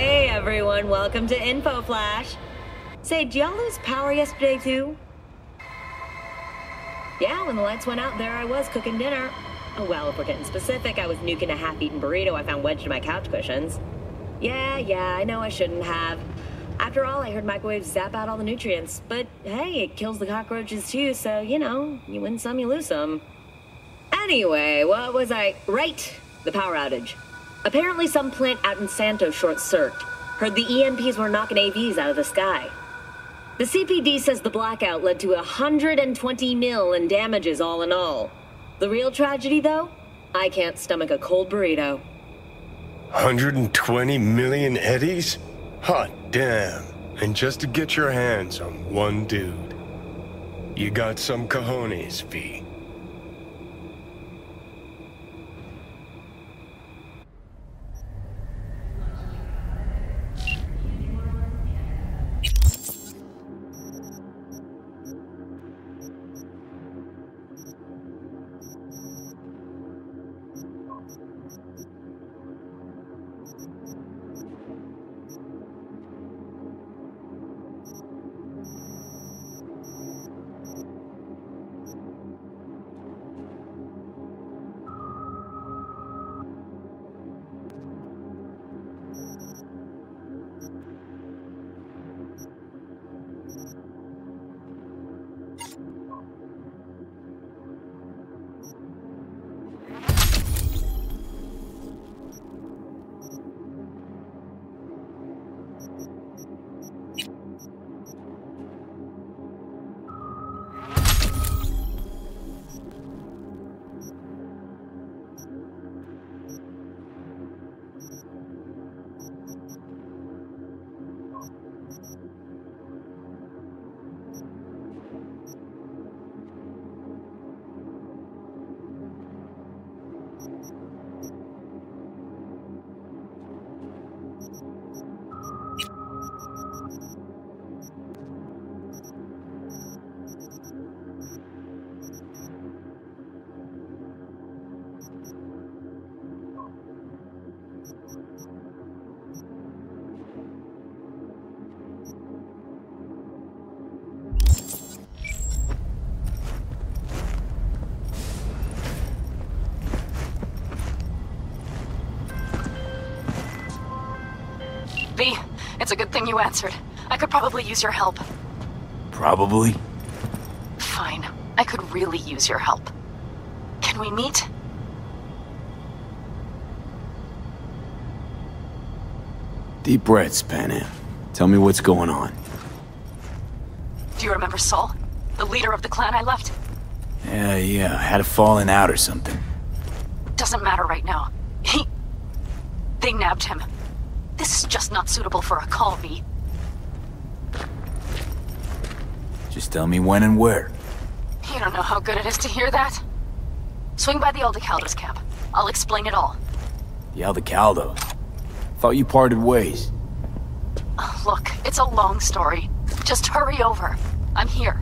Hey everyone, welcome to Info Flash. Say, did y'all lose power yesterday too? Yeah, when the lights went out, there I was cooking dinner. Oh well, if we're getting specific, I was nuking a half-eaten burrito I found wedged in my couch cushions. Yeah, I know I shouldn't have. After all, I heard microwaves zap out all the nutrients. But hey, it kills the cockroaches too, so, you know, you win some, you lose some. Anyway, what was I... Right, the power outage. Apparently some plant out in Santos short-circuited. Heard the EMPs were knocking AVs out of the sky. The CPD says the blackout led to 120 mil in damages all in all. The real tragedy, though? I can't stomach a cold burrito. 120 million eddies? Hot damn. And just to get your hands on one dude. You got some cojones, V. V, it's a good thing you answered. I could probably use your help. Probably? Fine. I could really use your help. Can we meet? Deep breaths, Panam. Tell me what's going on. Do you remember Saul? The leader of the clan I left? Yeah, had a falling out or something. Doesn't matter right now. They nabbed him. This is just not suitable for a call, V. Just tell me when and where. You don't know how good it is to hear that. Swing by the Aldecaldo's camp. I'll explain it all. The Aldecaldos? Thought you parted ways. Look, it's a long story. Just hurry over. I'm here.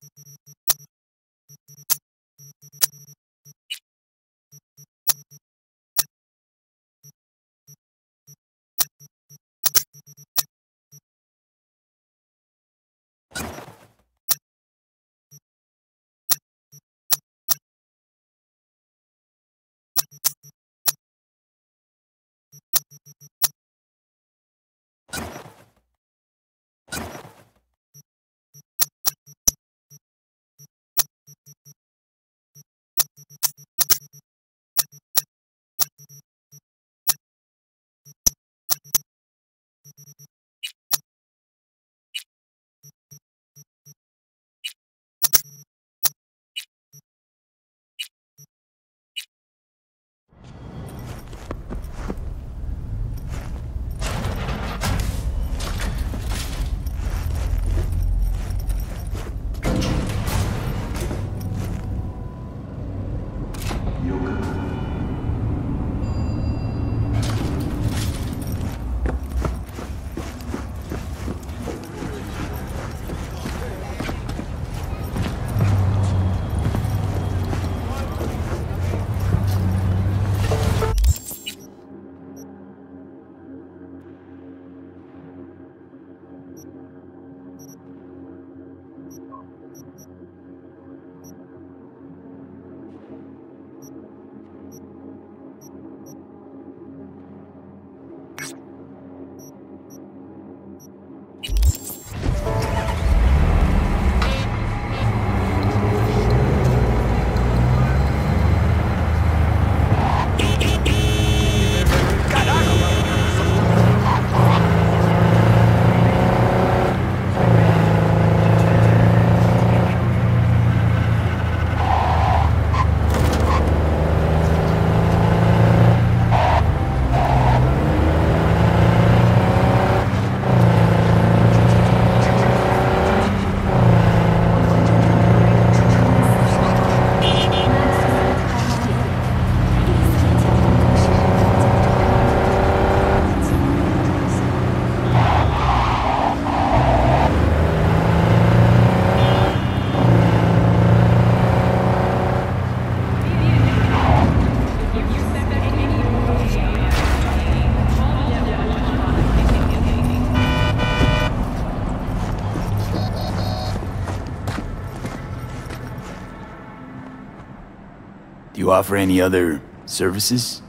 Do you offer any other services?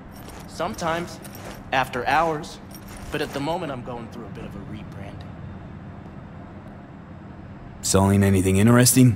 Sometimes, after hours. But at the moment, I'm going through a bit of a rebrand. Selling anything interesting?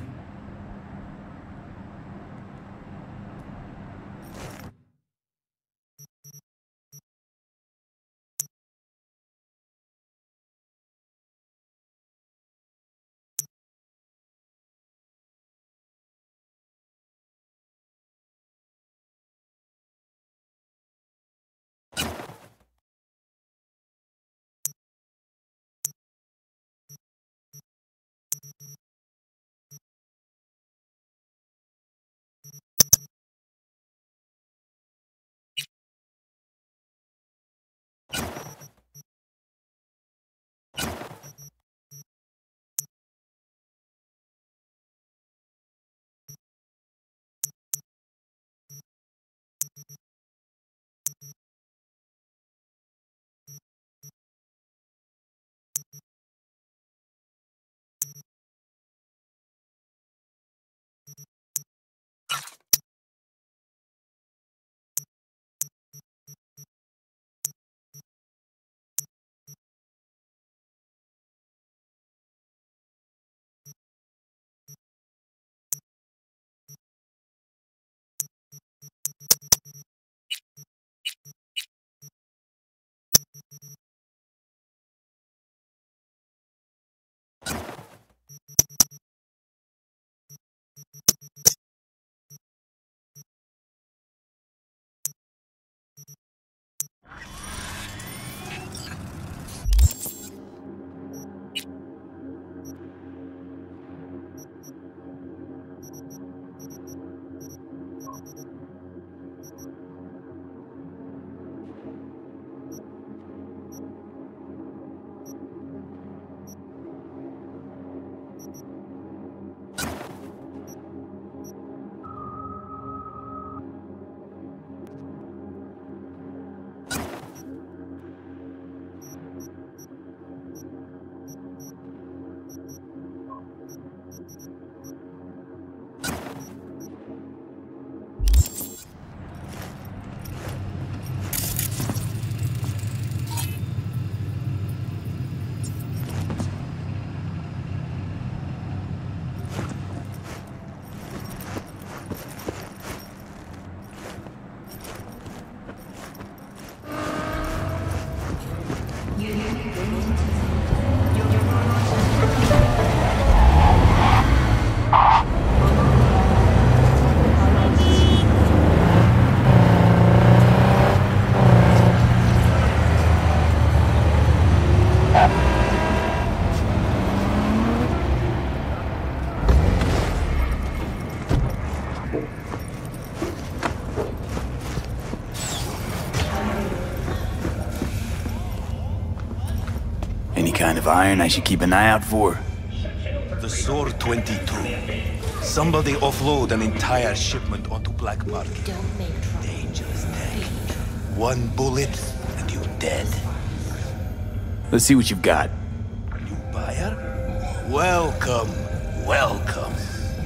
kind of iron I should keep an eye out for? The Sword 22. Somebody offload an entire shipment onto black market. Don't make trouble. Dangerous tech. One bullet and you're dead. Let's see what you've got. New buyer? Welcome, welcome.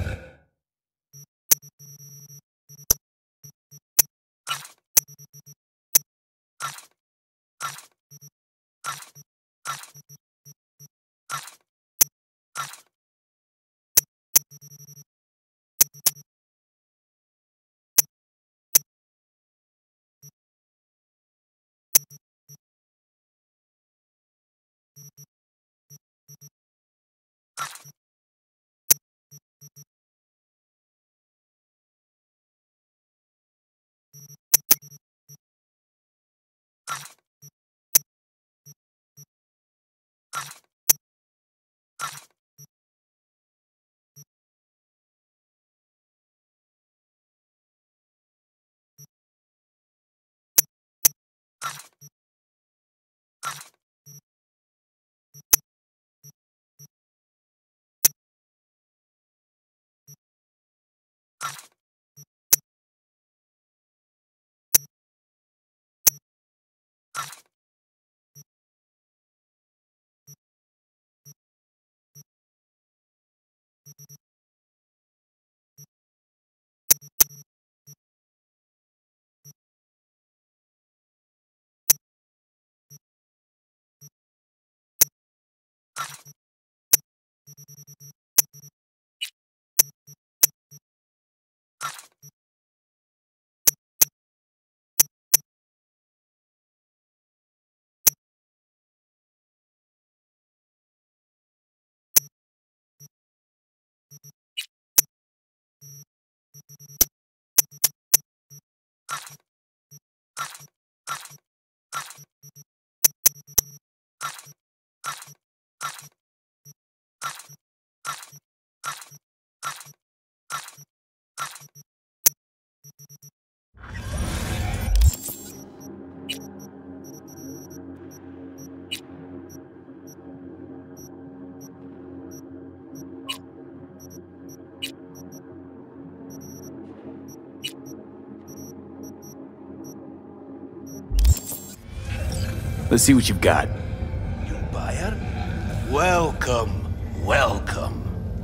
Let's see what you've got. New buyer? Welcome, welcome.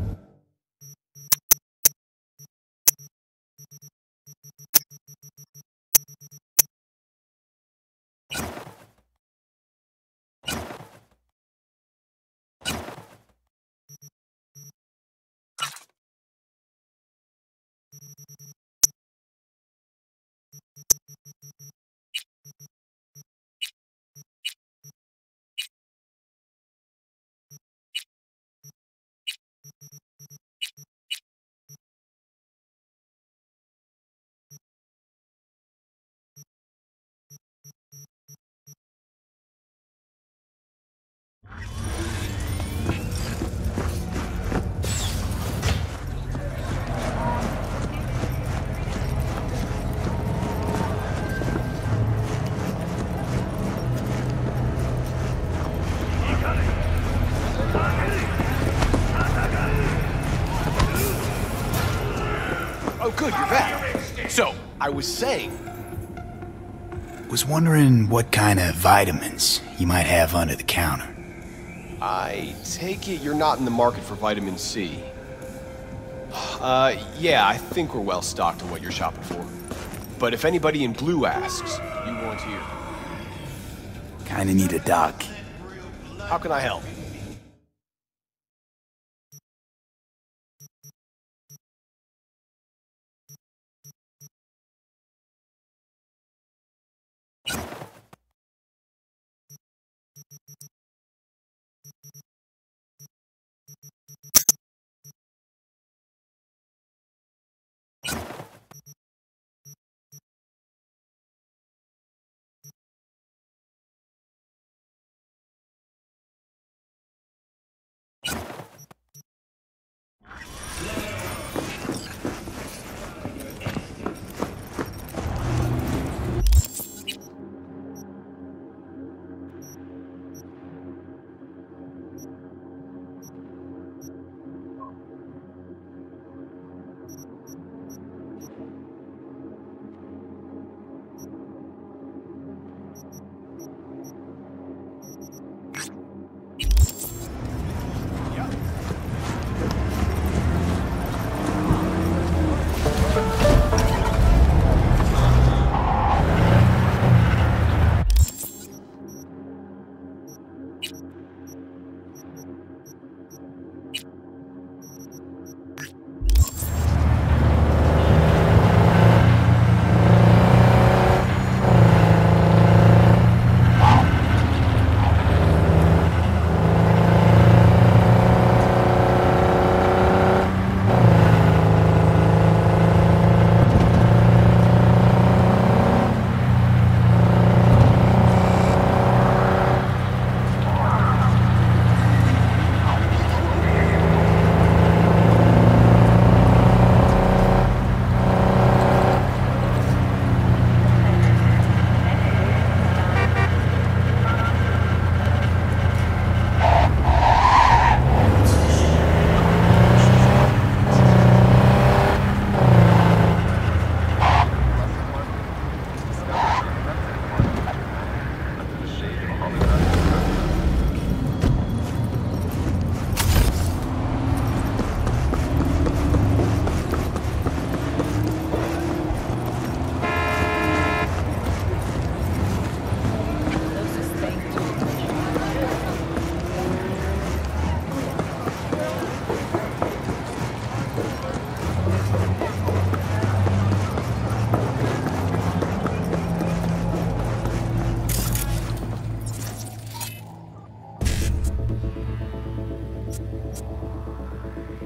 Oh, good, you're back. So, I was saying... Was wondering what kind of vitamins you might have under the counter. I take it you're not in the market for vitamin C. Yeah, I think we're well stocked on what you're shopping for. But if anybody in blue asks, you weren't here. Kinda need a doc. How can I help?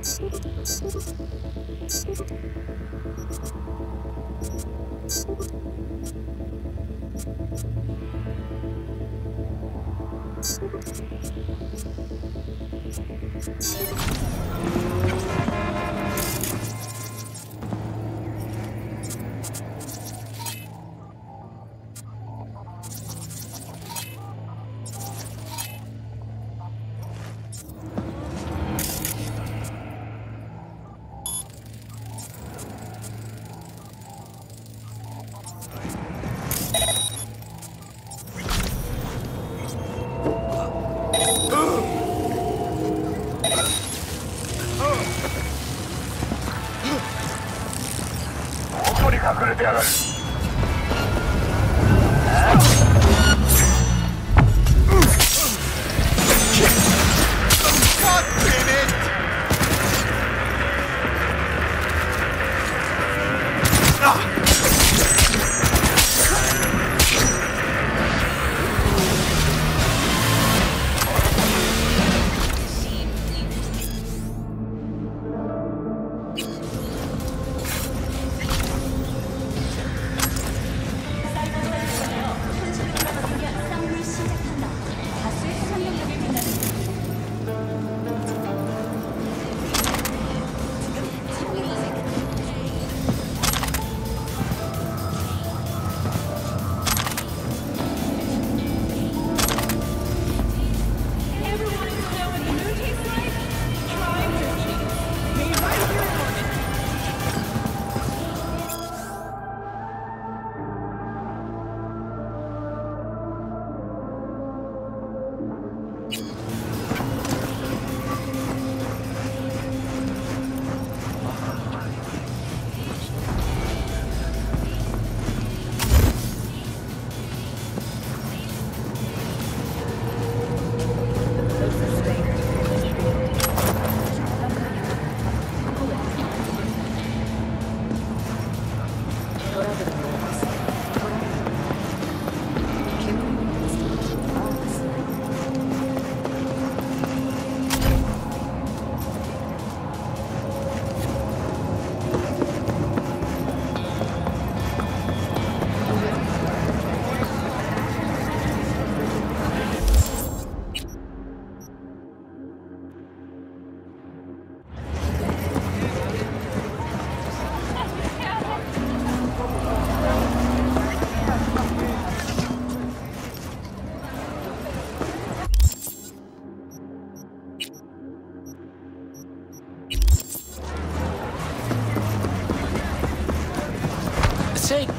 Say,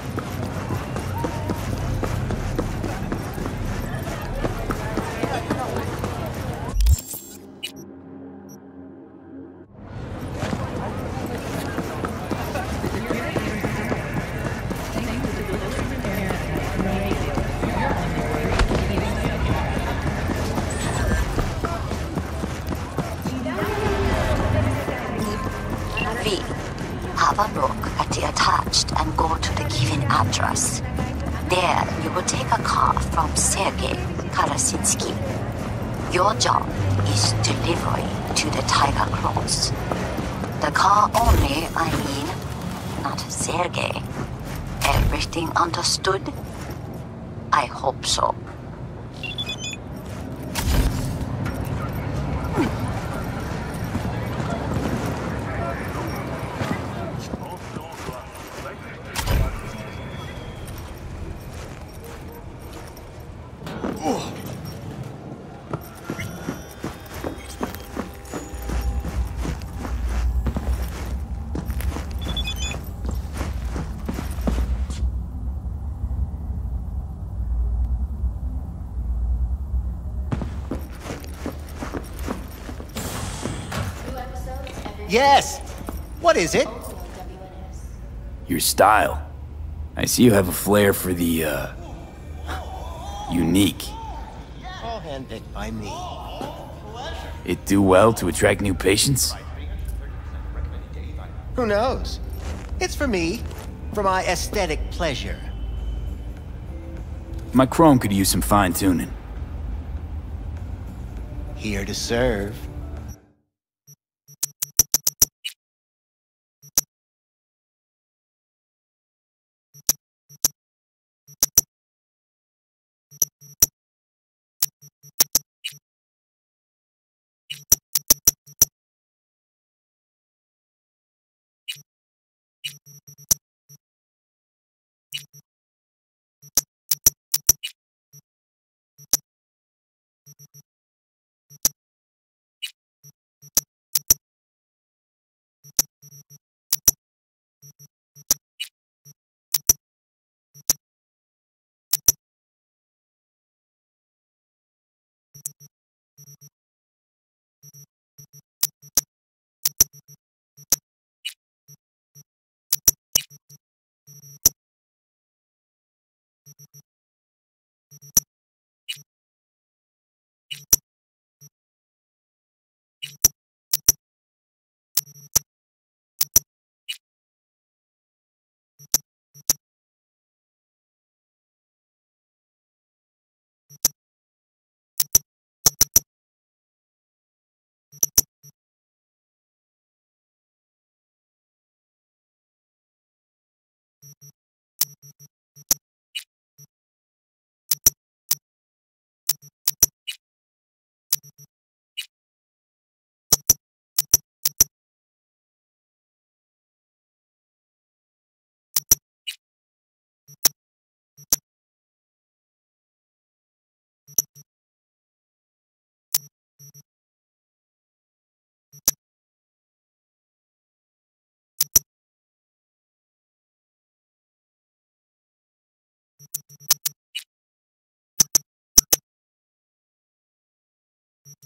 V. Have a look at the attached and go to the given address. There, you will take a car from Sergei Karasinski. Your job is delivery to the Tiger Claws. The car only, I mean, not Sergei. Everything understood? I hope so. Yes! What is it? Your style. I see you have a flair for the, unique. All handpicked by me. It do well to attract new patients? Who knows? It's for me. For my aesthetic pleasure. My chrome could use some fine-tuning. Here to serve.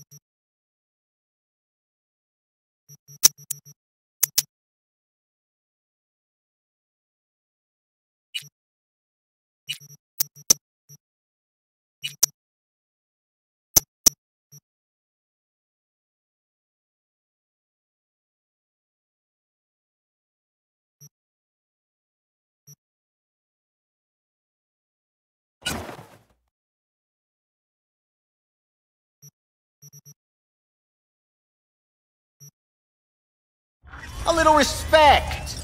A little respect.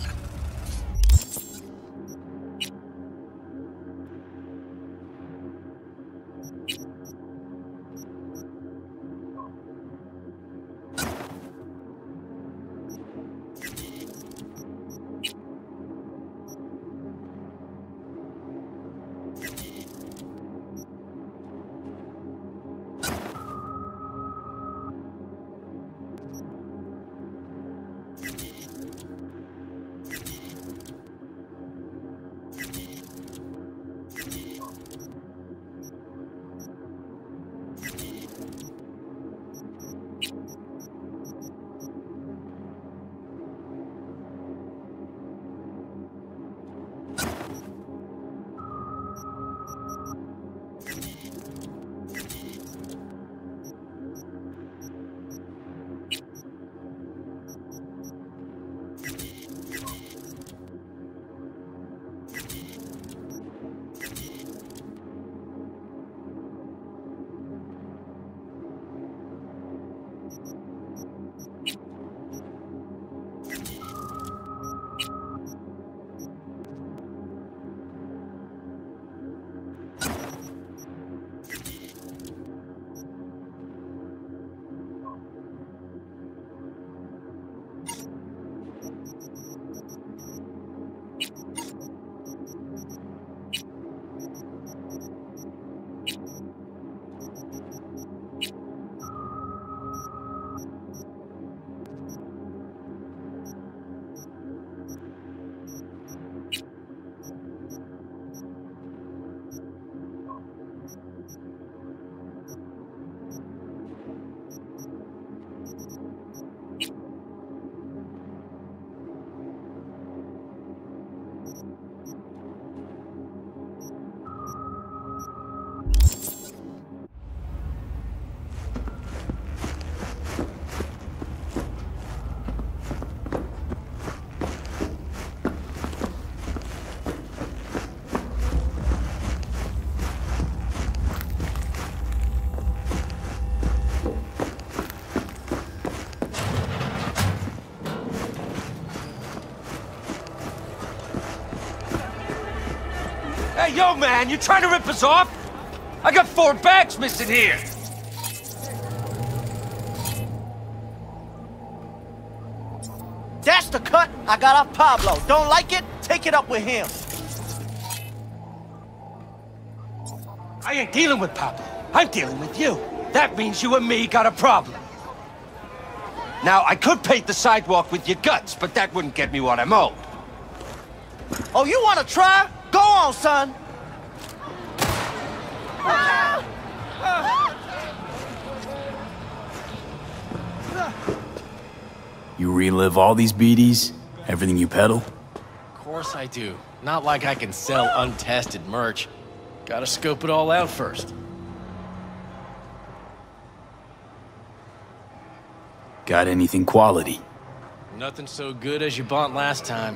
Hey, yo, man, you trying to rip us off? I got 4 bags missing here. That's the cut I got off Pablo. Don't like it? Take it up with him. I ain't dealing with Pablo. I'm dealing with you. That means you and me got a problem. Now, I could paint the sidewalk with your guts, but that wouldn't get me what I'm owed. Oh, you want to try? Go on, son. You relive all these BDs? Everything you peddle? Of course I do. Not like I can sell untested merch. Gotta scope it all out first. Got anything quality? Nothing so good as you bought last time.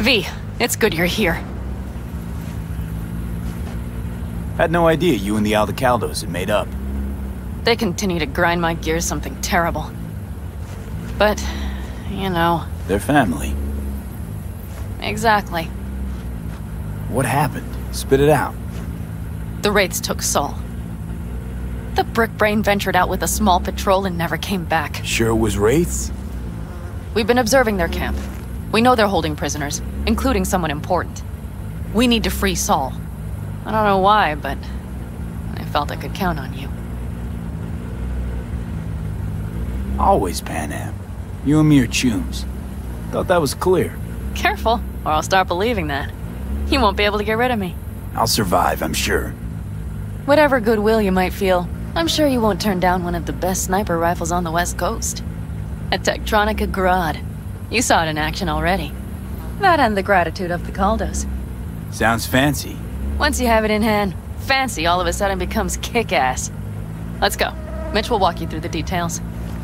V, it's good you're here. Had no idea you and the Aldecaldos had made up. They continue to grind my gears something terrible. But, you know... They're family. Exactly. What happened? Spit it out. The Wraiths took Saul. The Brickbrain ventured out with a small patrol and never came back. Sure it was Wraiths? We've been observing their camp. We know they're holding prisoners, including someone important. We need to free Saul. I don't know why, but I felt I could count on you. Always Panam. You and me are chooms. Thought that was clear. Careful, or I'll start believing that. You won't be able to get rid of me. I'll survive, I'm sure. Whatever goodwill you might feel, I'm sure you won't turn down one of the best sniper rifles on the West Coast. A Tektronica Grad. You saw it in action already. That and the gratitude of the Caldos. Sounds fancy. Once you have it in hand, fancy all of a sudden becomes kick-ass. Let's go. Mitch will walk you through the details.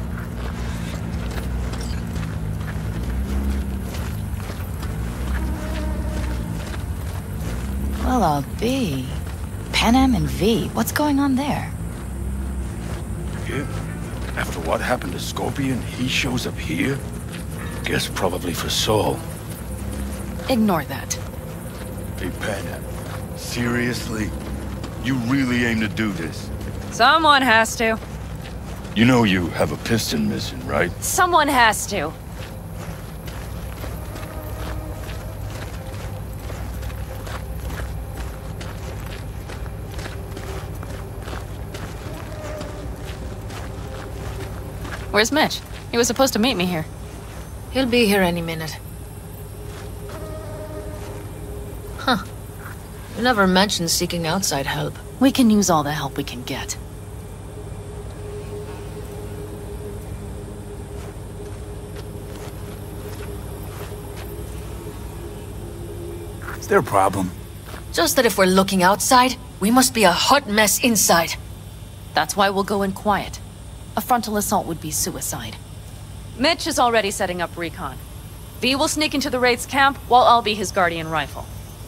Well, I'll be. Panam and V, what's going on there? Yeah. After what happened to Scorpion, he shows up here? Guess probably for Saul. Ignore that. Hey, Panam. Seriously? You really aim to do this? Someone has to. You know you have a piston missing, right? Someone has to. Where's Mitch? He was supposed to meet me here. He'll be here any minute. Huh. You never mentioned seeking outside help. We can use all the help we can get. Is there a problem? Just that if we're looking outside, we must be a hot mess inside. That's why we'll go in quiet. A frontal assault would be suicide. Mitch is already setting up recon. V will sneak into the Wraith's camp, while I'll be his guardian rifle.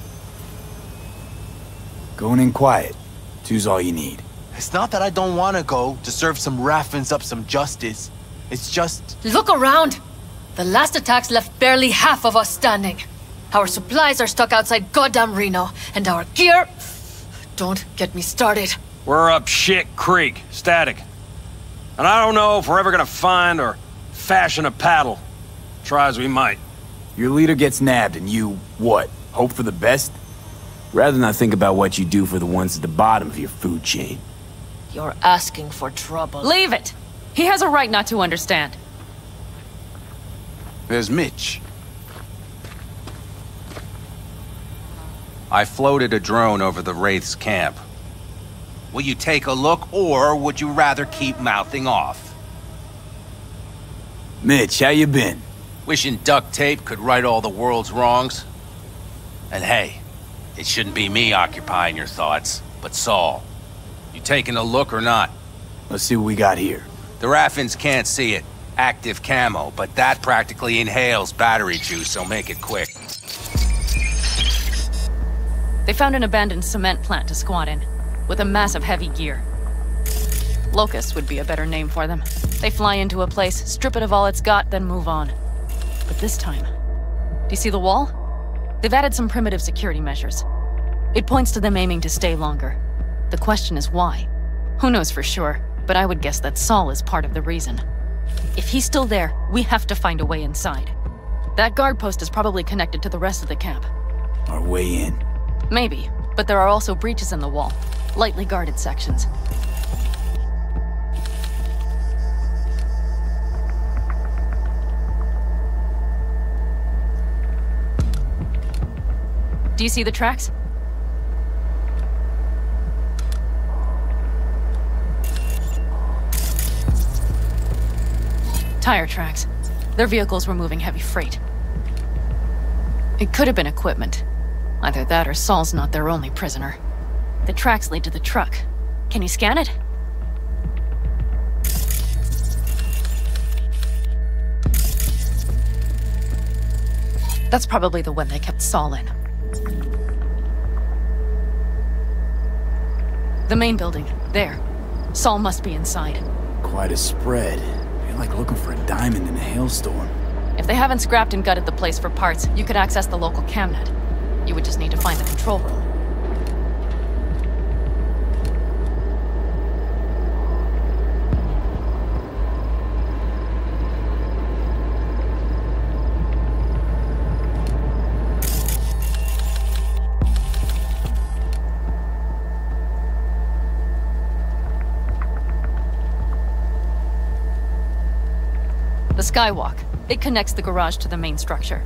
Going in quiet. Two's all you need. It's not that I don't want to go to serve some Raffins up some justice. It's just... Look around! The last attacks left barely half of us standing. Our supplies are stuck outside goddamn Reno, and our gear... Don't get me started. We're up shit creek, static. And I don't know if we're ever gonna find or fashion a paddle. Try as we might. Your leader gets nabbed and you, what, hope for the best? Rather not think about what you do for the ones at the bottom of your food chain. You're asking for trouble. Leave it! He has a right not to understand. There's Mitch. I floated a drone over the Wraith's camp. Will you take a look, or would you rather keep mouthing off? Mitch, how you been? Wishing duct tape could right all the world's wrongs. And hey, it shouldn't be me occupying your thoughts, but Saul. You taking a look or not? Let's see what we got here. The Raffins can't see it. Active camo, but that practically inhales battery juice, so make it quick. They found an abandoned cement plant to squat in, with a massive heavy gear. Locust would be a better name for them. They fly into a place, strip it of all it's got, then move on. But this time... Do you see the wall? They've added some primitive security measures. It points to them aiming to stay longer. The question is why? Who knows for sure, but I would guess that Saul is part of the reason. If he's still there, we have to find a way inside. That guard post is probably connected to the rest of the camp. Our way in. Maybe, but there are also breaches in the wall. Lightly guarded sections. Do you see the tracks? Tire tracks. Their vehicles were moving heavy freight. It could have been equipment. Either that or Saul's not their only prisoner. The tracks lead to the truck. Can you scan it? That's probably the one they kept Saul in. The main building. There. Saul must be inside. Quite a spread. You're like looking for a diamond in a hailstorm. If they haven't scrapped and gutted the place for parts, you could access the local camnet. You would just need to find the control room. The skywalk. It connects the garage to the main structure.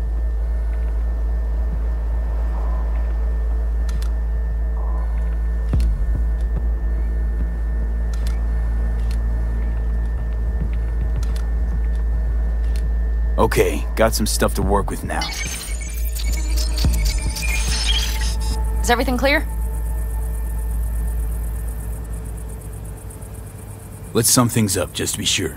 Okay, got some stuff to work with now. Is everything clear? Let's sum things up, just to be sure.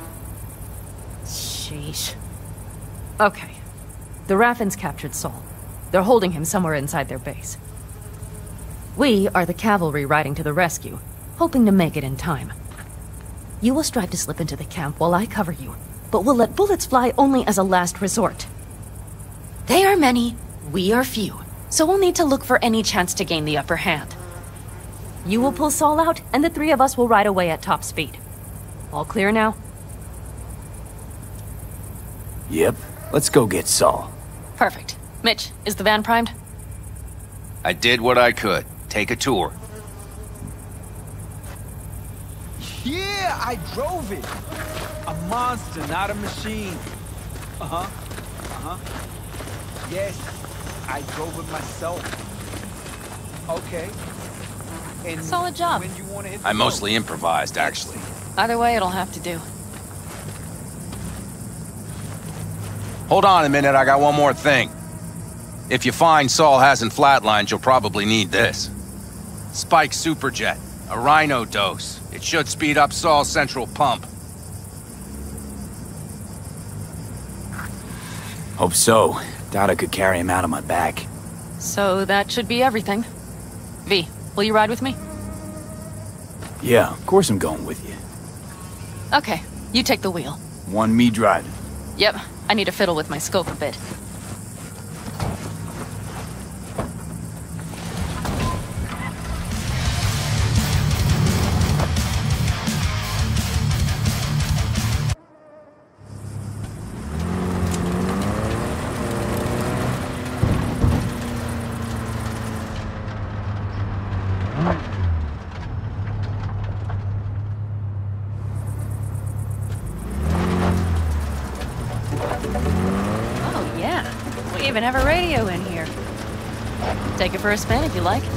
Sheesh. Okay. The Raffins captured Saul. They're holding him somewhere inside their base. We are the cavalry riding to the rescue, hoping to make it in time. You will strive to slip into the camp while I cover you, but we'll let bullets fly only as a last resort. They are many, we are few, so we'll need to look for any chance to gain the upper hand. You will pull Saul out, and the three of us will ride away at top speed. All clear now? Yep, let's go get Saul. Perfect. Mitch, is the van primed? I did what I could. Take a tour. Yeah, I drove it. A monster, not a machine. Yes, I drove it myself. Okay. And solid job. When you want to hit the I road? mostly improvised, actually. Either way, it'll have to do. Hold on a minute, I got one more thing. If you find Saul hasn't flatlined, you'll probably need this. Spike Superjet, a Rhino dose. It should speed up Saul's central pump. Hope so. Doubt I could carry him out on my back. So that should be everything. V, will you ride with me? Yeah, of course I'm going with you. Okay, you take the wheel. Want me driving? Yep, I need to fiddle with my scope a bit. Even have a radio in here. Take it for a spin if you like.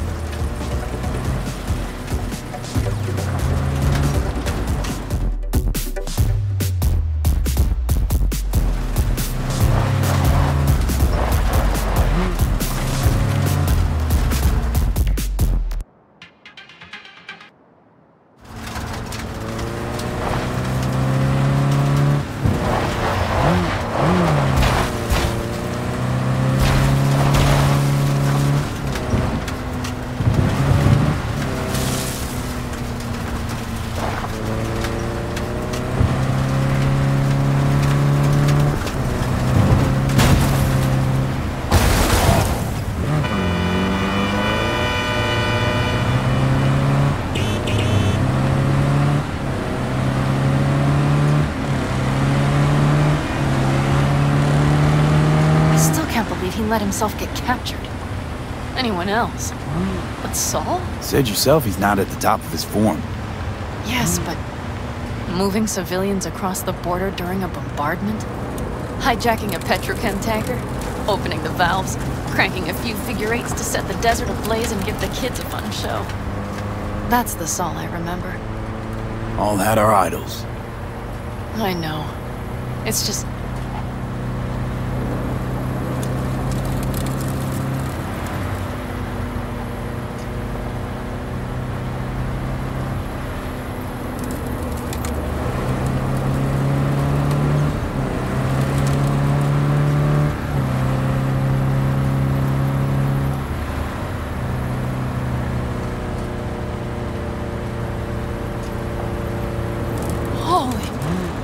Let himself get captured. Anyone else? But Saul? Said yourself he's not at the top of his form. Yes, but moving civilians across the border during a bombardment? Hijacking a petrochem tanker? Opening the valves? Cranking a few figure eights to set the desert ablaze and give the kids a fun show? That's the Saul I remember. All had our idols. I know. It's just...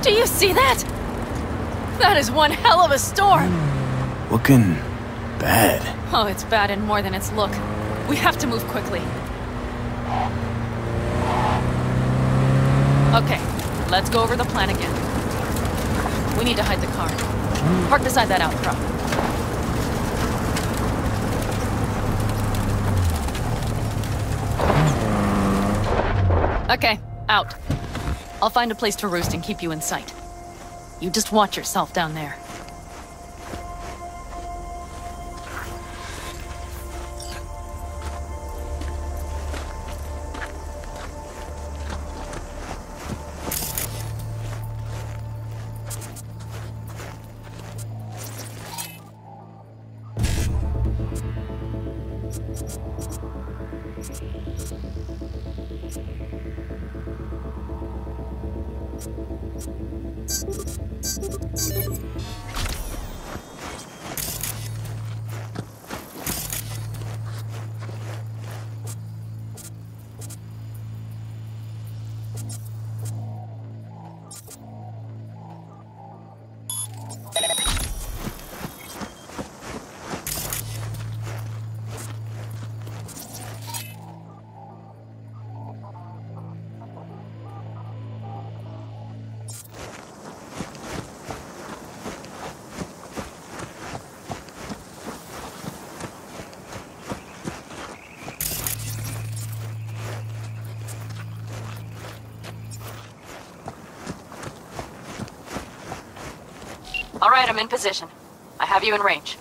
Do you see that? That is one hell of a storm! Looking bad. Oh, it's bad in more than its look. We have to move quickly. Okay, let's go over the plan again. We need to hide the car. Park beside that outcrop. Okay, out. I'll find a place to roost and keep you in sight. You just watch yourself down there. All right, I'm in position. I have you in range.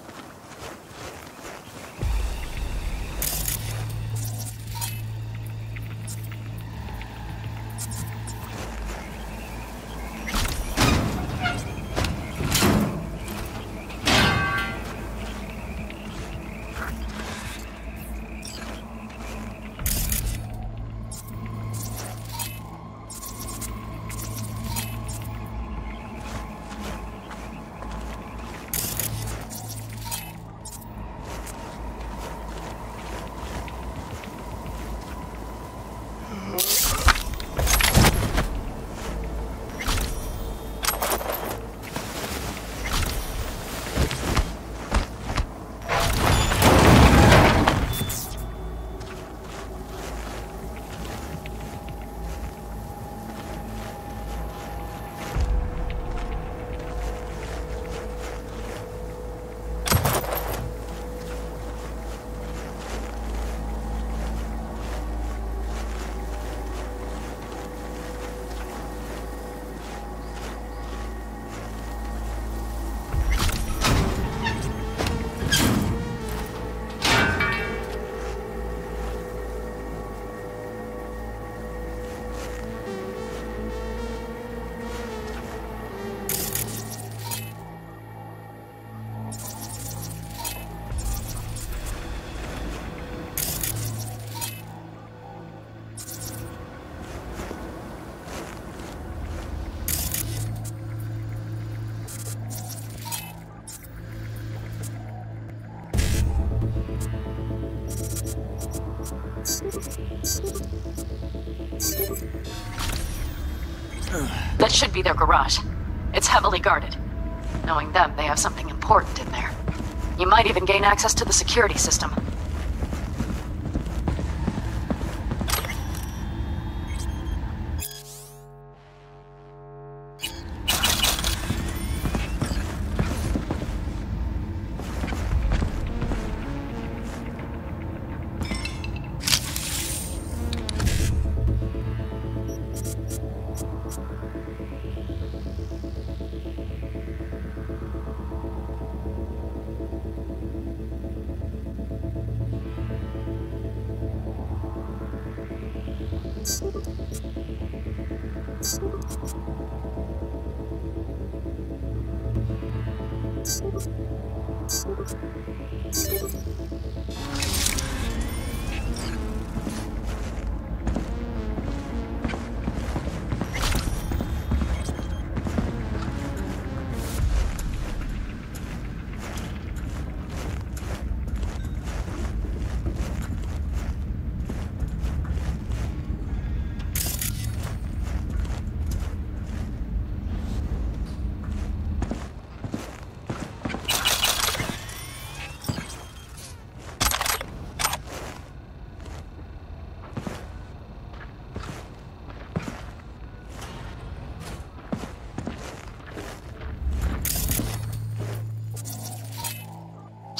That should be their garage. It's heavily guarded. Knowing them, they have something important in there. You might even gain access to the security system.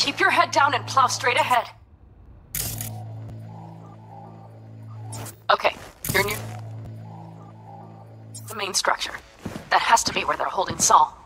Keep your head down and plow straight ahead. Okay, you're near the main structure. That has to be where they're holding Saul.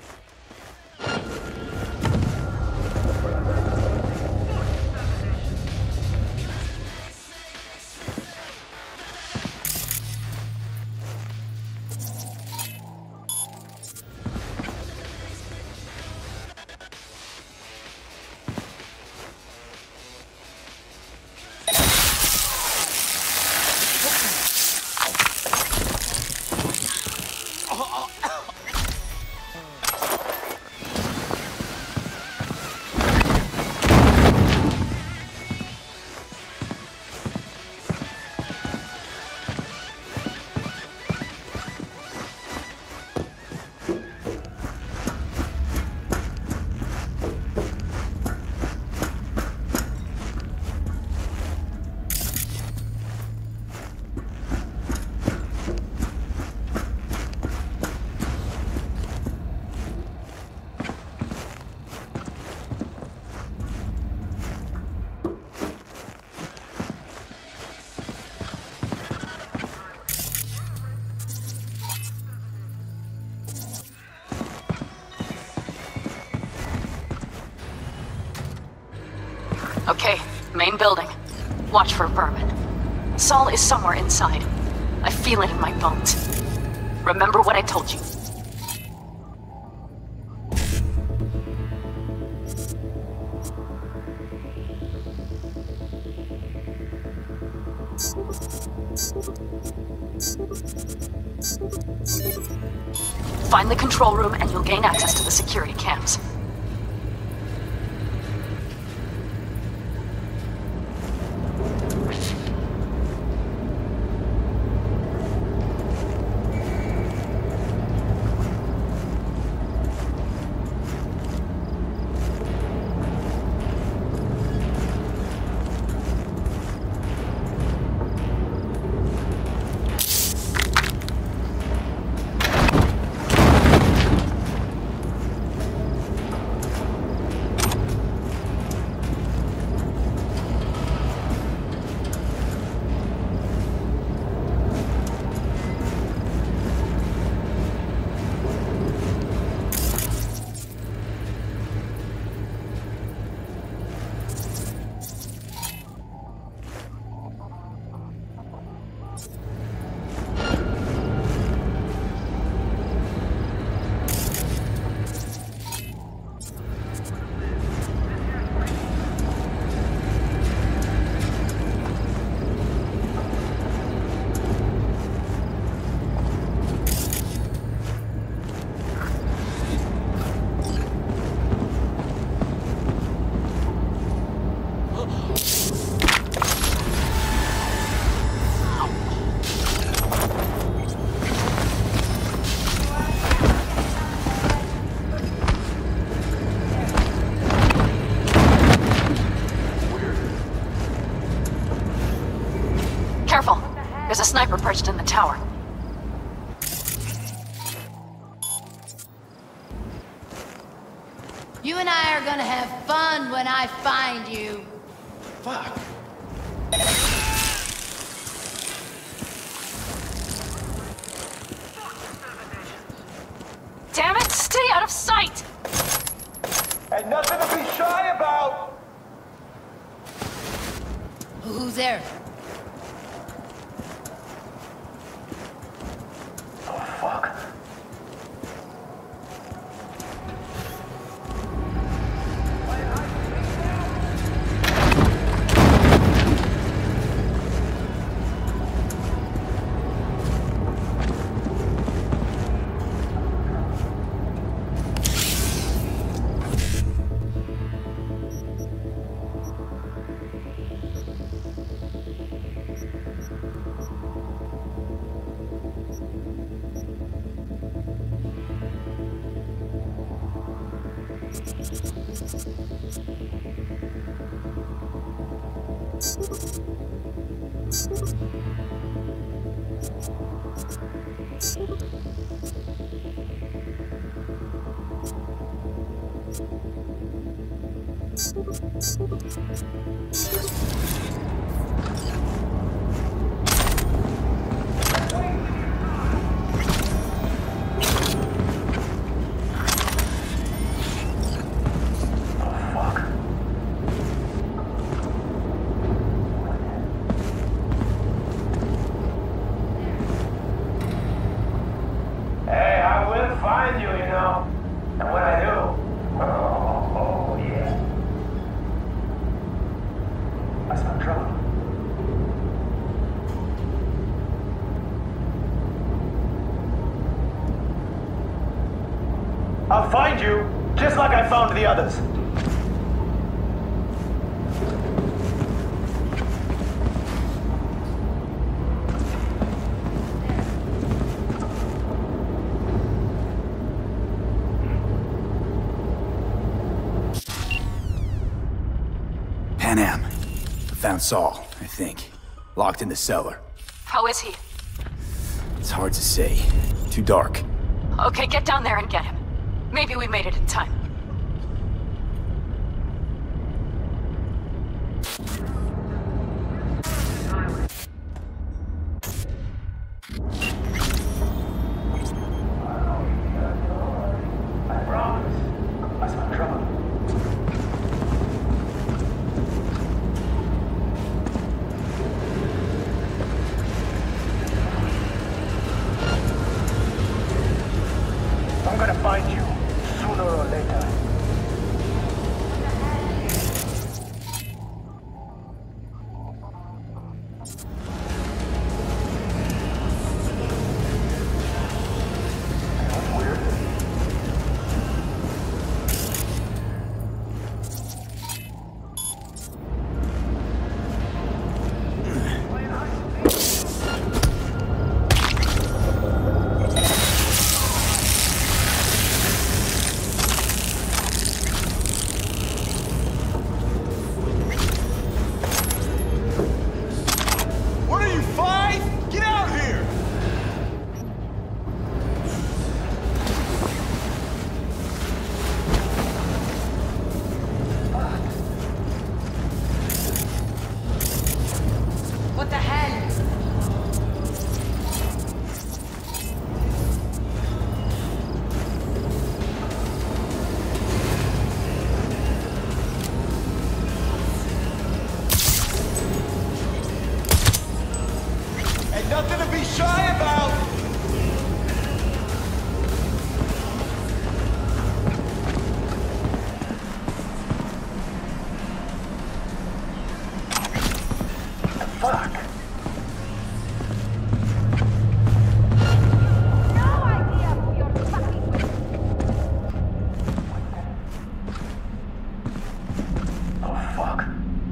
Okay, main building. Watch for vermin. Saul is somewhere inside. I feel it in my bones. Remember what I told you. Find the control room and you'll gain access to the security cams. Careful. There's a sniper perched in the tower. You and I are gonna have fun when I find you. Fuck. Damn it! Stay out of sight! And nothing to be shy about! Who's there? Oh, fuck. I'll find you, just like I found the others. Panam. Found Saul, I think. Locked in the cellar. How is he? It's hard to say. Too dark. Okay, get down there and get him. Maybe we made it in time. I'm gonna find you, sooner or later. That's weird. What are you, 5? Get out here! What the hell? And nothing to be shy about! Fuck. No idea who you're fucking with. Oh, fuck.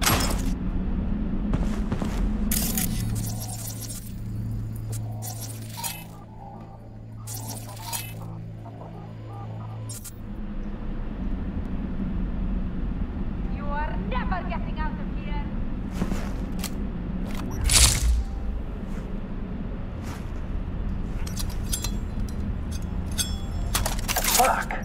You are never getting out of here. Fuck.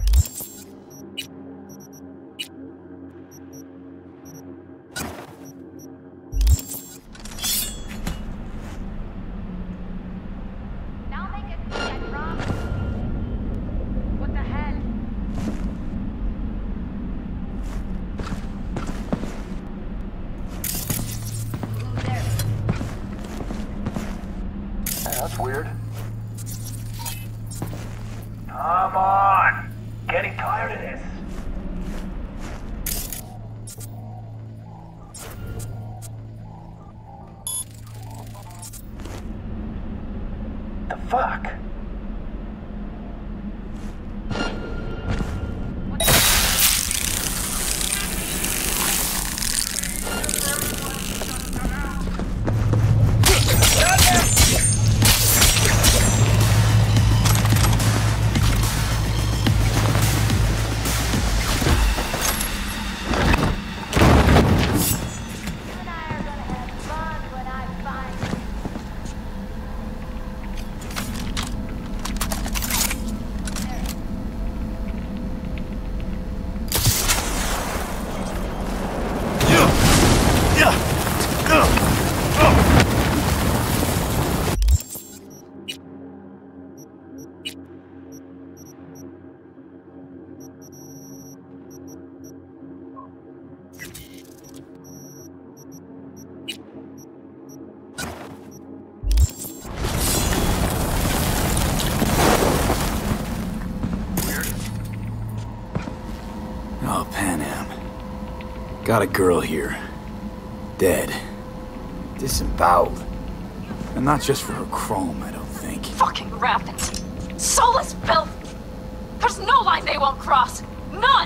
Now make it get wrong. What the hell? Who's there? That's weird. Come on. Getting tired of this. The fuck? Got a girl here. Dead. Disemboweled. And not just for her chrome, I don't think. Fucking rabbits. Soulless filth! There's no line they won't cross! None!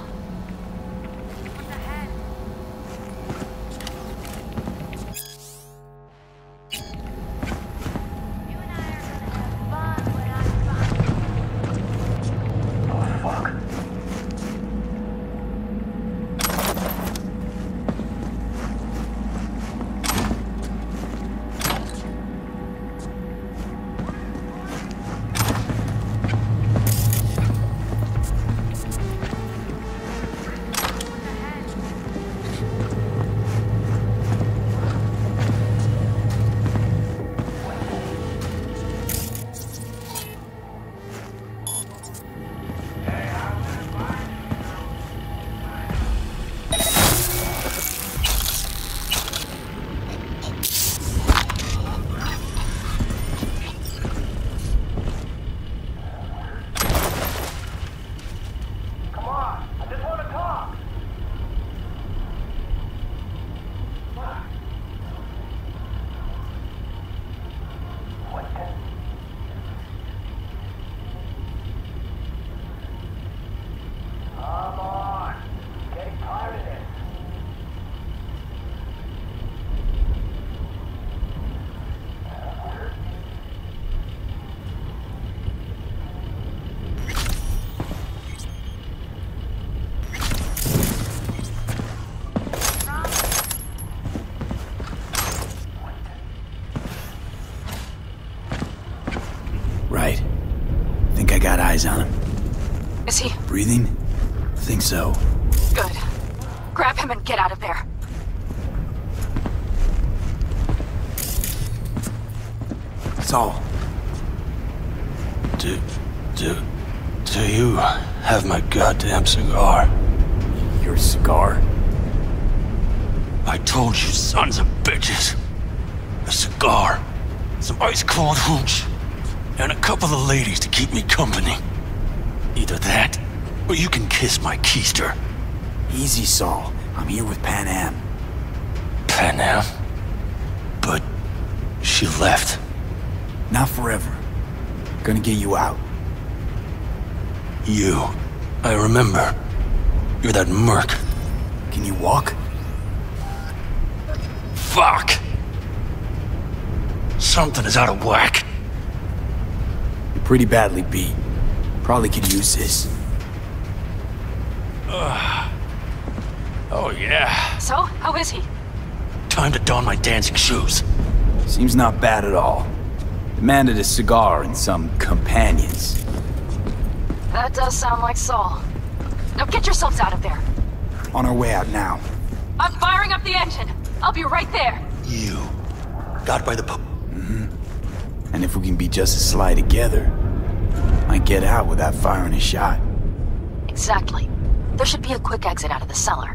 Right. Think I got eyes on him. Is he? Breathing? Think so. Good. Grab him and get out of there. Saul. Do you have my goddamn cigar? Your cigar? I told you, sons of bitches. A cigar, some ice-cold hooch, and a couple of ladies to keep me company. Either that, or you can kiss my keister. Easy, Saul. I'm here with Pan Am. Pan Am? But she left. Not forever. Gonna get you out. You. I remember. You're that merc. Can you walk? Fuck! Something is out of whack. You're pretty badly beat. Probably could use this. Oh yeah. So, how is he? Time to don my dancing shoes. Seems not bad at all. Demanded a cigar and some companions. That does sound like Saul. Now get yourselves out of there. On our way out now. I'm firing up the engine. I'll be right there. You. Got by the pub. And if we can be just as sly together, might get out without firing a shot. Exactly. There should be a quick exit out of the cellar.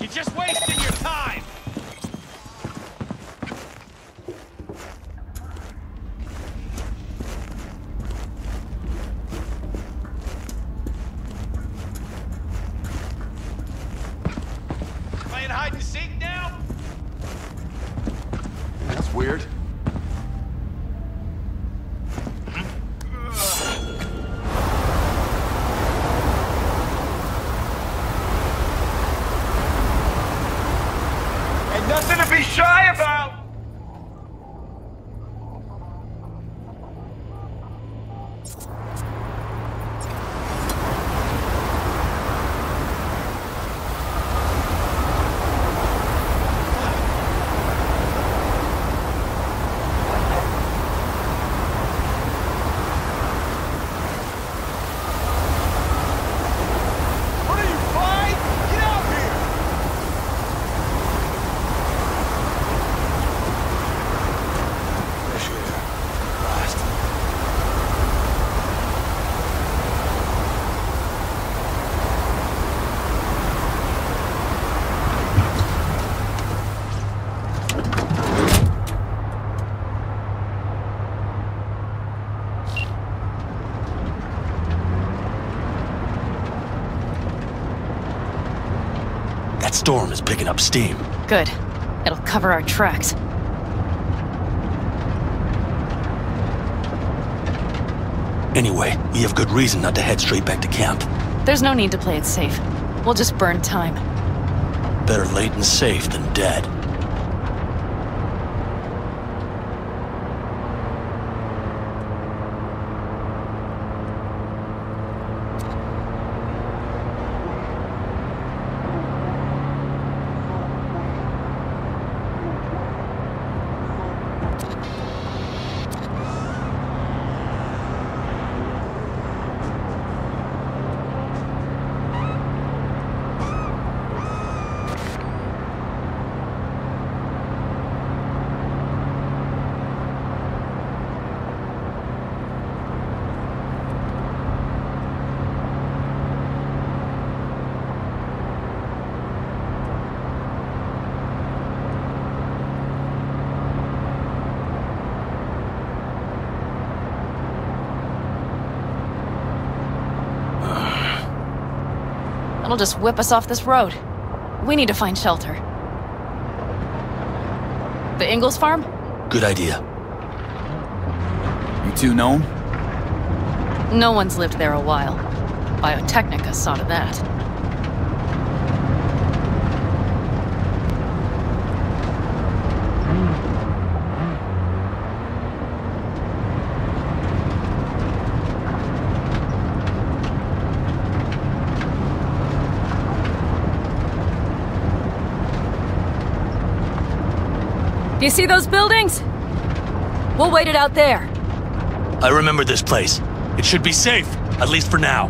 You're just wasting your time! Playing hide and seek now? That's weird. Nothing to be shy about! What are you, fine? Get out here! That storm is picking up steam. Good. It'll cover our tracks. Anyway, we have good reason not to head straight back to camp. There's no need to play it safe. We'll just burn time. Better late and safe than dead. It'll just whip us off this road. We need to find shelter. The Ingalls farm? Good idea. You two known? No one's lived there a while. Biotechnica saw to that. Do you see those buildings? We'll wait it out there. I remember this place. It should be safe, at least for now.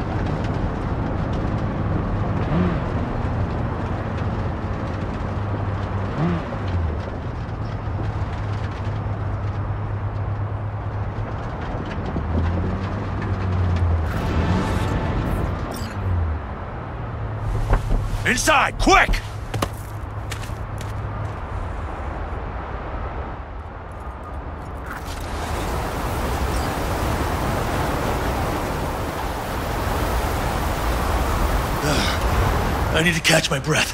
Inside, quick! I need to catch my breath.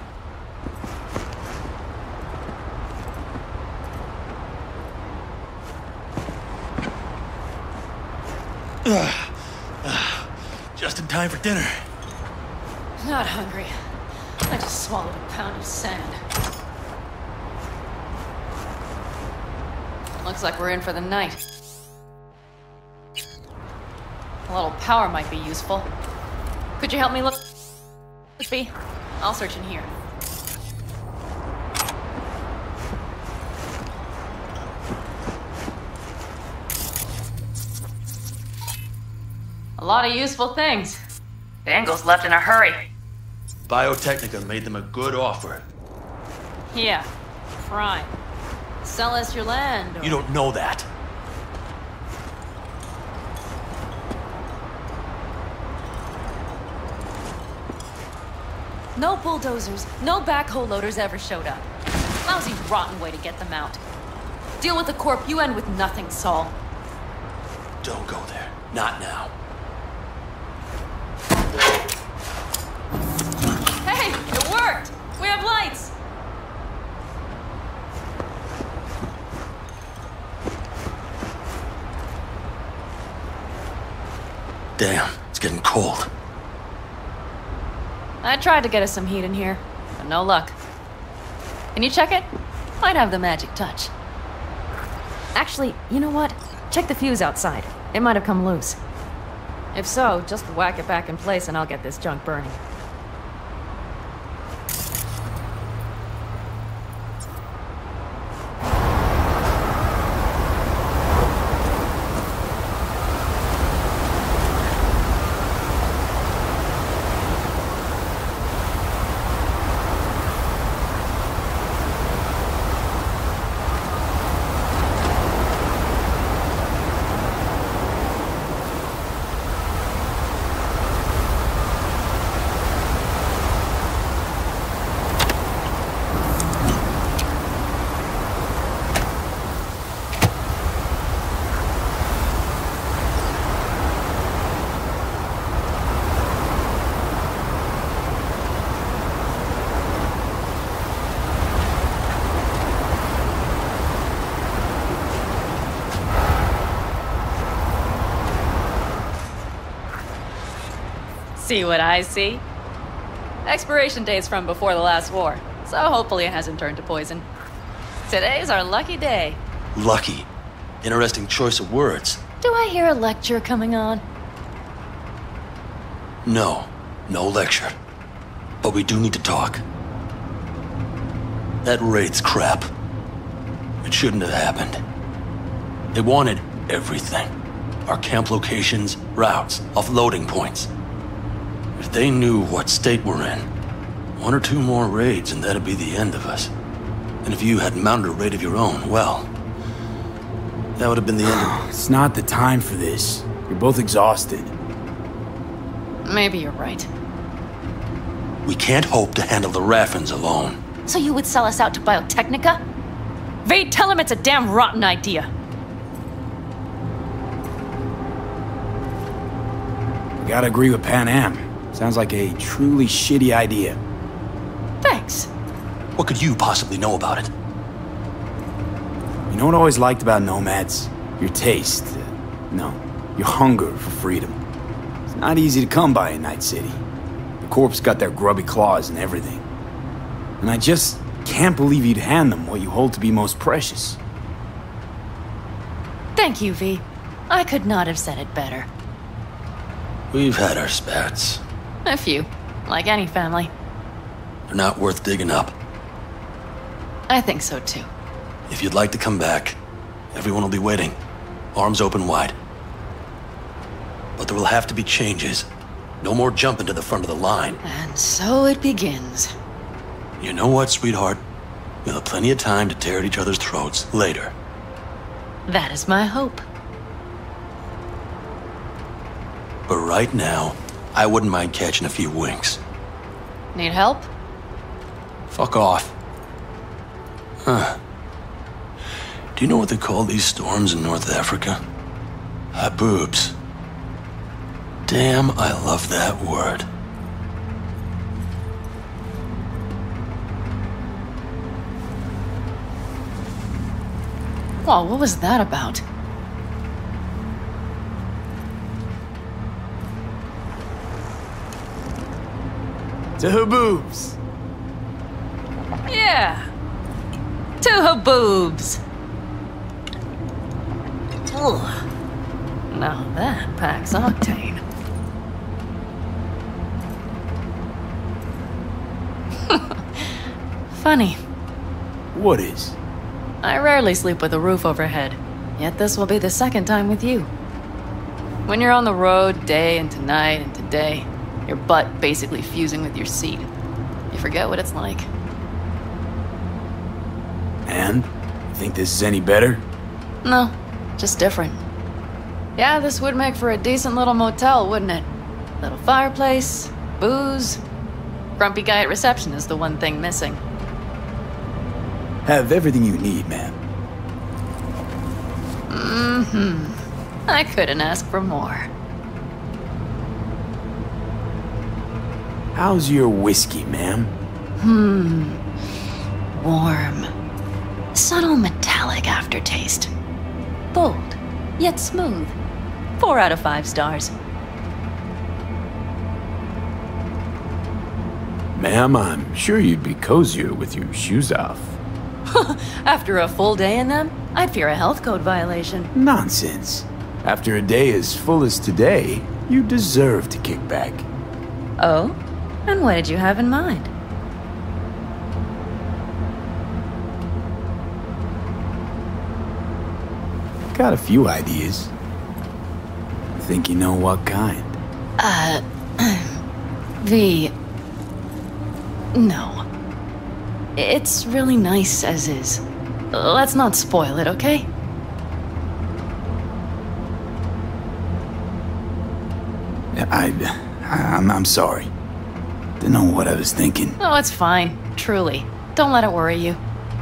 Just in time for dinner. Not hungry. I just swallowed a pound of sand. Looks like we're in for the night. A little power might be useful. Could you help me look? B, I'll search in here. A lot of useful things. The Ingalls left in a hurry. Biotechnica made them a good offer. Yeah, prime. Sell us your land. You don't know that. No bulldozers, no backhoe loaders ever showed up. Lousy, rotten way to get them out. Deal with the corp, you end with nothing, Saul. Don't go there. Not now. Hey, it worked! We have lights! Damn, it's getting cold. I tried to get us some heat in here, but no luck. Can you check it? Might have the magic touch. Actually, you know what? Check the fuse outside. It might have come loose. If so, just whack it back in place and I'll get this junk burning. See what I see? Expiration date's from before the last war, so hopefully it hasn't turned to poison. Today's our lucky day. Lucky. Interesting choice of words. Do I hear a lecture coming on? No. No lecture. But we do need to talk. That raid's crap. It shouldn't have happened. They wanted everything. Our camp locations, routes, offloading points. If they knew what state we're in, 1 or 2 more raids and that'd be the end of us. And if you had mounted a raid of your own, well, that would have been the end of... It's not the time for this. You're both exhausted. Maybe you're right. We can't hope to handle the Raffins alone. So you would sell us out to Biotechnica? Vade, tell him it's a damn rotten idea. I gotta agree with Pan Am. Sounds like a truly shitty idea. Thanks. What could you possibly know about it? You know what I always liked about nomads? Your taste. No, your hunger for freedom. It's not easy to come by in Night City. The Corp's got their grubby claws and everything. And I just can't believe you'd hand them what you hold to be most precious. Thank you, V. I could not have said it better. We've had our spats. A few, like any family. They're not worth digging up. I think so too. If you'd like to come back, everyone will be waiting, arms open wide. But there will have to be changes. No more jumping to the front of the line. And so it begins. You know what, sweetheart? We'll have plenty of time to tear at each other's throats later. That is my hope. But right now, I wouldn't mind catching a few winks. Need help? Fuck off. Huh. Do you know what they call these storms in North Africa? Haboobs. Damn, I love that word. Well, what was that about? To haboobs. Yeah. To haboobs. Ugh. Now that packs octane. Funny. What is? I rarely sleep with a roof overhead, yet this will be the second time with you. When you're on the road day into night into day, your butt basically fusing with your seat, you forget what it's like. And? You think this is any better? No, just different. Yeah, this would make for a decent little motel, wouldn't it? Little fireplace, booze. Grumpy guy at reception is the one thing missing. Have everything you need, ma'am. Mm-hmm. I couldn't ask for more. How's your whiskey, ma'am? Warm. Subtle metallic aftertaste. Bold, yet smooth. 4 out of 5 stars. Ma'am, I'm sure you'd be cozier with your shoes off. After a full day in them, I'd fear a health code violation. Nonsense. After a day as full as today, you deserve to kick back. Oh? And what did you have in mind? Got a few ideas. Think you know what kind? V. No. It's really nice as is. Let's not spoil it, okay? I'm sorry. Didn't know what I was thinking. Oh, it's fine. Truly. Don't let it worry you.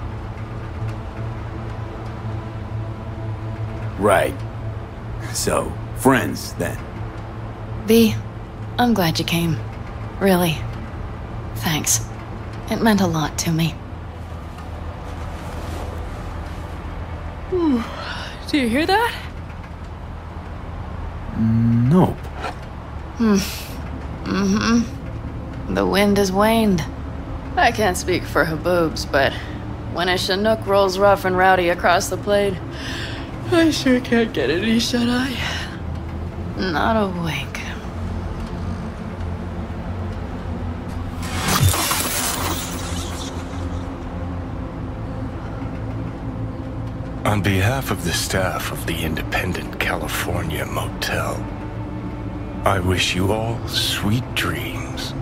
Right. So, friends, then. V, I'm glad you came. Really. Thanks. It meant a lot to me. Do you hear that? Nope. The wind has waned. I can't speak for Haboobs, but when a Chinook rolls rough and rowdy across the plate, I sure can't get any shut-eye. Not a wink. On behalf of the staff of the Independent California Motel, I wish you all sweet dreams.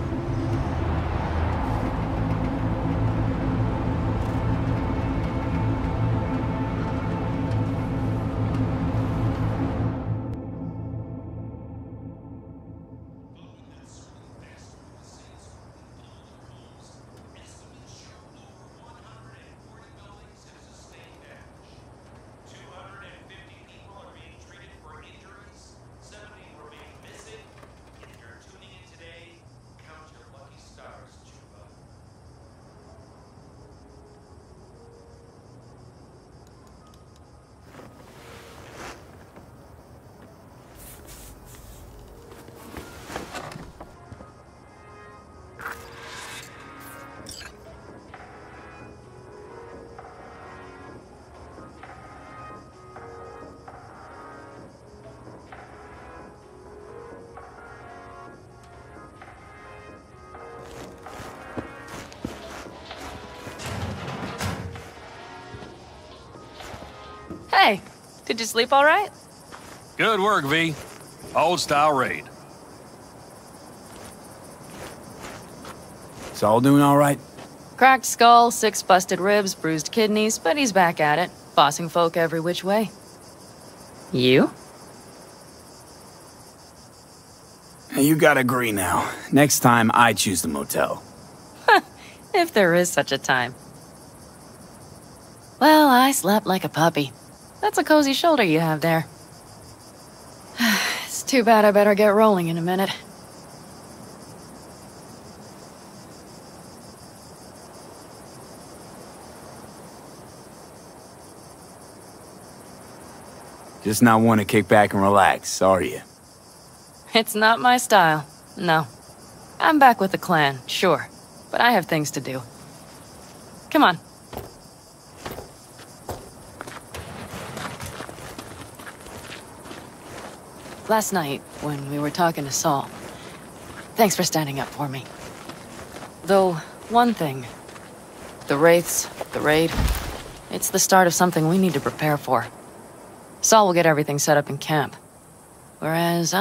Hey, did you sleep all right? Good work, V. Old-style raid. Saul doing all right? Cracked skull, 6 busted ribs, bruised kidneys, but he's back at it, bossing folk every which way. You? You gotta agree now. Next time, I choose the motel. If there is such a time. Well, I slept like a puppy. That's a cozy shoulder you have there. It's too bad I better get rolling in a minute. Just not want to kick back and relax, are you? It's not my style, no. I'm back with the clan, sure, but I have things to do. Come on. Last night, when we were talking to Saul, thanks for standing up for me. Though, one thing. The Wraiths, the raid, it's the start of something we need to prepare for. Saul will get everything set up in camp. Whereas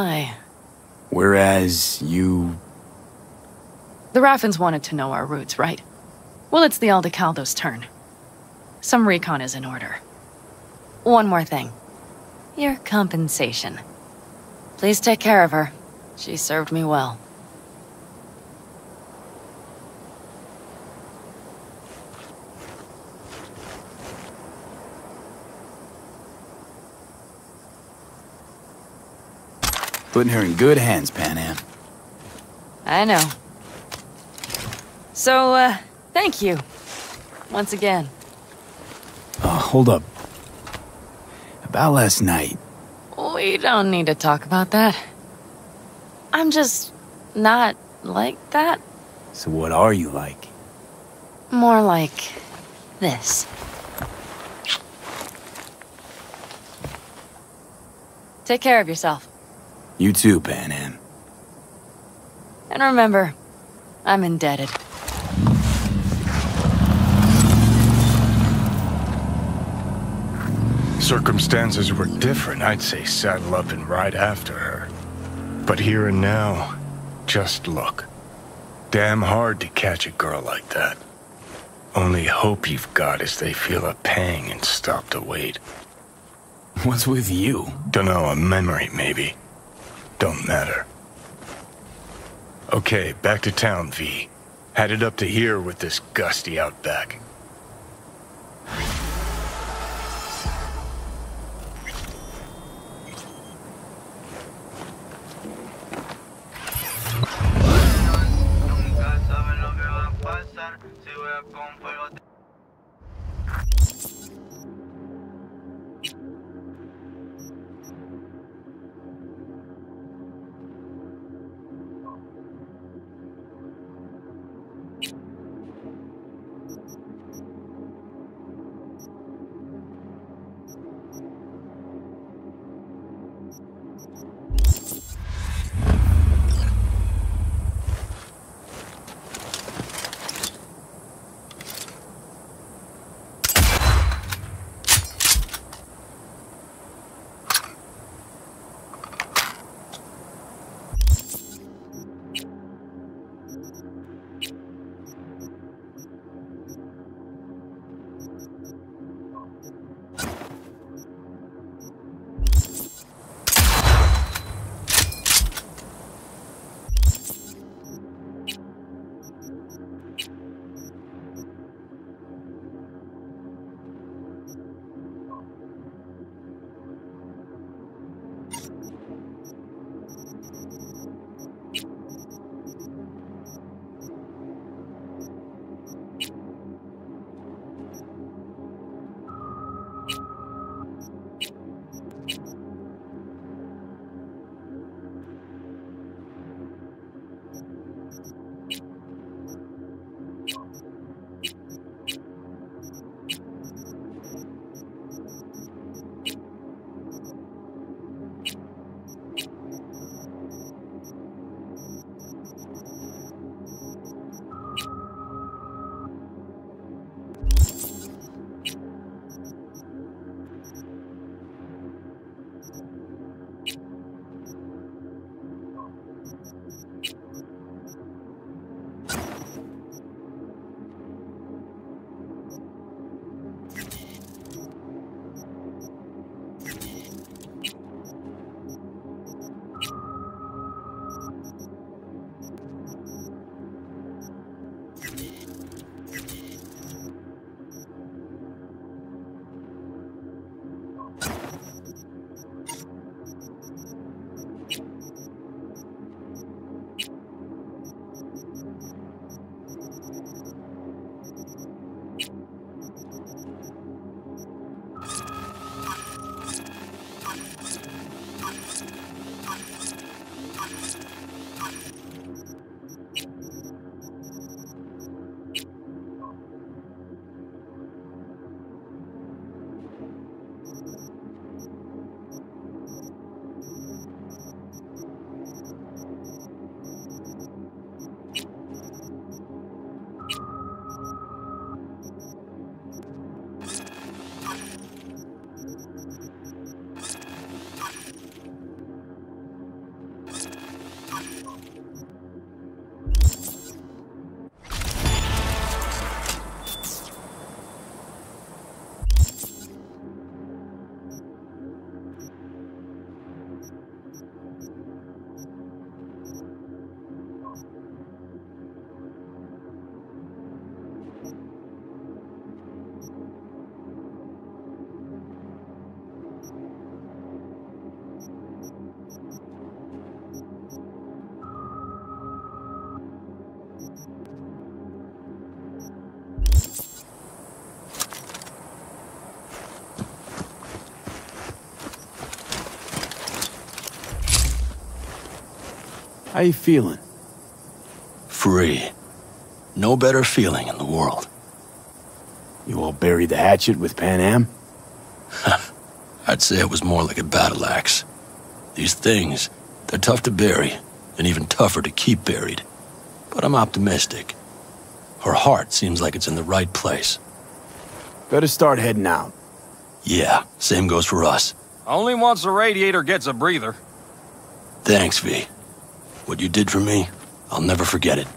you... The Raffins wanted to know our roots, right? Well, it's the Aldecaldo's turn. Some recon is in order. One more thing. Your compensation. Please take care of her. She served me well. Putting her in good hands, Panam. I know. So, thank you. Once again. Hold up. About last night. We don't need to talk about that. I'm just not like that. So what are you like? More like this. Take care of yourself. You too, Panam. And remember, I'm indebted. Circumstances were different, I'd say saddle up and ride after her. But here and now, just look. Damn hard to catch a girl like that. Only hope you've got is they feel a pang and stop to wait. What's with you? Dunno, a memory maybe. Don't matter. Okay, back to town, V. Headed up to here with this gusty outback. How you feeling? Free. No better feeling in the world. You all buried the hatchet with Pan Am? I'd say it was more like a battle axe. These things, they're tough to bury, and even tougher to keep buried. But I'm optimistic. Her heart seems like it's in the right place. Better start heading out. Yeah, same goes for us. Only once a radiator gets a breather. Thanks, V. What you did for me, I'll never forget it.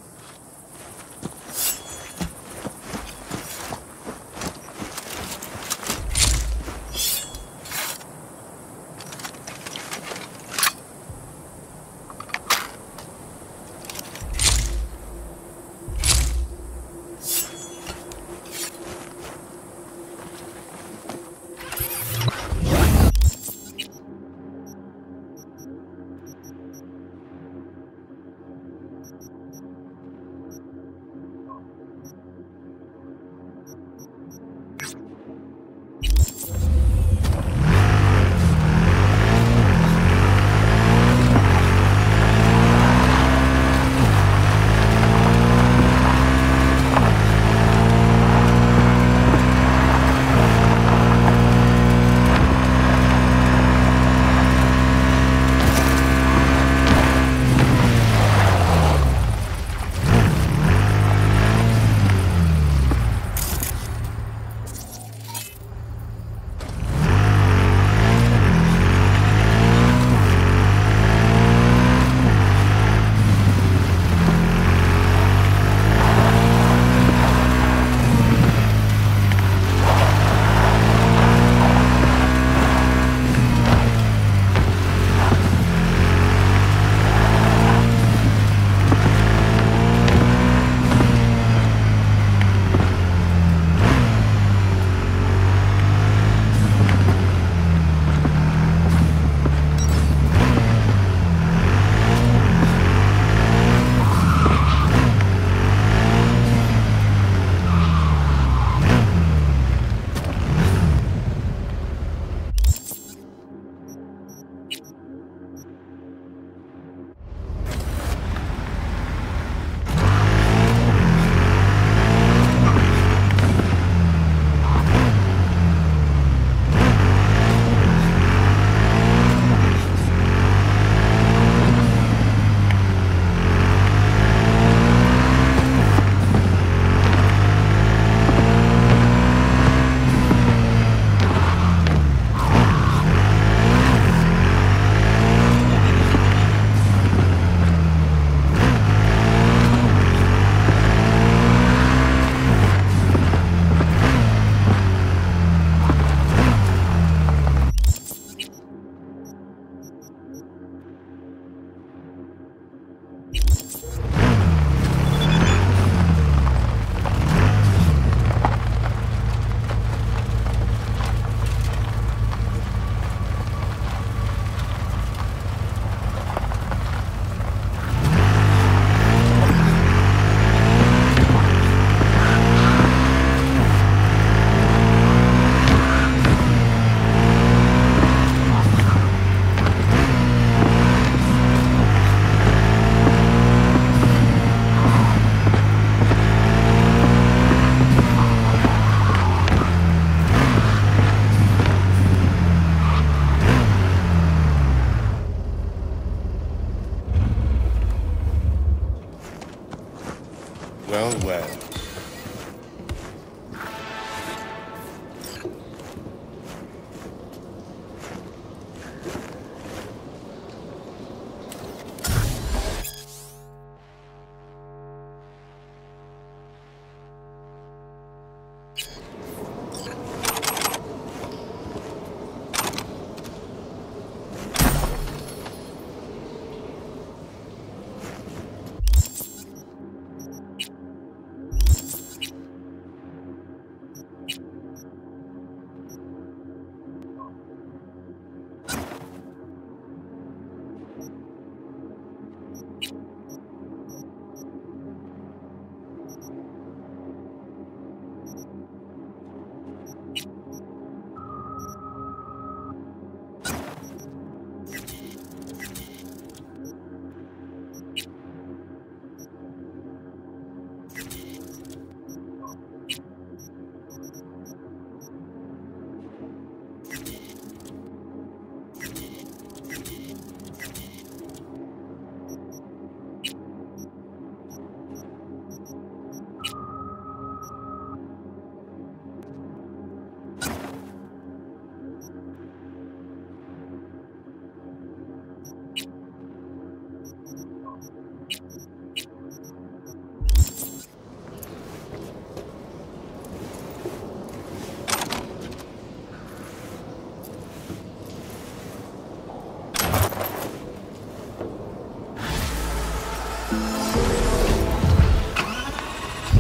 Well, well.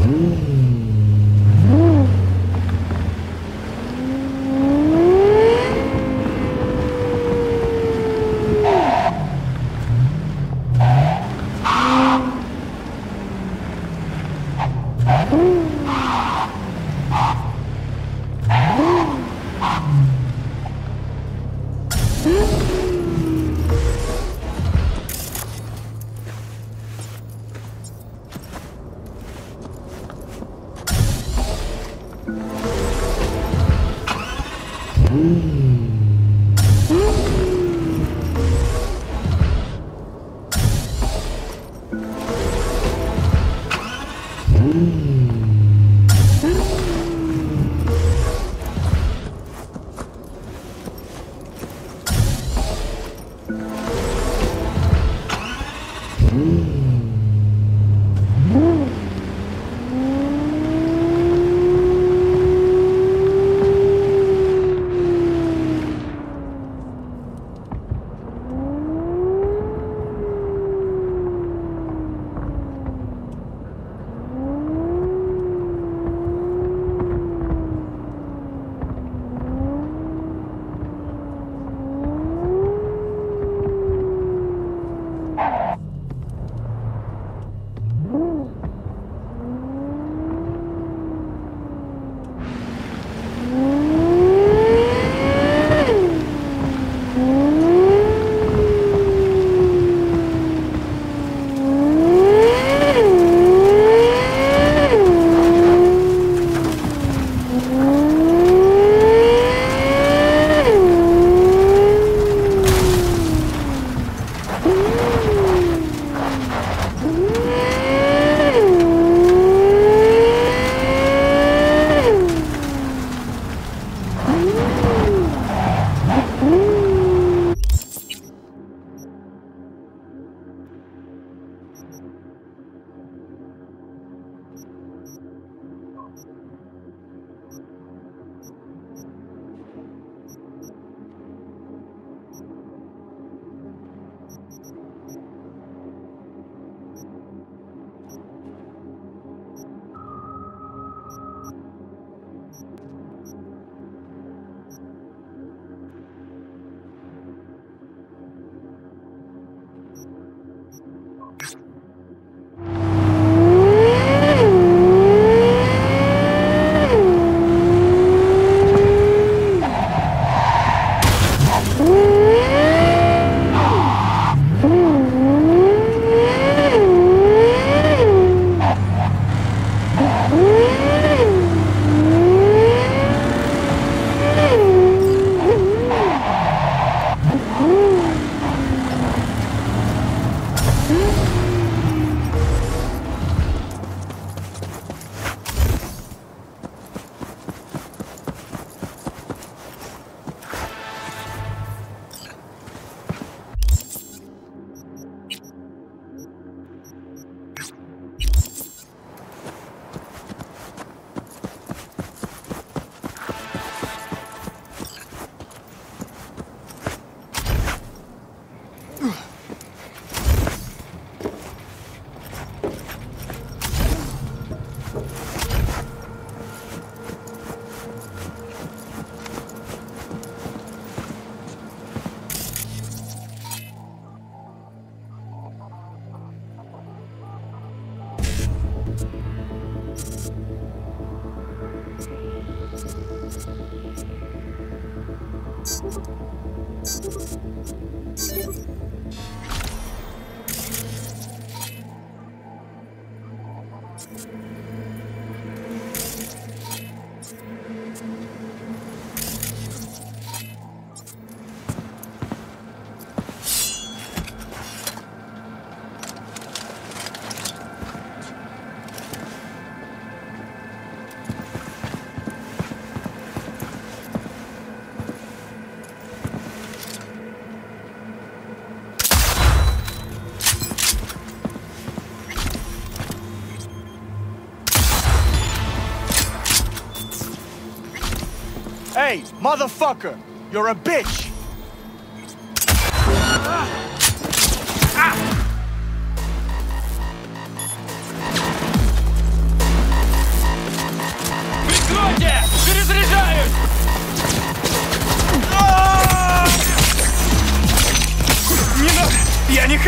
Hey, motherfucker! You're a bitch!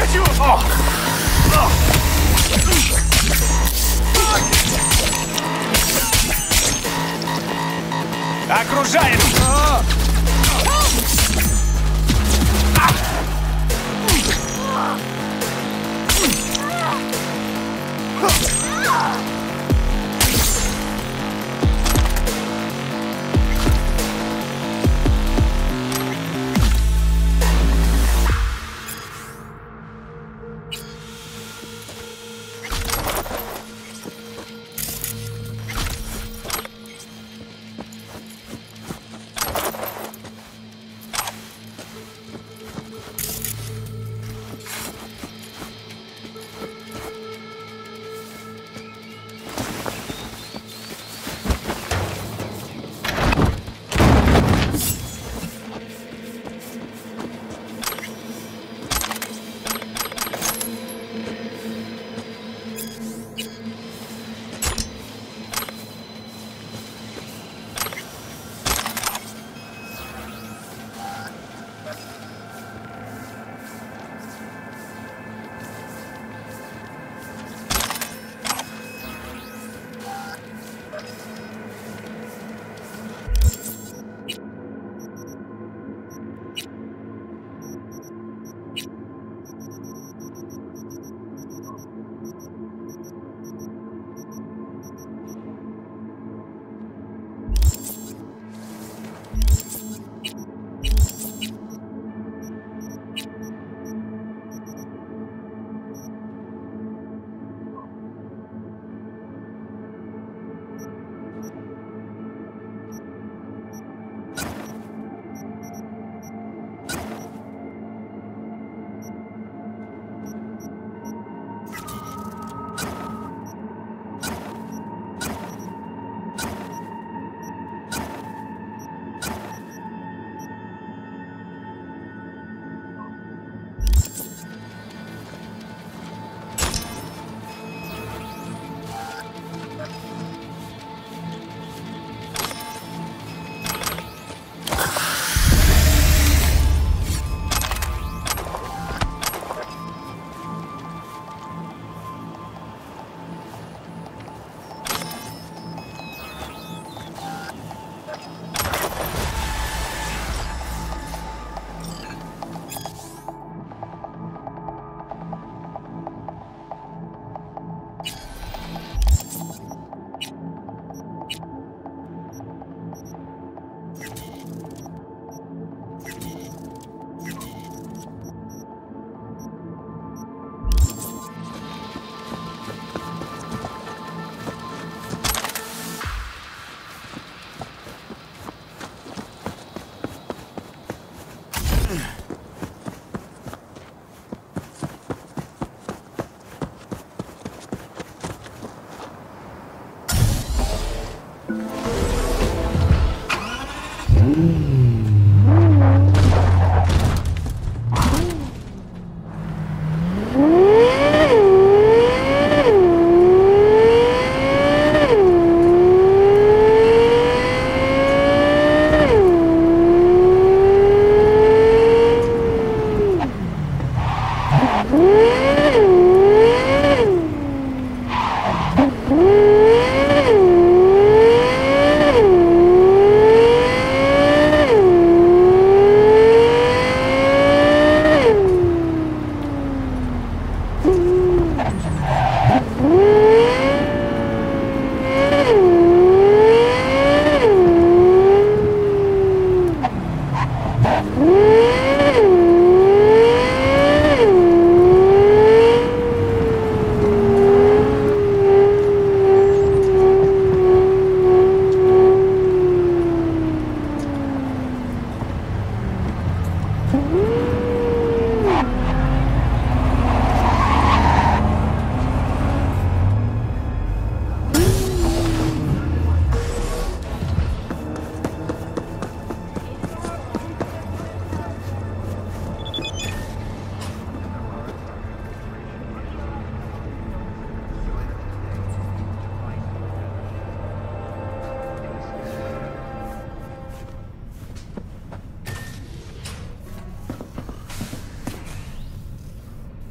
Окружаем!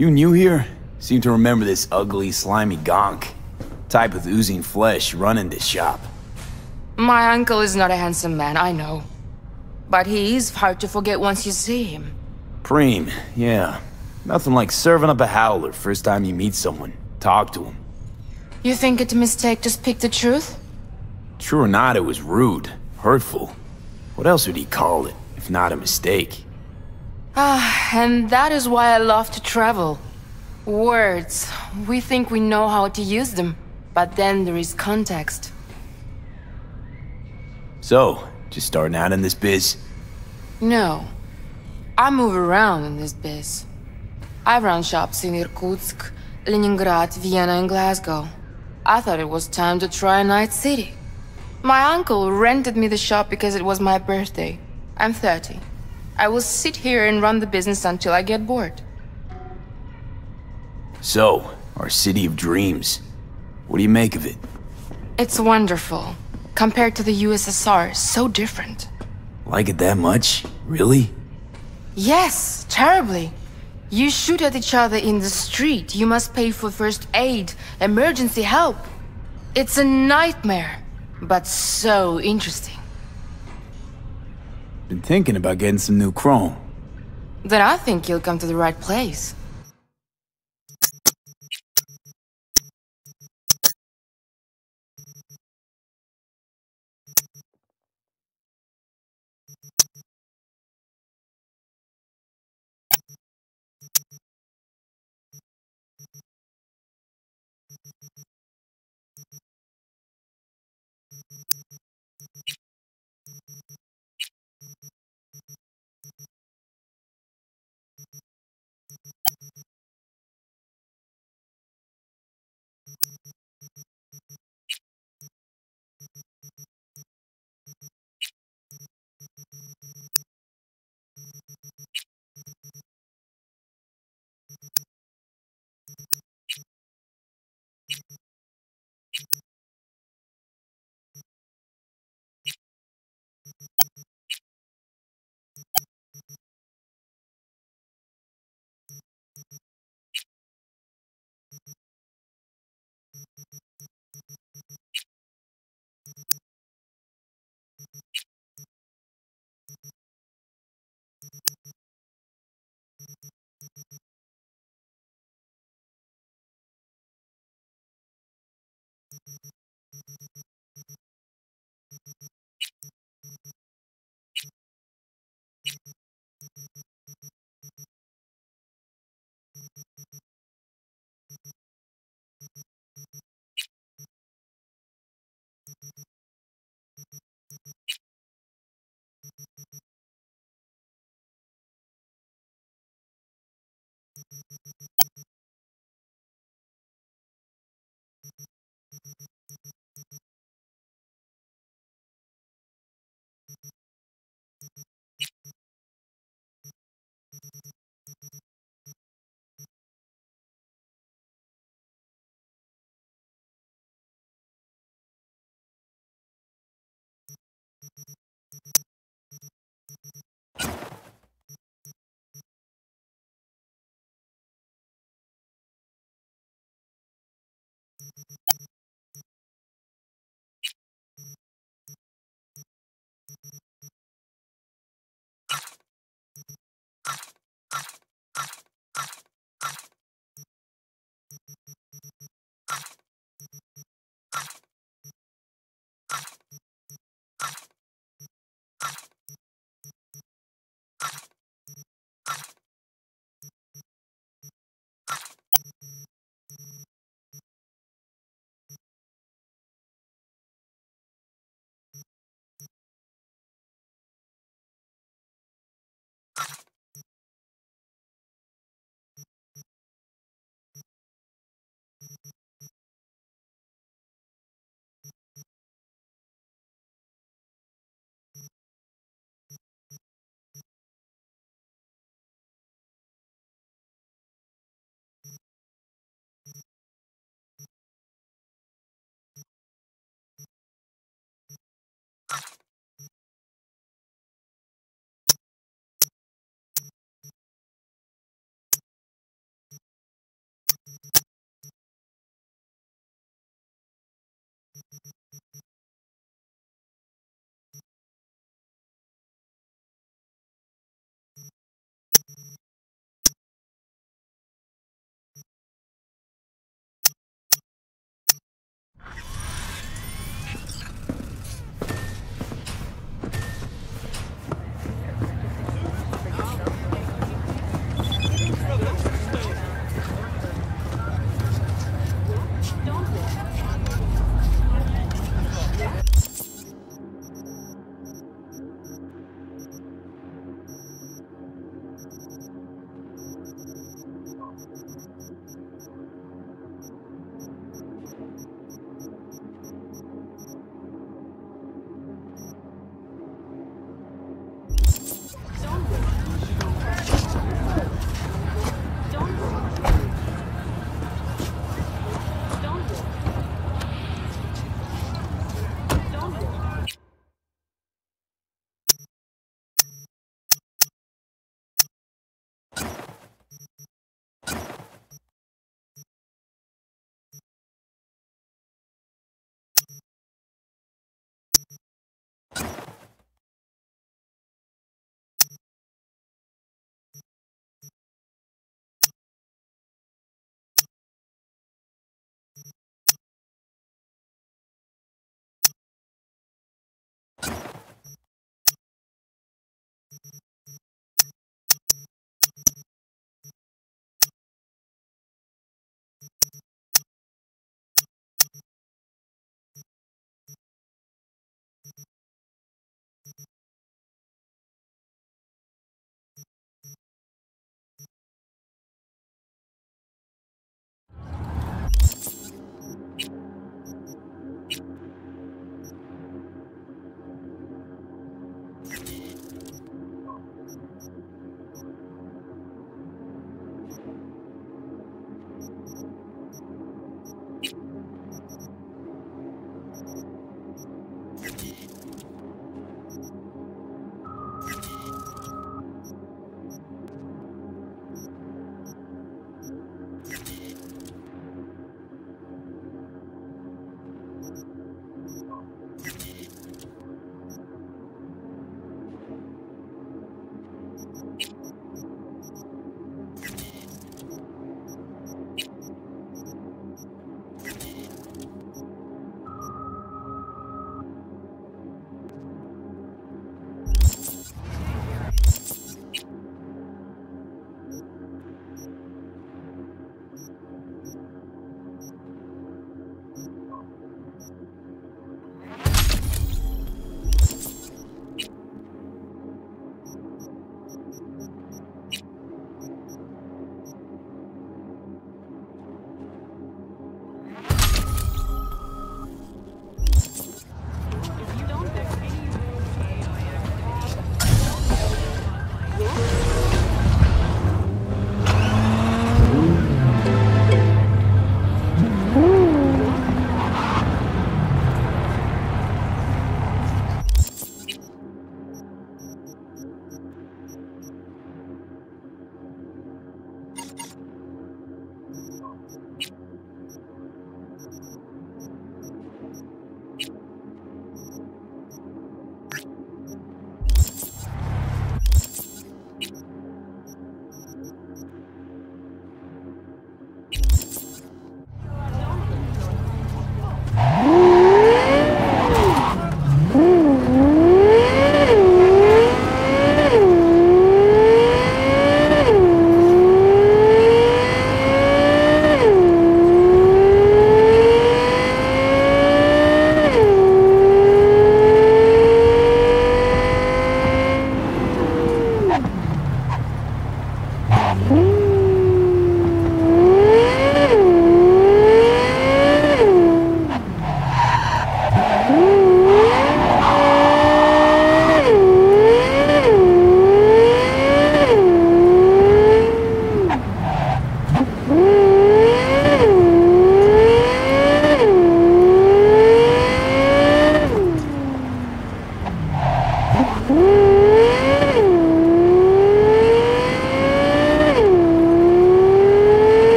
You new here? Seem to remember this ugly, slimy gonk. Type with oozing flesh running this shop. My uncle is not a handsome man, I know. But he is hard to forget once you see him. Preem, yeah. Nothing like serving up a howler first time you meet someone. Talk to him. You think it's a mistake to speak the truth? True or not, it was rude. Hurtful. What else would he call it, if not a mistake? And that is why I love to travel. Words. We think we know how to use them, but then there is context. So, just starting out in this biz? No. I move around in this biz. I run shops in Irkutsk, Leningrad, Vienna, and Glasgow. I thought it was time to try Night City. My uncle rented me the shop because it was my birthday. I'm 30. I will sit here and run the business until I get bored. So, our city of dreams. What do you make of it? It's wonderful. Compared to the USSR, so different. Like it that much? Really? Yes, terribly. You shoot at each other in the street. You must pay for first aid, emergency help. It's a nightmare, but so interesting. Been thinking about getting some new chrome. Then I think you'll come to the right place.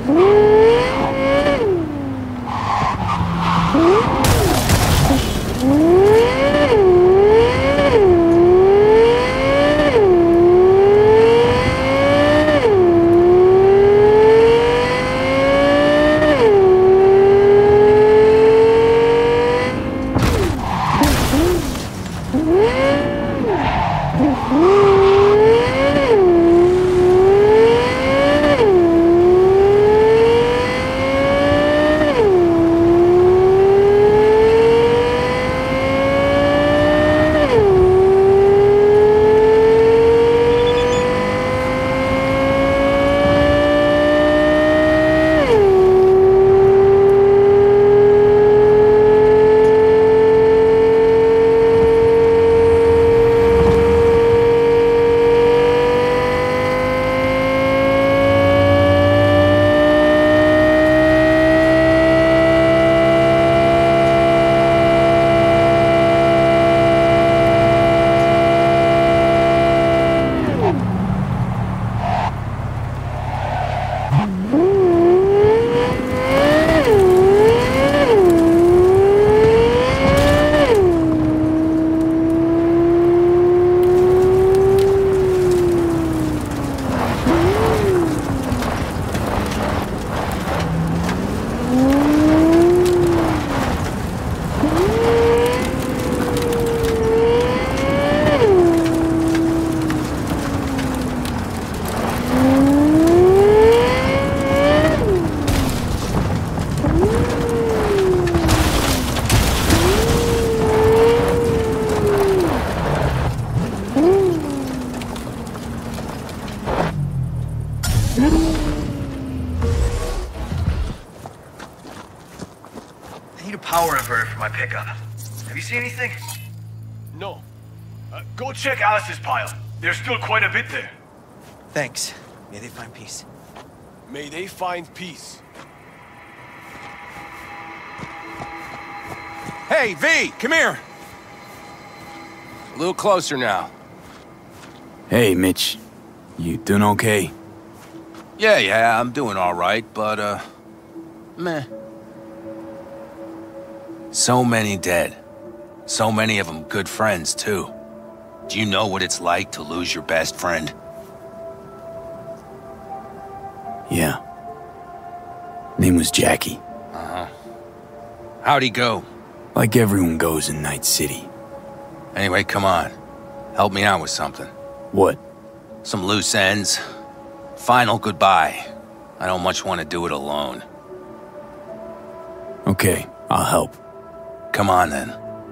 I need a power inverter for my pickup. Have you seen anything? No. Go check Alice's pile. There's still quite a bit there. Thanks. May they find peace. May they find peace. Hey, V, come here. A little closer now. Hey, Mitch. You doing okay? Yeah, I'm doing all right, but, meh. So many dead. So many of them good friends, too. Do you know what it's like to lose your best friend? Yeah. Name was Jackie. Uh-huh. How'd he go? Like everyone goes in Night City. Anyway, come on. Help me out with something. What? Some loose ends. Final goodbye. I don't much want to do it alone. Okay, I'll help. Come on, then.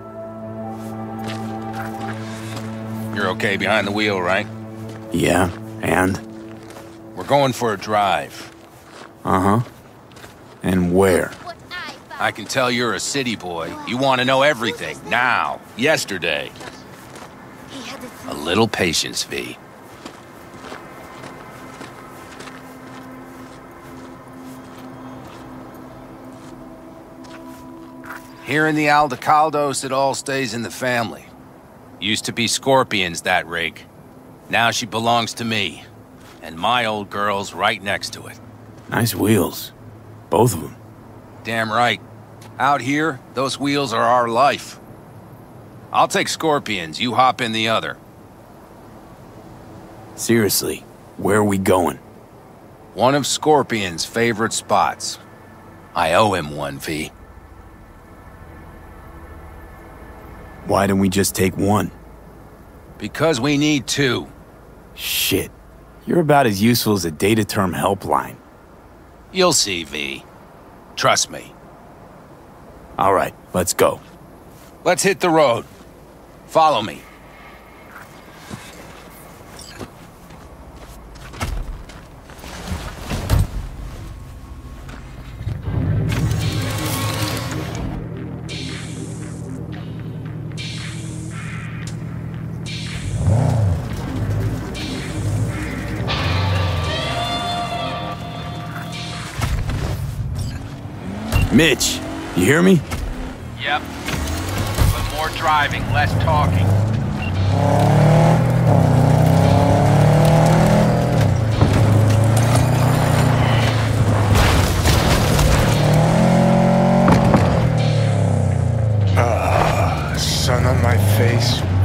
You're okay behind the wheel, right? Yeah, and? We're going for a drive. Uh-huh. And where? I can tell you're a city boy. You want to know everything, now, yesterday. A little patience, V. Here in the Aldecaldos, it all stays in the family. Used to be Scorpion's, that rig. Now she belongs to me. And my old girl's right next to it. Nice wheels. Both of them. Damn right. Out here, those wheels are our life. I'll take Scorpion's, you hop in the other. Seriously, where are we going? One of Scorpion's favorite spots. I owe him one, V. Why don't we just take one? Because we need two. Shit. You're about as useful as a data-term helpline. You'll see, V. Trust me. All right, let's go. Let's hit the road. Follow me. Mitch, you hear me? Yep. But more driving, less talking.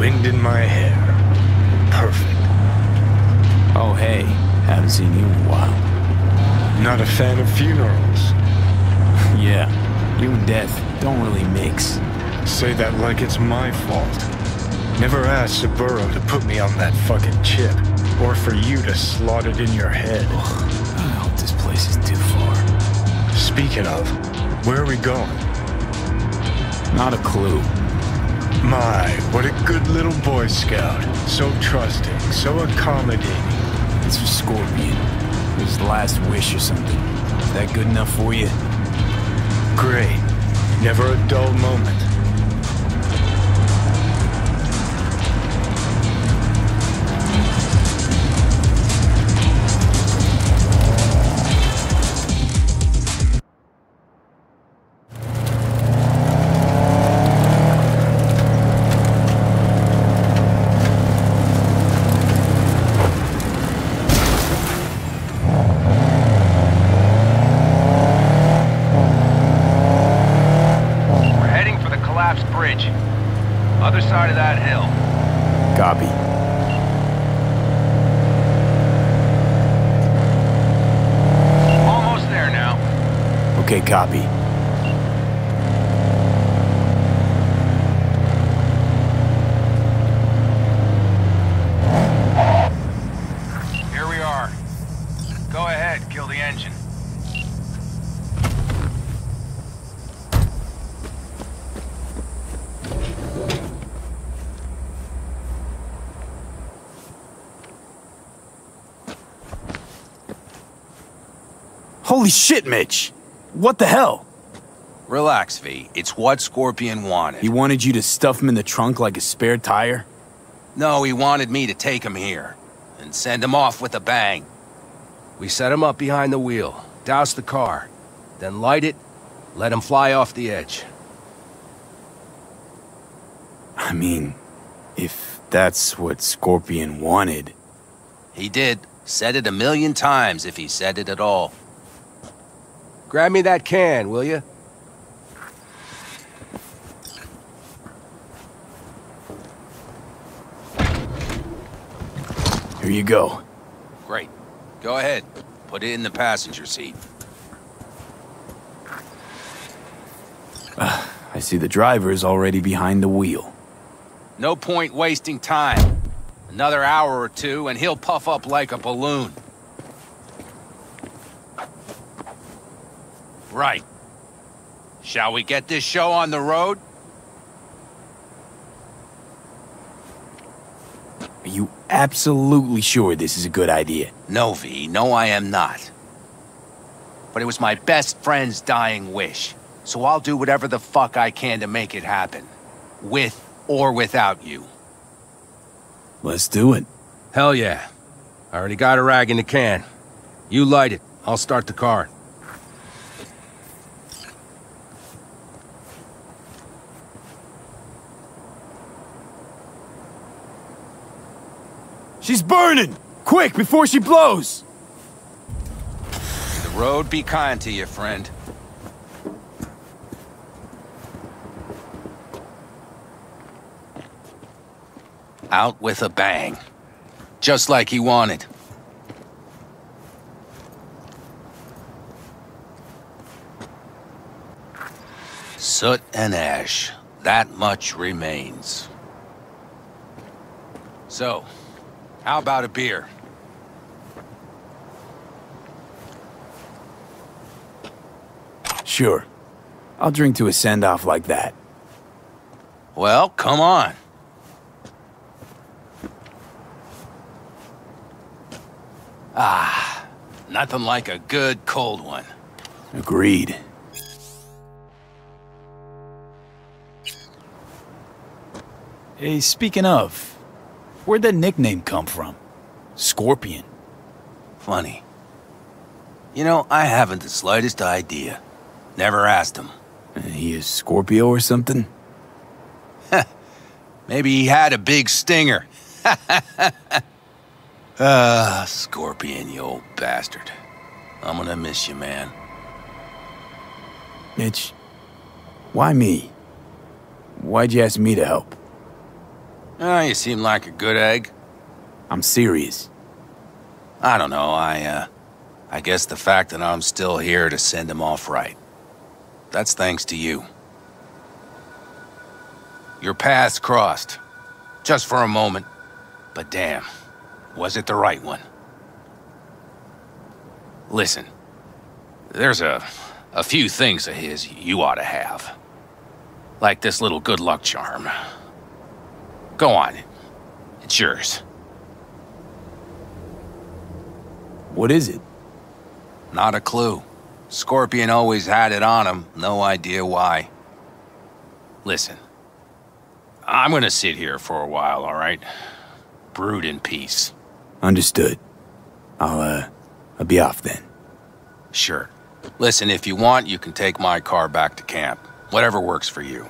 wind in my hair. Perfect. Oh, hey. Haven't seen you in a while. Not a fan of funerals. Yeah, you and death don't really mix. Say that like it's my fault. Never asked Saburo to put me on that fucking chip, or for you to slot it in your head. Ugh, I hope this place is too far. Speaking of, where are we going? Not a clue. My, what a good little Boy Scout. So trusting, so accommodating. It's for Scorpion. His last wish or something. Is that good enough for you? Great. Never a dull moment. Other side of that hill. Copy. Almost there now. Okay, copy. Here we are. Go ahead, kill the engine. Holy shit, Mitch! What the hell? Relax, V. It's what Scorpion wanted. He wanted you to stuff him in the trunk like a spare tire? No, he wanted me to take him here and send him off with a bang. We set him up behind the wheel, douse the car, then light it, let him fly off the edge. I mean, if that's what Scorpion wanted... He did. Said it 1,000,000 times if he said it at all. Grab me that can, will you? Here you go. Great. Go ahead. Put it in the passenger seat. I see the driver is already behind the wheel. No point wasting time. Another hour or two and he'll puff up like a balloon. Right. Shall we get this show on the road? Are you absolutely sure this is a good idea? No, V. No, I am not. But it was my best friend's dying wish. So I'll do whatever the fuck I can to make it happen. With or without you. Let's do it. Hell yeah. I already got a rag in the can. You light it. I'll start the car. She's burning! Quick, before she blows! The road be kind to you, friend. Out with a bang. Just like he wanted. Soot and ash. That much remains. So, how about a beer? Sure. I'll drink to a send-off like that. Well, come on. Ah, nothing like a good cold one. Agreed. Hey, speaking of, where'd that nickname come from? Scorpion. Funny. You know, I haven't the slightest idea. Never asked him. He is Scorpio or something? Maybe he had a big stinger. Scorpion, you old bastard. I'm gonna miss you, man. Mitch, why me? Why'd you ask me to help? You seem like a good egg. I'm serious. I don't know, I guess the fact that I'm still here to send him off right. That's thanks to you. Your paths crossed. Just for a moment. But damn, was it the right one? Listen, there's a few things of his you ought to have. Like this little good luck charm. Go on, it's yours. What is it? Not a clue. Scorpion always had it on him, no idea why. Listen, I'm gonna sit here for a while, all right? Brood in peace. Understood. I'll be off then. Sure. Listen, if you want, you can take my car back to camp. Whatever works for you.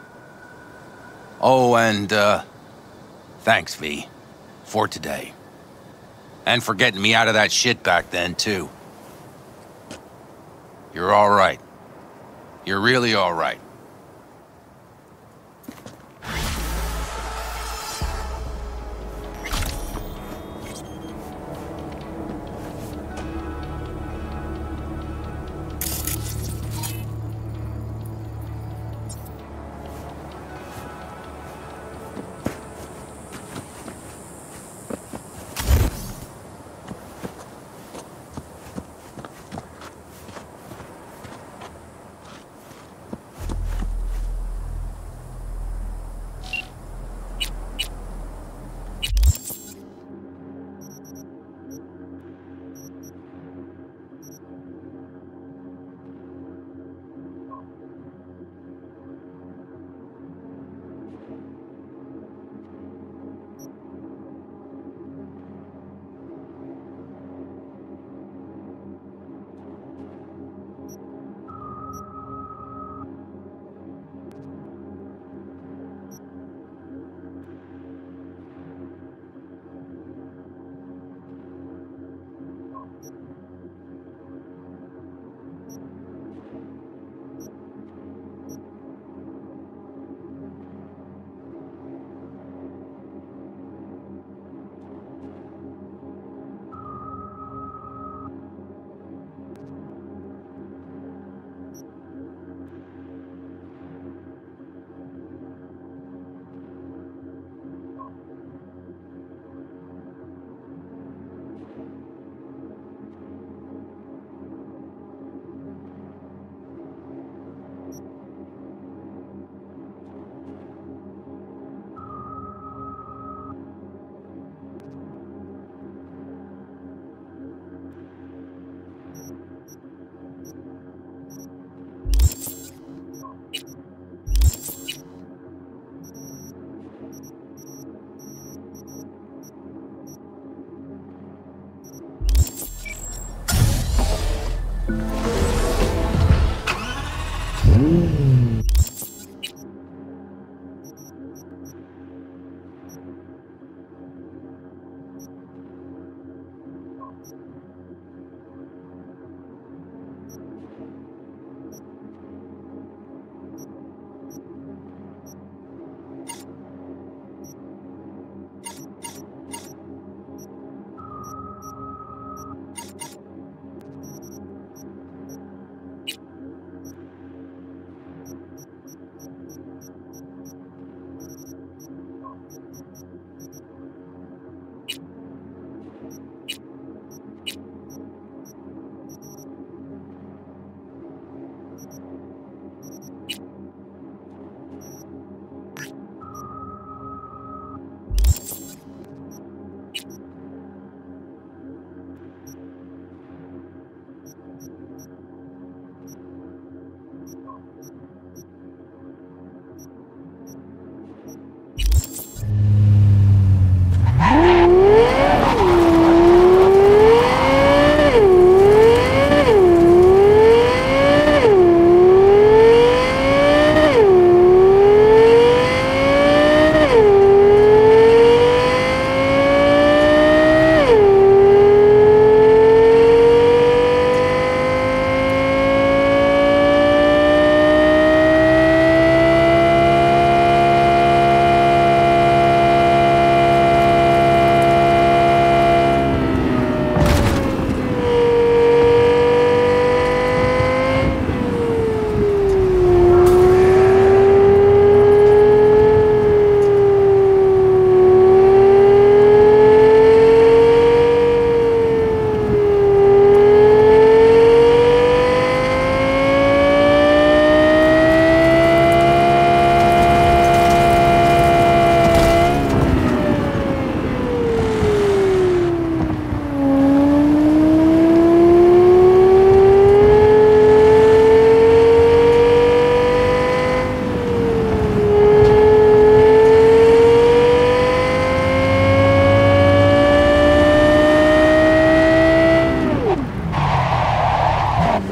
Oh, and, thanks, V. For today. And for getting me out of that shit back then, too. You're all right. You're really all right.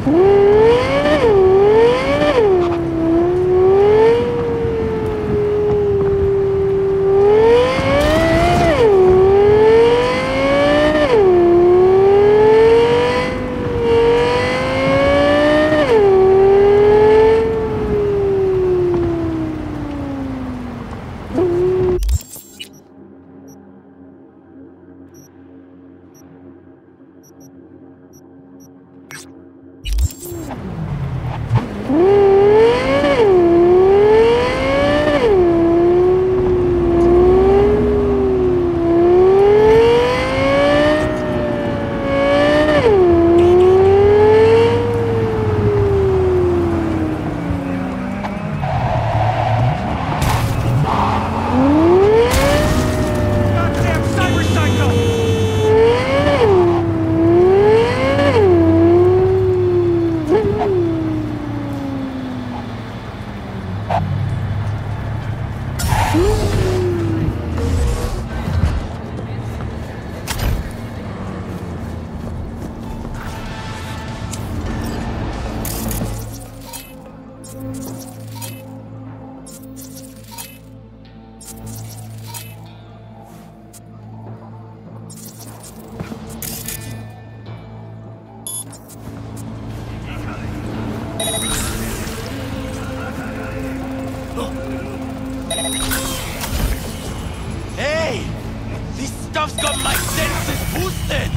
Hey! This stuff's got my senses boosted!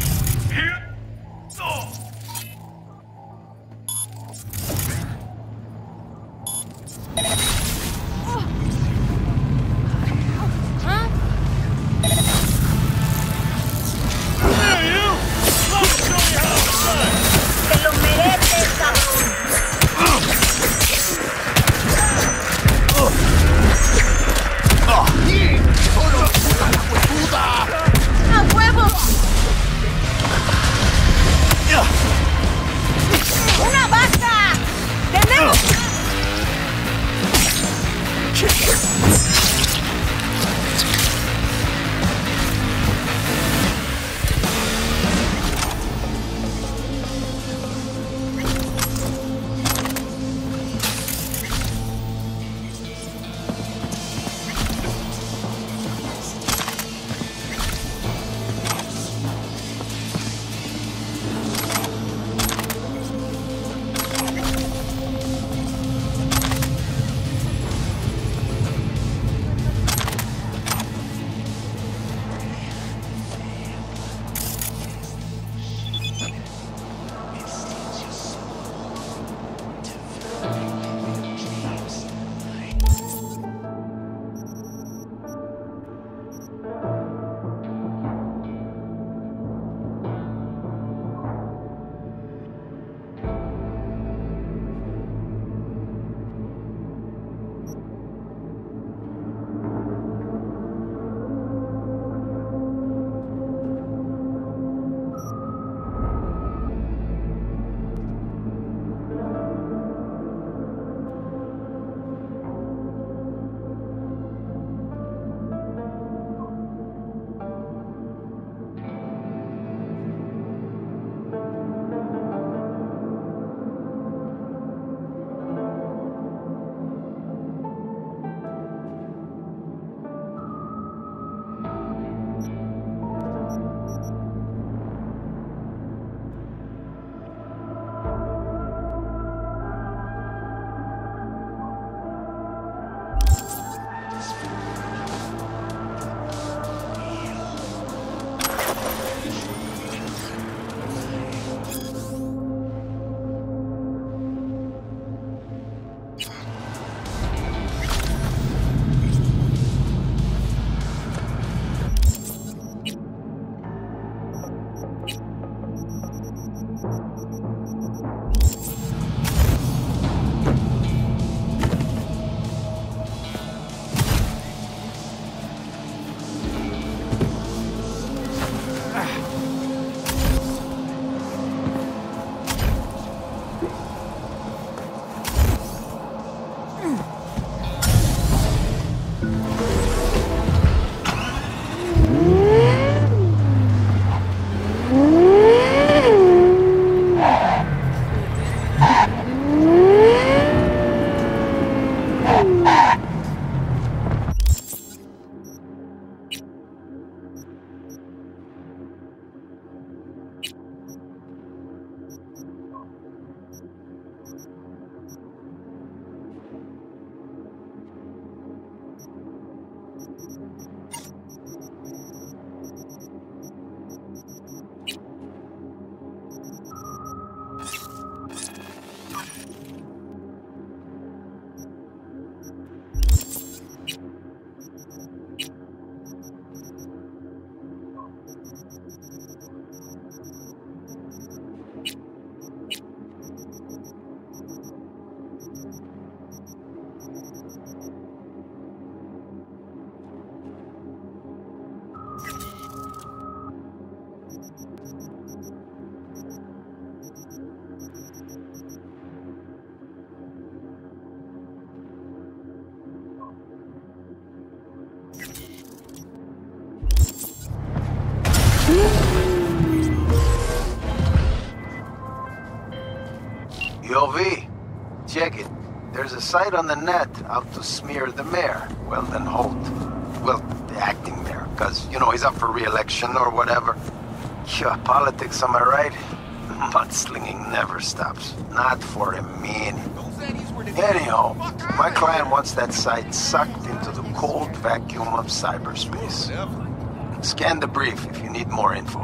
Yo, V, check it. There's a site on the net out to smear the mayor, Weldon Holt. Well, the acting mayor, because, you know, he's up for re-election or whatever. Yeah, politics, am I right? Mudslinging never stops. Not for a minute. Anyhow, my client wants that site sucked into the cold vacuum of cyberspace. Scan the brief if you need more info.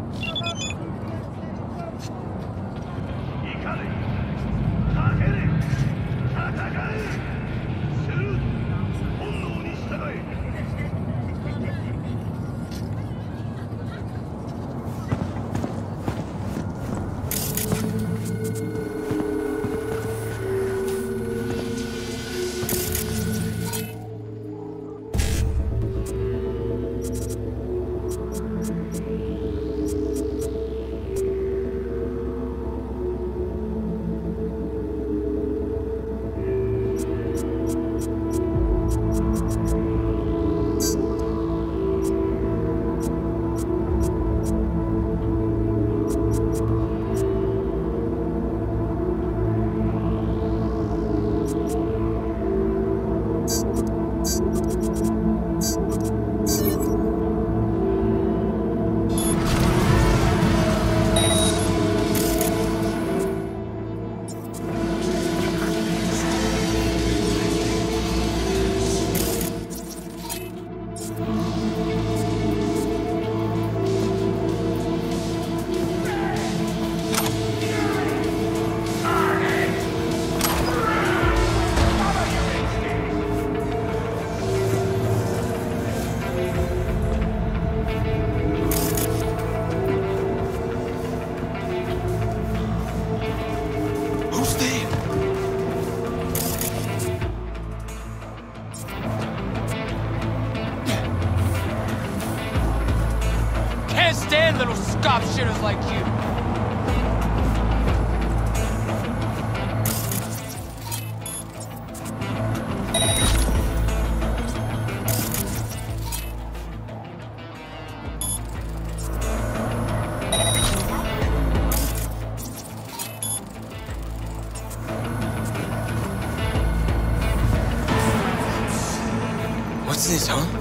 Stand little scop shitters like you. What's this, huh?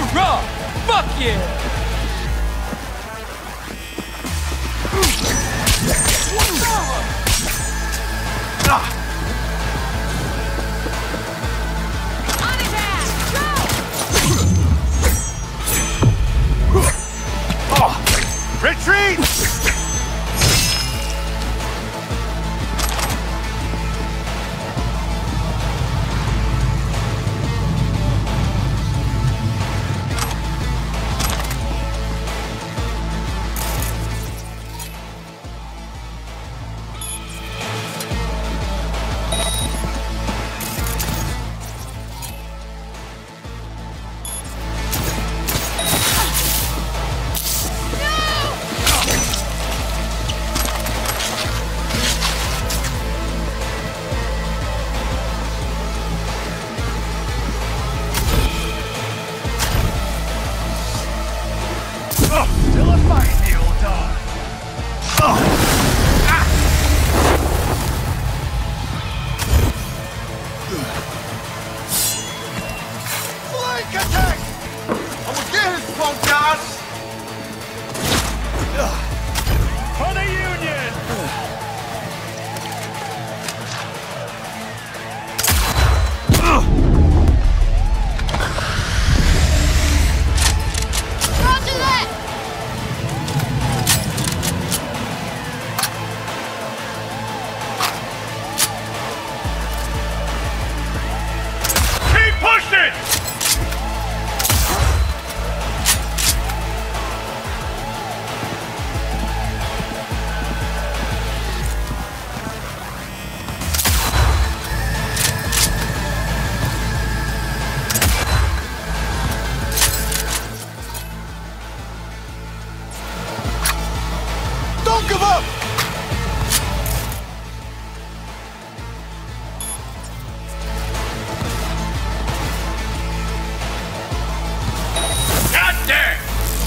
Hoorah! Fuck yeah! Retreat! Still a fight, the old dog. Flank attack! I'm gonna get his punk ass! For the Union! Roger that! Keep pushing! Don't give up! God damn!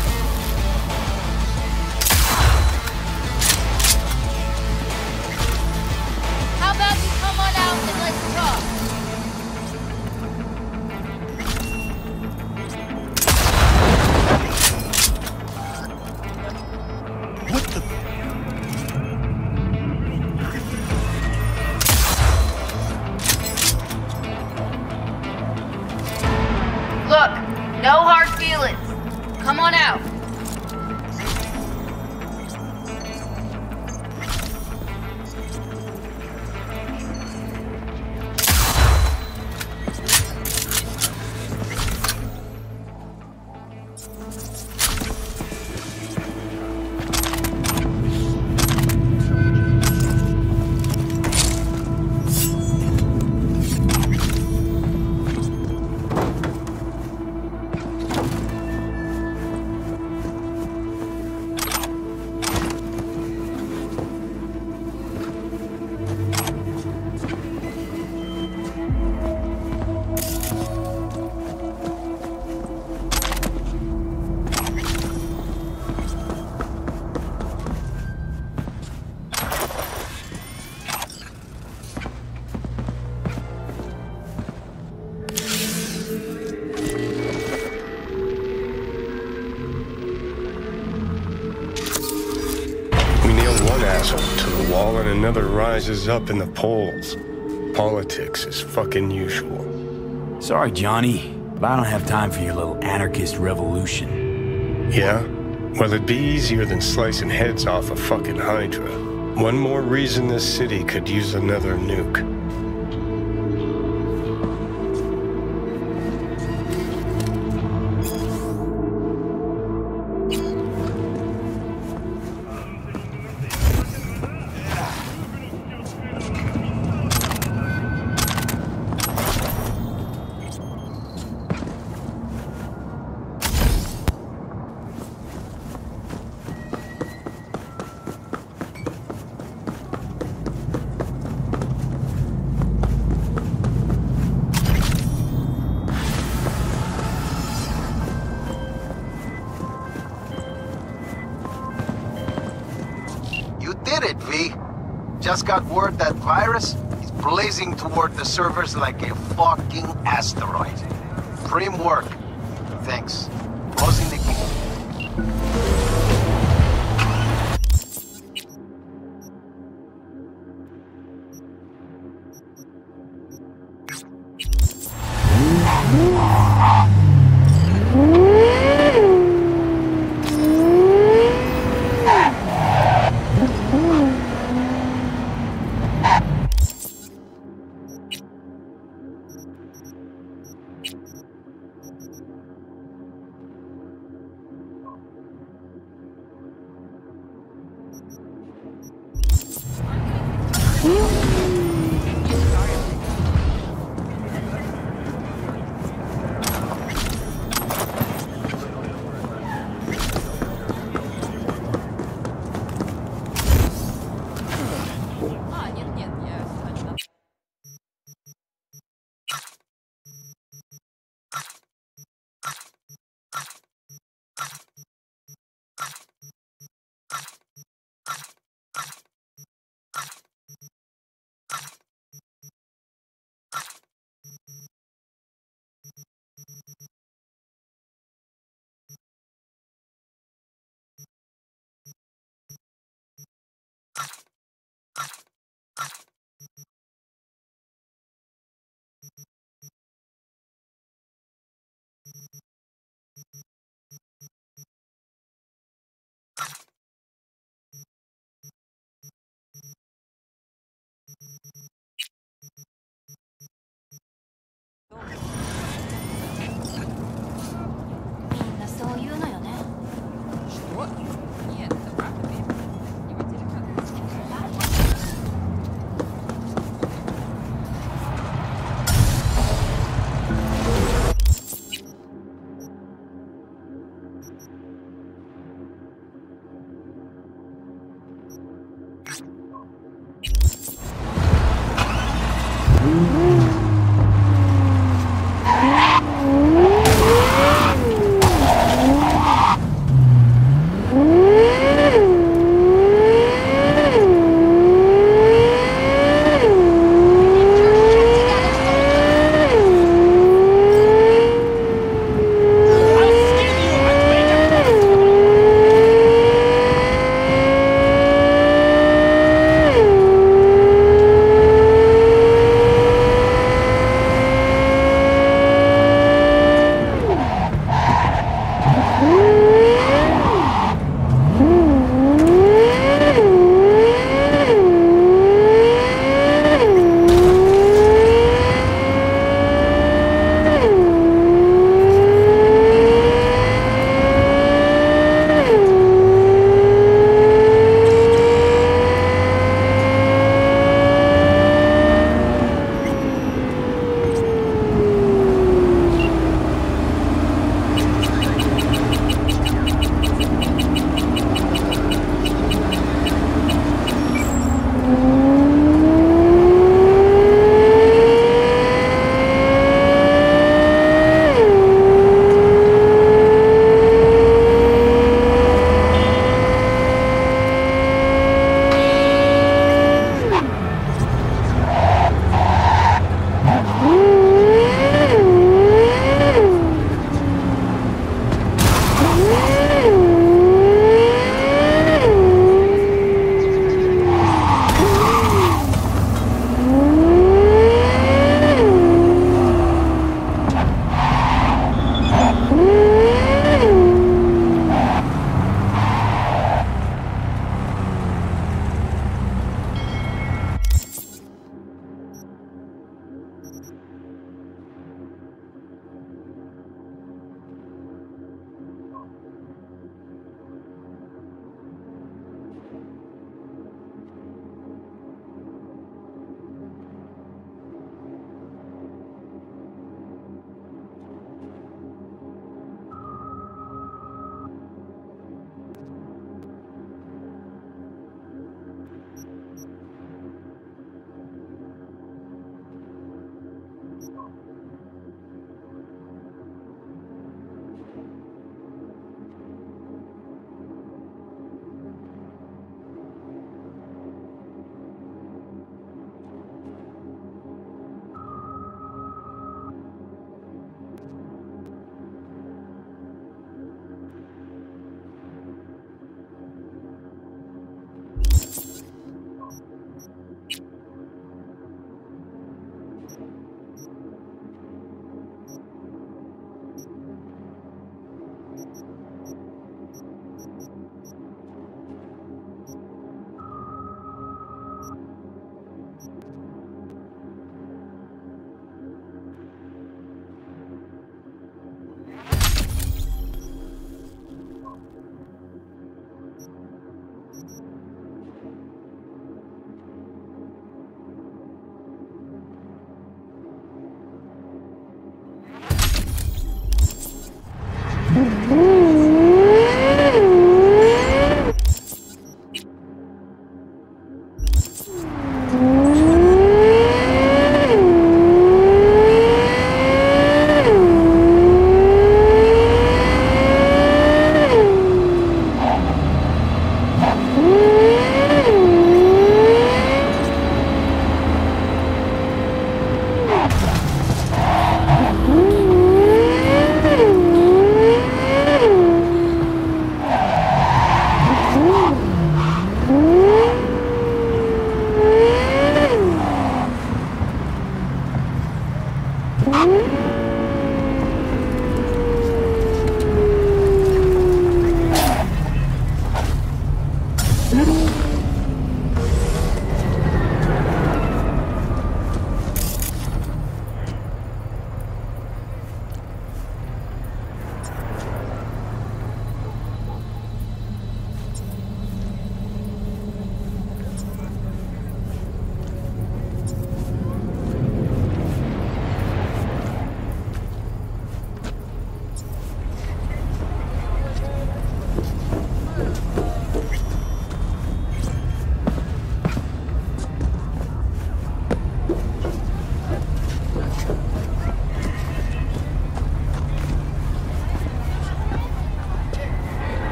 How about you come on out and let's talk? What the? Look, no hard feelings. Come on out. To the wall and another rises up in the polls. Politics is fucking usual. Sorry, Johnny, but I don't have time for your little anarchist revolution. Yeah? Well, it'd be easier than slicing heads off a fucking Hydra. One more reason this city could use another nuke. Just got word that virus is blazing toward the servers like a fucking asteroid. Prim work. Thanks. Closing the gate.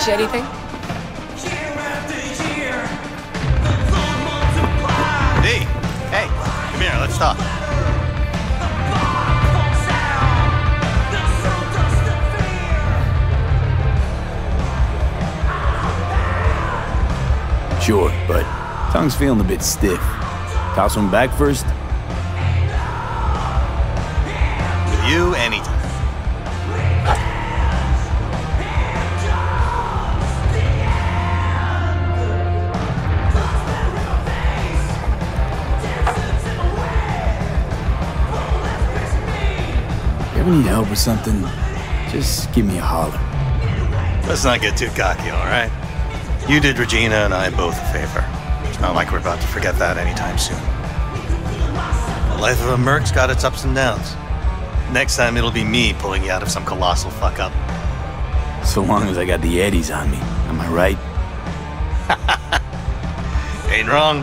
you anything? Hey, hey, come here, let's talk. Sure, but tongue's feeling a bit stiff. Toss one back first? With you, anytime. You ever need help with something? Just give me a holler. Let's not get too cocky, all right? You did Regina and I both a favor. It's not like we're about to forget that anytime soon. The life of a merc's got its ups and downs. Next time it'll be me pulling you out of some colossal fuck-up. So long as I got the eddies on me, am I right? Ain't wrong.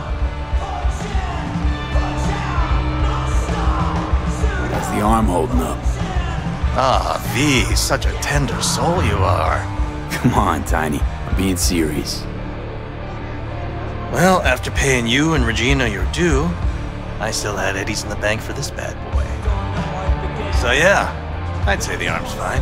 How's the arm holding up? Ah, V, such a tender soul you are. Come on, Tiny. I'm being serious. Well, after paying you and Regina your due, I still had eddies in the bank for this bad boy. So yeah, I'd say the arm's fine.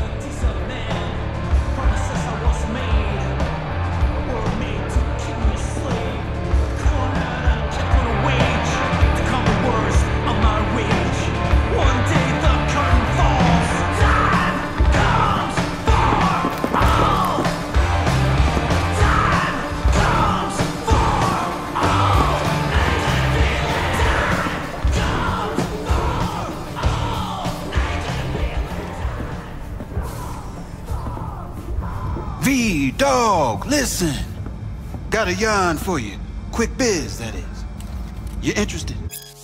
Dog, listen. Got a yarn for you. Quick biz, that is. You interested?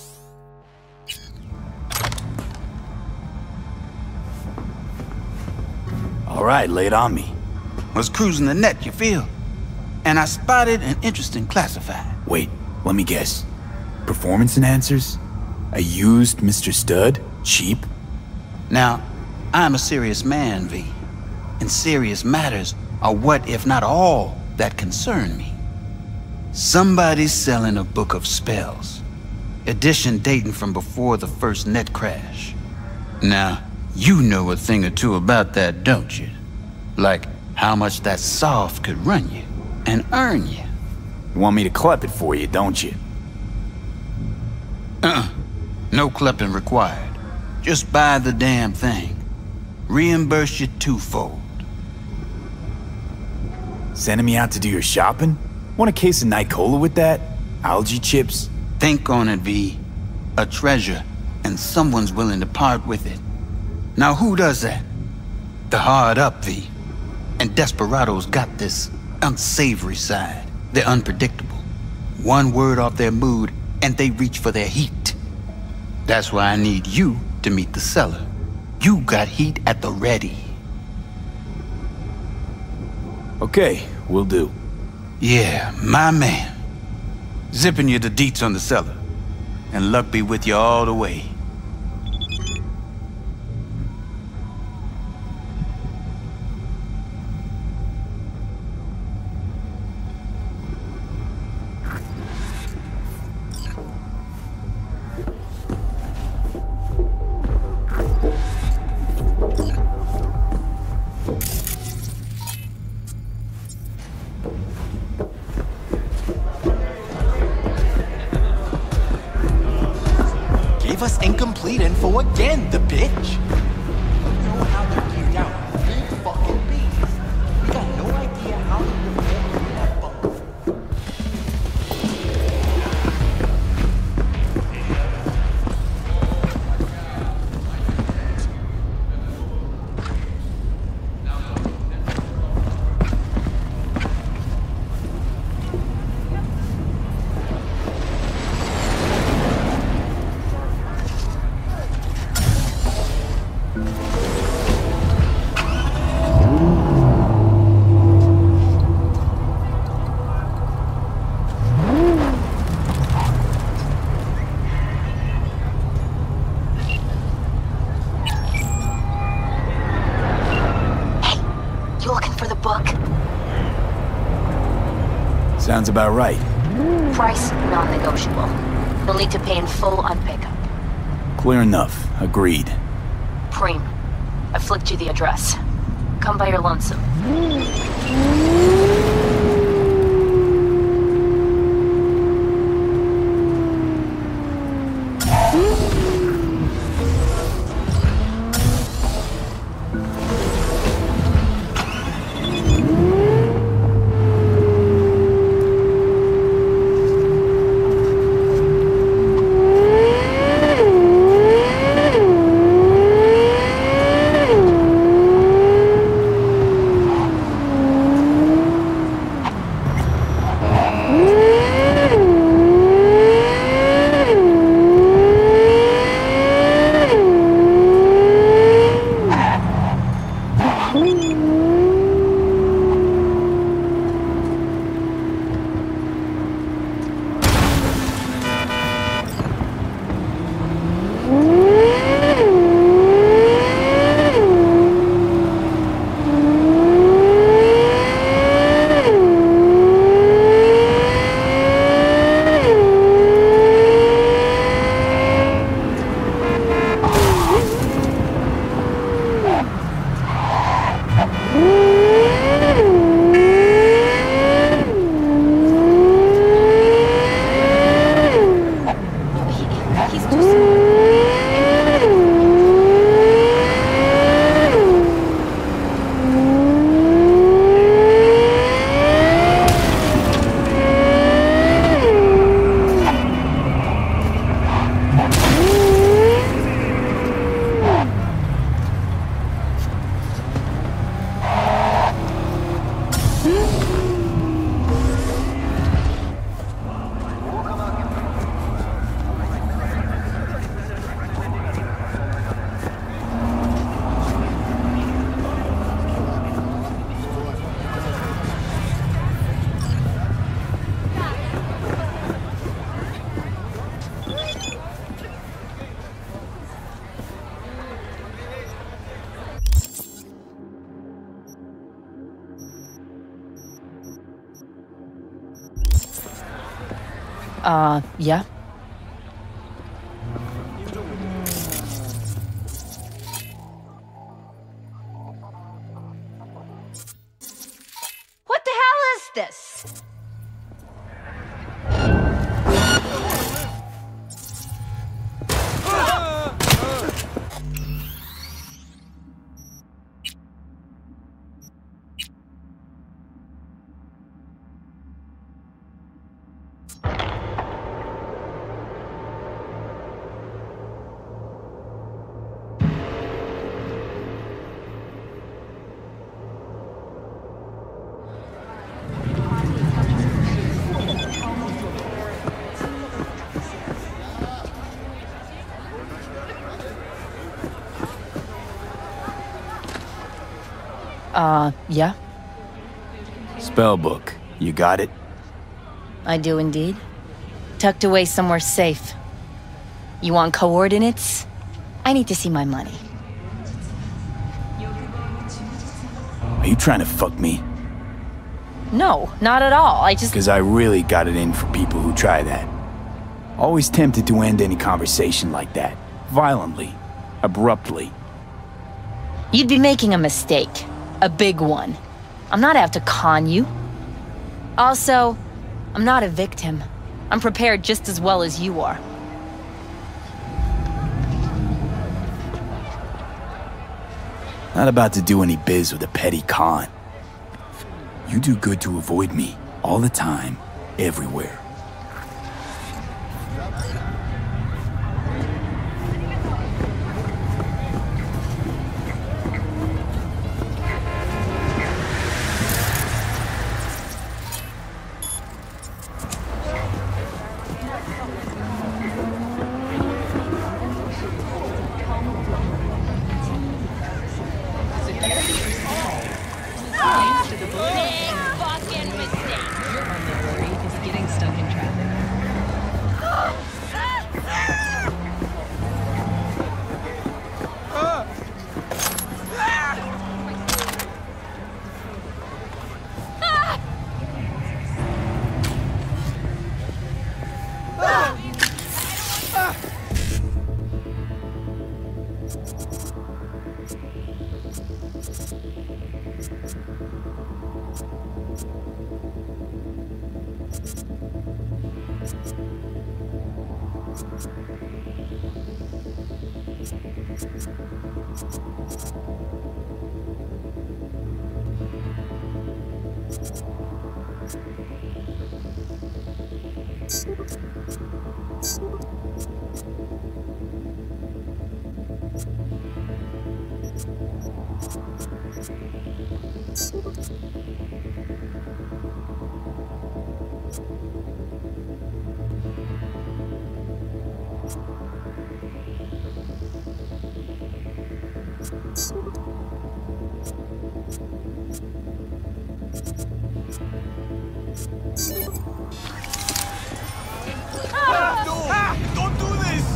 All right, lay it on me. Was cruising the net, you feel? And I spotted an interesting classified. Wait, let me guess. Performance enhancers? A used Mr. Stud? Cheap? Now, I'm a serious man, V. And serious matters are what, if not all, that concern me. Somebody's selling a book of spells. Edition dating from before the first net crash. Now, you know a thing or two about that, don't you? Like how much that soft could run you and earn you. You want me to clip it for you, don't you? No clipping required. Just buy the damn thing. Reimburse you twofold. Sending me out to do your shopping? Want a case of Night Cola with that? Algae chips? Think on it, V. A treasure, and someone's willing to part with it. Now who does that? The hard up, V. And desperados got this unsavory side. They're unpredictable. One word off their mood, and they reach for their heat. That's why I need you to meet the seller. You got heat at the ready. Okay, will do. Yeah, my man. Zipping you the deets on the seller. And luck be with you all the way. Gave us incomplete info again, the bitch. You know how they're geared out. Big fucking bees. We got no idea how to perform in that bunker. Sounds about right. Price non-negotiable. You'll need to pay in full on pickup. Clear enough. Agreed. Preem, I flicked you the address. Come by your lonesome. Yeah? What the hell is this? Yeah? Spellbook. You got it? I do indeed. Tucked away somewhere safe. You want coordinates? I need to see my money. Are you trying to fuck me? No, not at all. I just... Because I really got it in for people who try that. Always tempted to end any conversation like that. Violently. Abruptly. You'd be making a mistake. A big one. I'm not out to con you. Also, I'm not a victim. I'm prepared just as well as you are. Not about to do any biz with a petty con. You do good to avoid me, all the time, everywhere. Big fucking mistake. Your underworry is getting stuck Don't do this!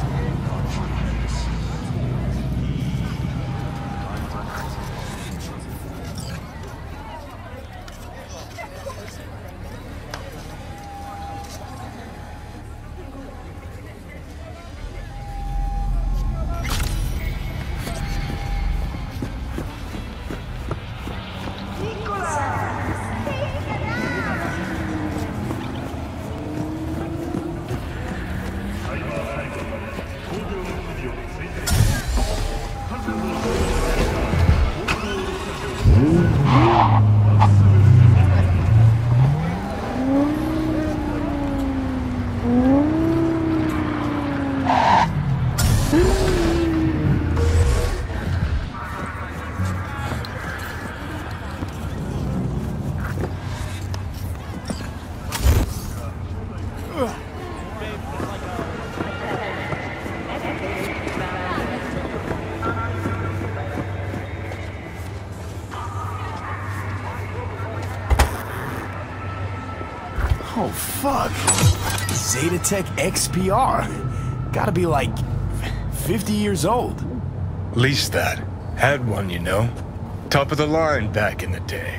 Oh, fuck. Zetatech XPR. Gotta be like 50 years old. Least that. Had one, you know. Top of the line back in the day.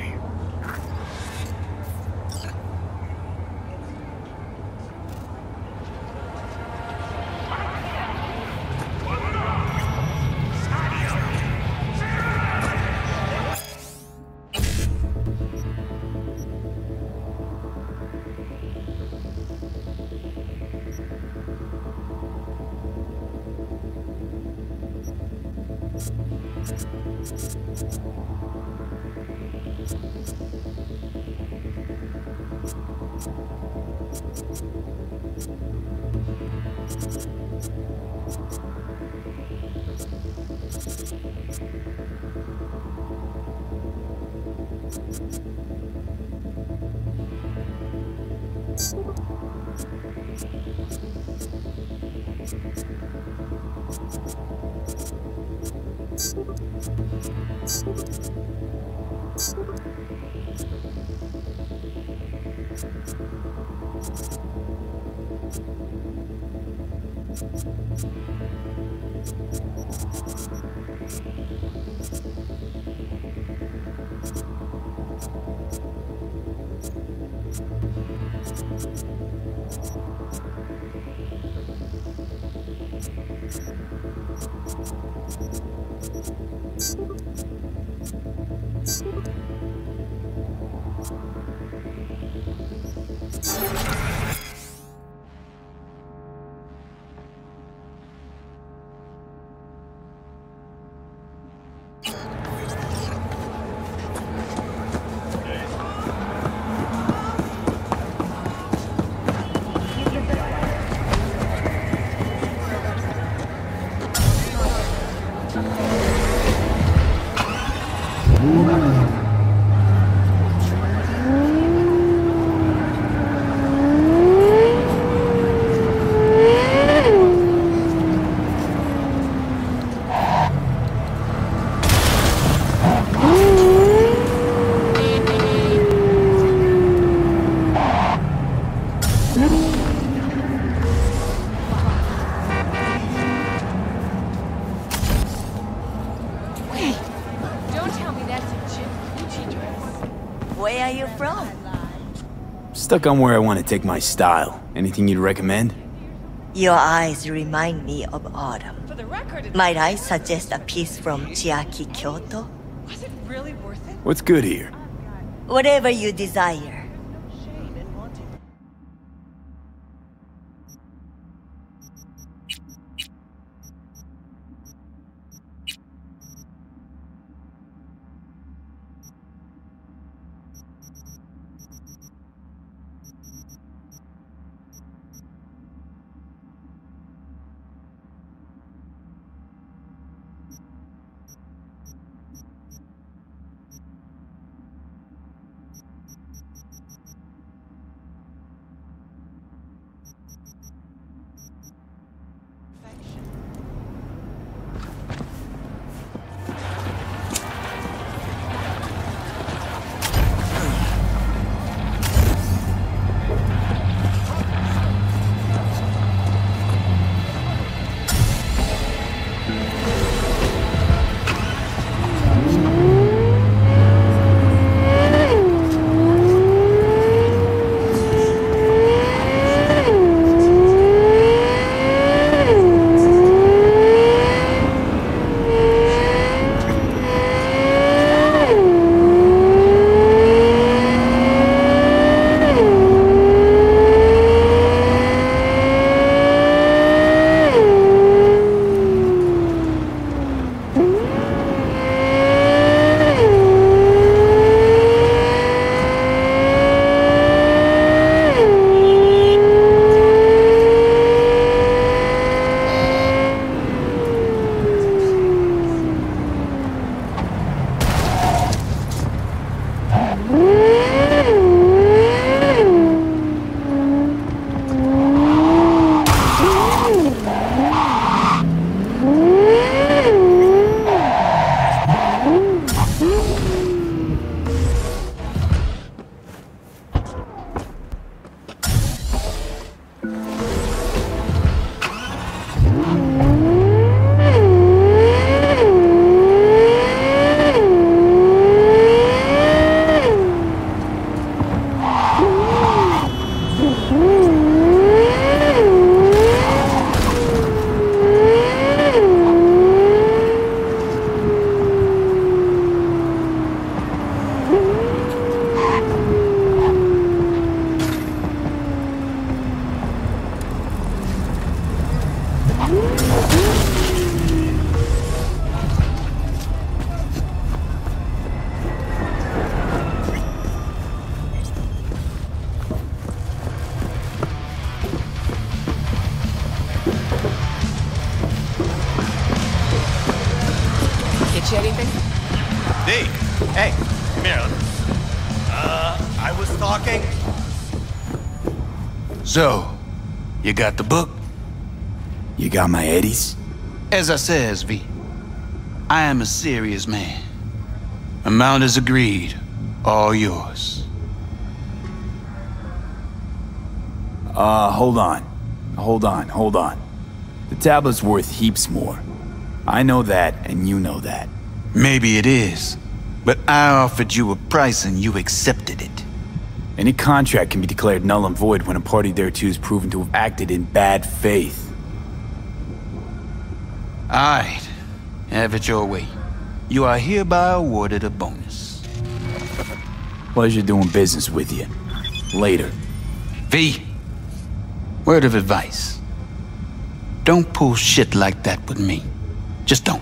Where are you from? Stuck on where I want to take my style. Anything you'd recommend? Your eyes remind me of autumn. Might I suggest a piece from Chiaki, Kyoto? What's good here? Whatever you desire. Get you anything? D, hey, come here. I was talking. So, you got the book? You got my eddies? As I says, V, I am a serious man. Amount is agreed. All yours. Hold on. The tablet's worth heaps more. I know that, and you know that. Maybe it is, but I offered you a price and you accepted it. Any contract can be declared null and void when a party thereto is proven to have acted in bad faith. Alright, have it your way. You are hereby awarded a bonus. Pleasure doing business with you. Later. V, word of advice. Don't pull shit like that with me. Just don't.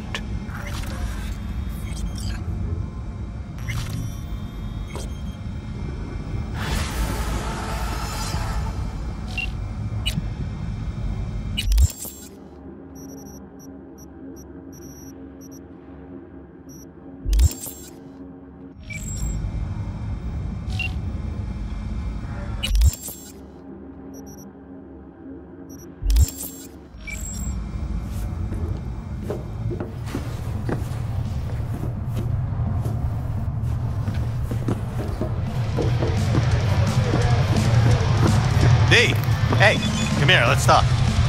D, hey, come here, let's talk.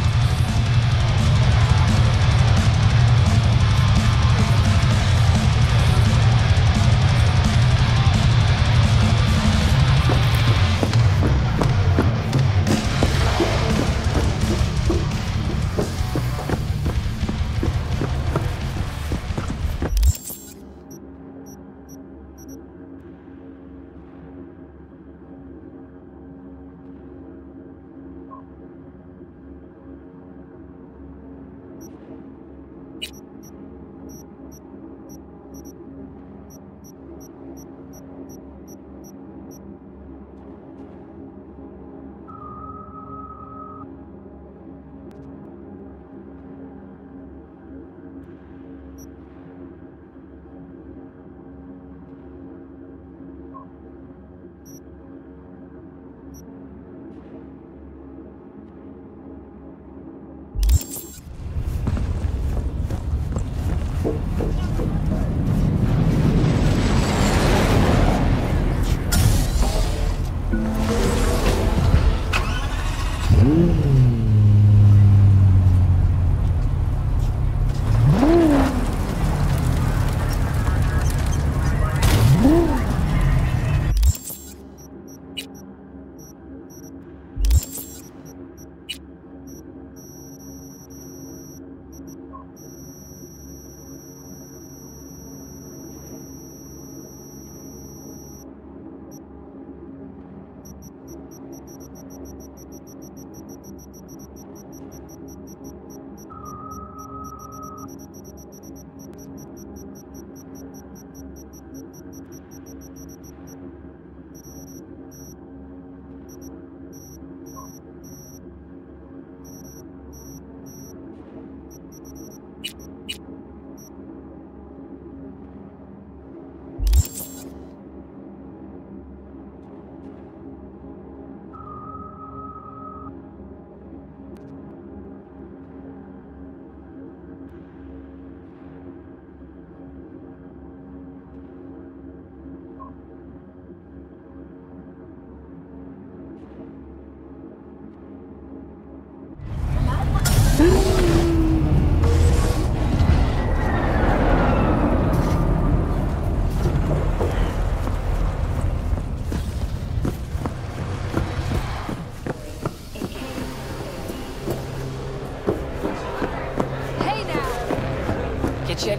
Shit.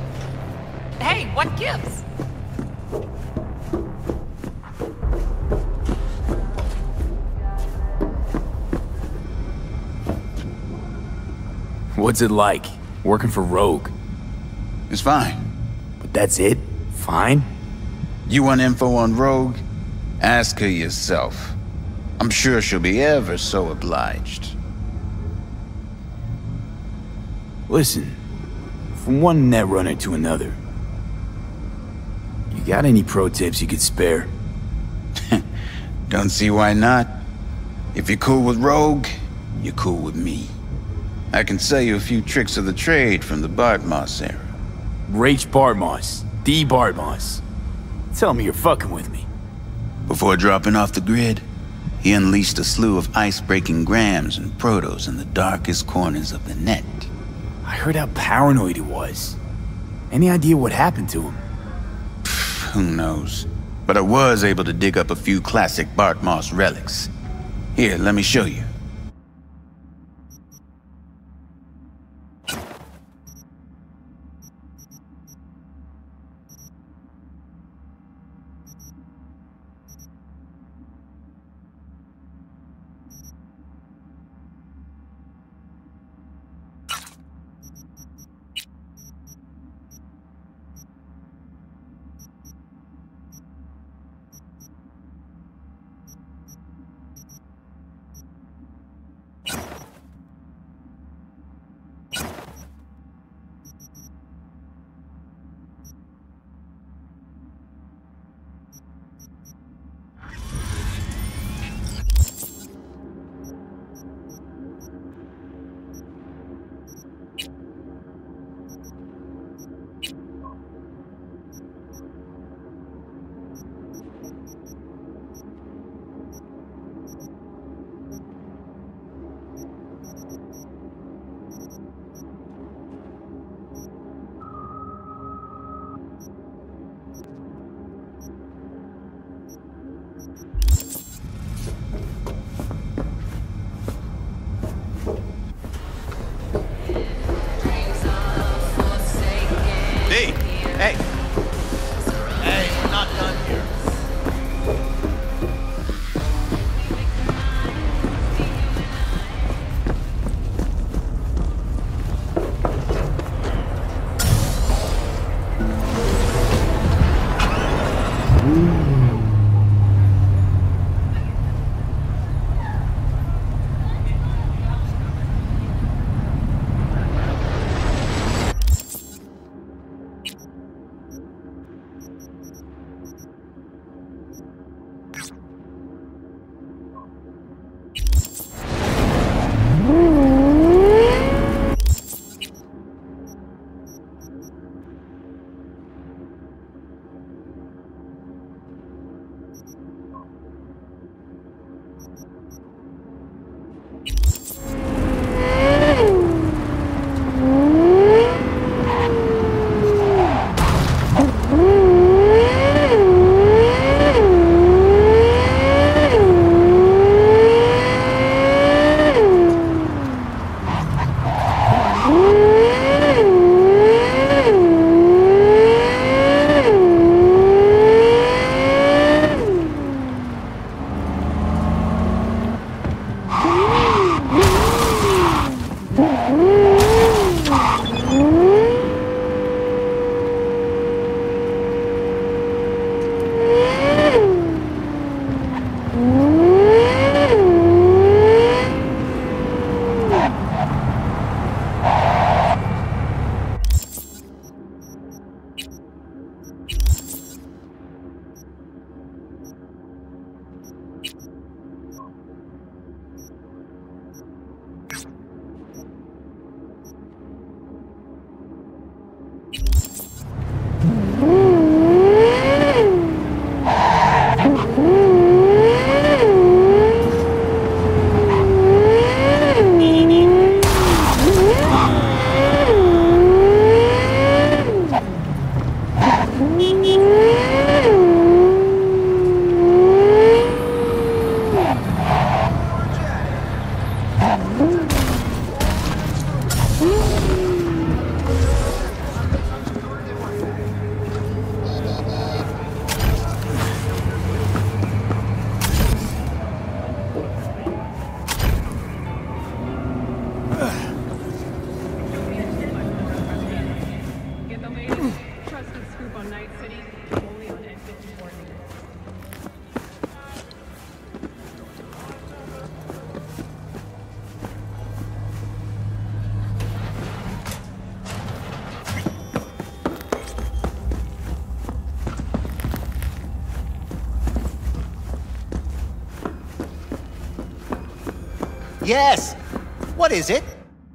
Hey, what gives? What's it like, working for Rogue? It's fine. But that's it? Fine? You want info on Rogue? Ask her yourself. I'm sure she'll be ever so obliged. Listen, from one netrunner to another, Got any pro tips you could spare? Don't see why not. If you're cool with Rogue, you're cool with me. I can sell you a few tricks of the trade from the Bartmoss era. Rach Bartmoss. D. Bartmoss. Tell me you're fucking with me. Before dropping off the grid, he unleashed a slew of ice-breaking grams and protos in the darkest corners of the net. I heard how paranoid he was. Any idea what happened to him? Who knows? But I was able to dig up a few classic Bartmoss relics. Here, let me show you. Hey, we're not done here. Yes. What is it?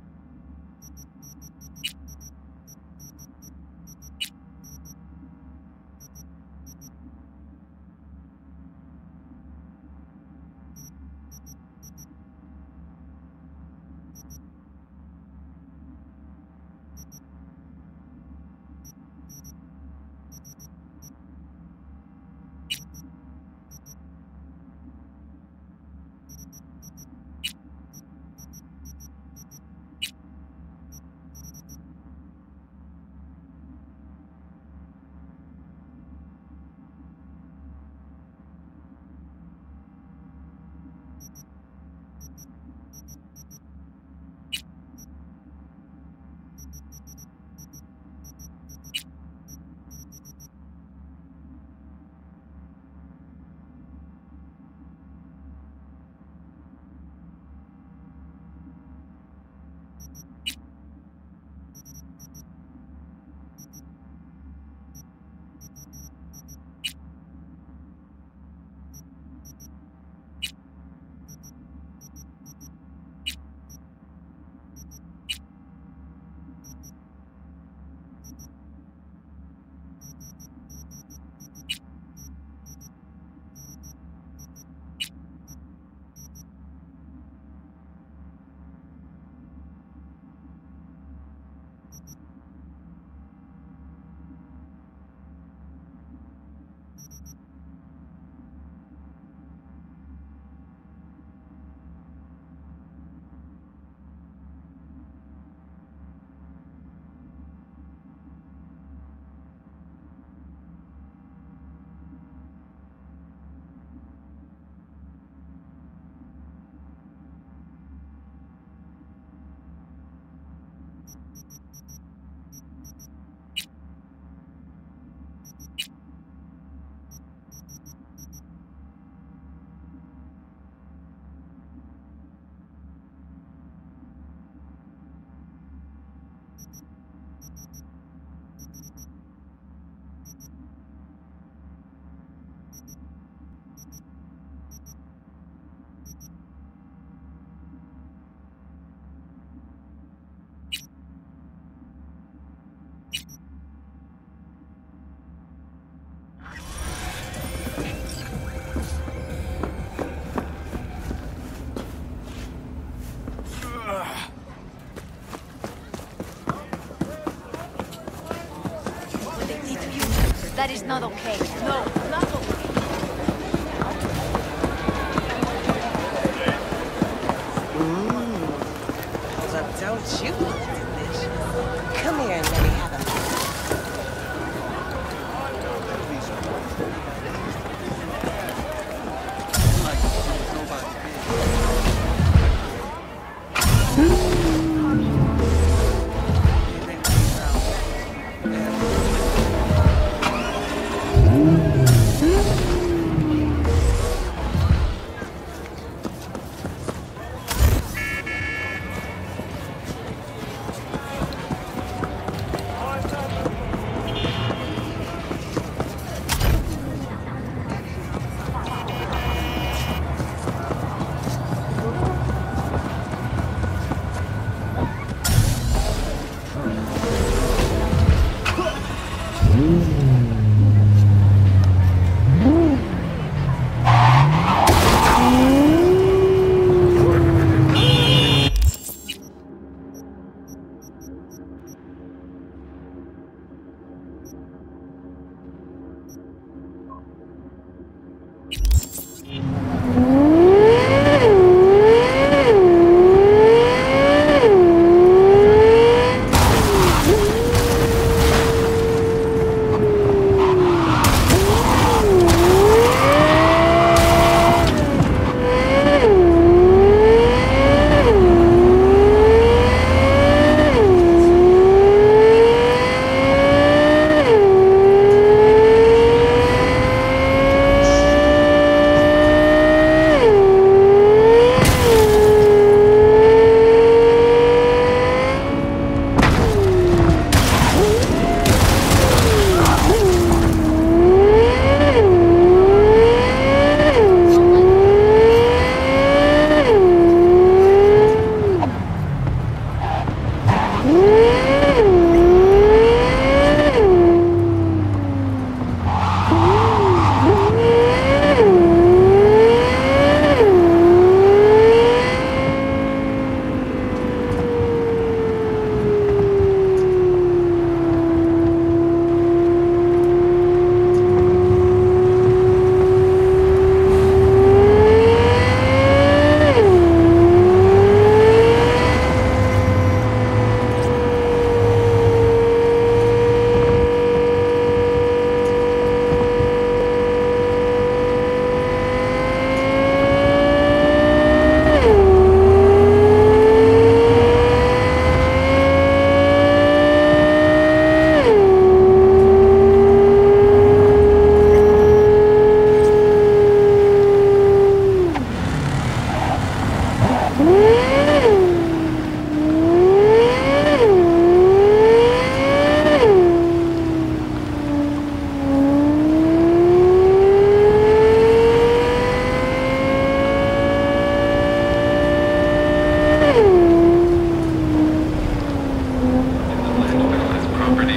That is not okay. No, not okay. Hold up, don't you look delicious. Come here and let me have a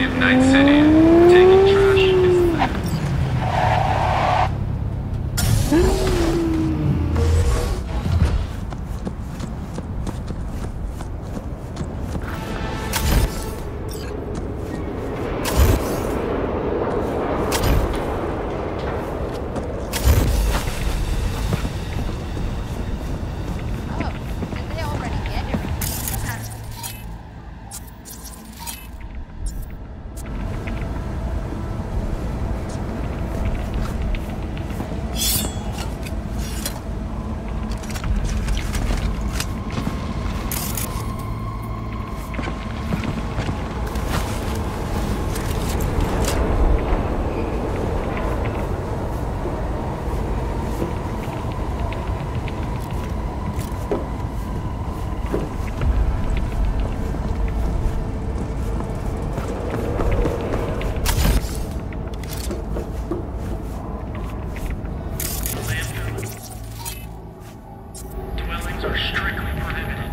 property of Night City. Taking trash is theft. Dwellings are strictly prohibited.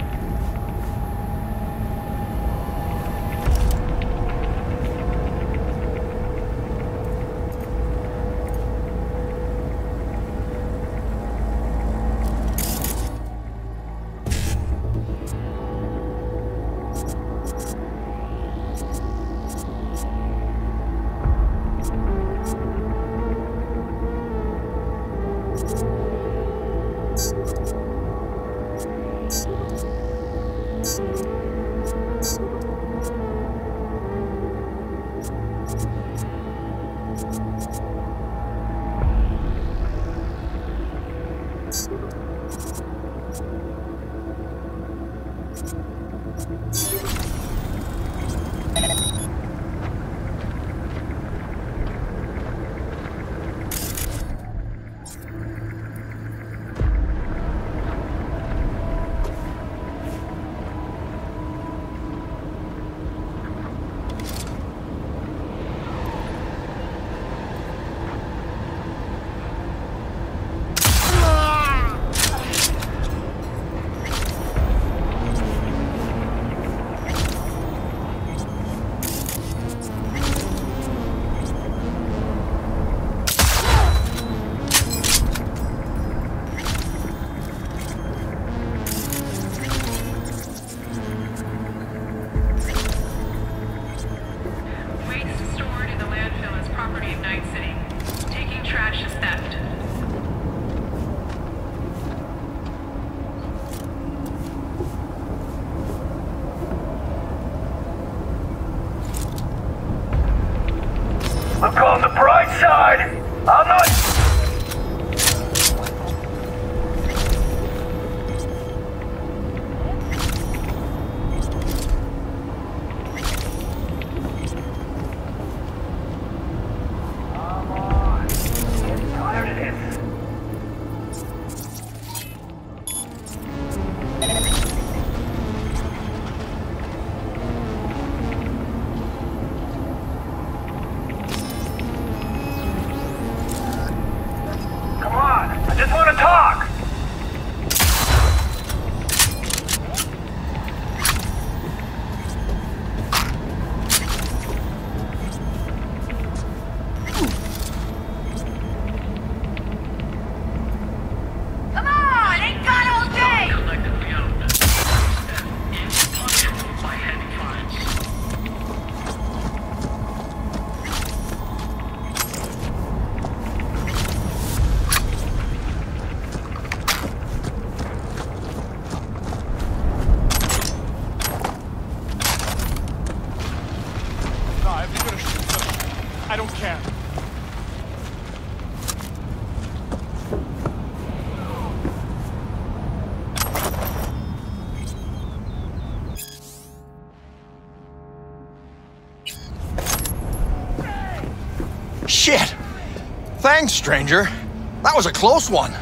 Waste stored in the landfill is property of Night City. Taking trash is theft. I'm calling the bright side. I'm not. Come on, I just want to talk. Come on, ain't got all day! Collectively owned. Punishable by heavy fines. Nah, if you're gonna shoot something, I don't care. Shit! Thanks, stranger. That was a close one.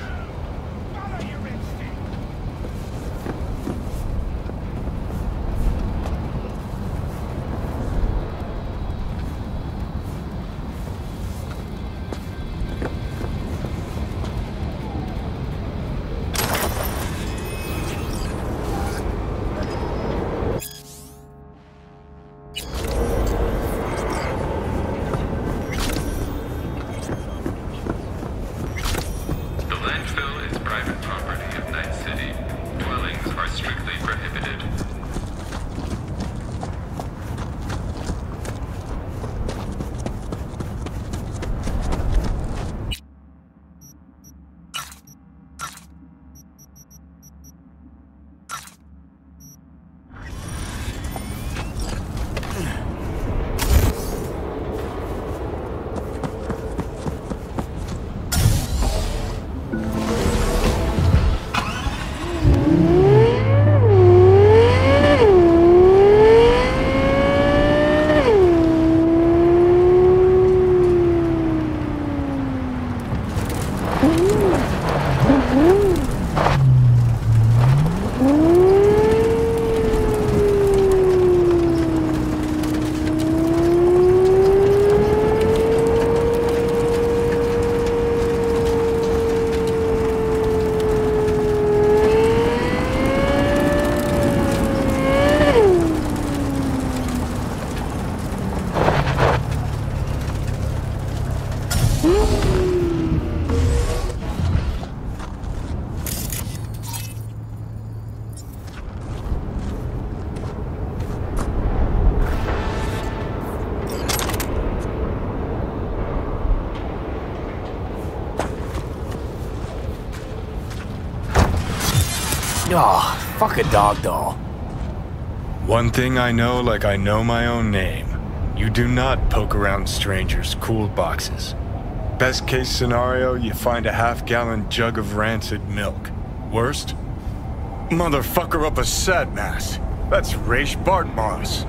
Oh, fuck a dog doll. One thing I know like I know my own name. You do not poke around strangers' cool boxes. Best case scenario, you find a half-gallon jug of rancid milk. Worst? Motherfucker up a sad mass. That's Raish Bartmoss.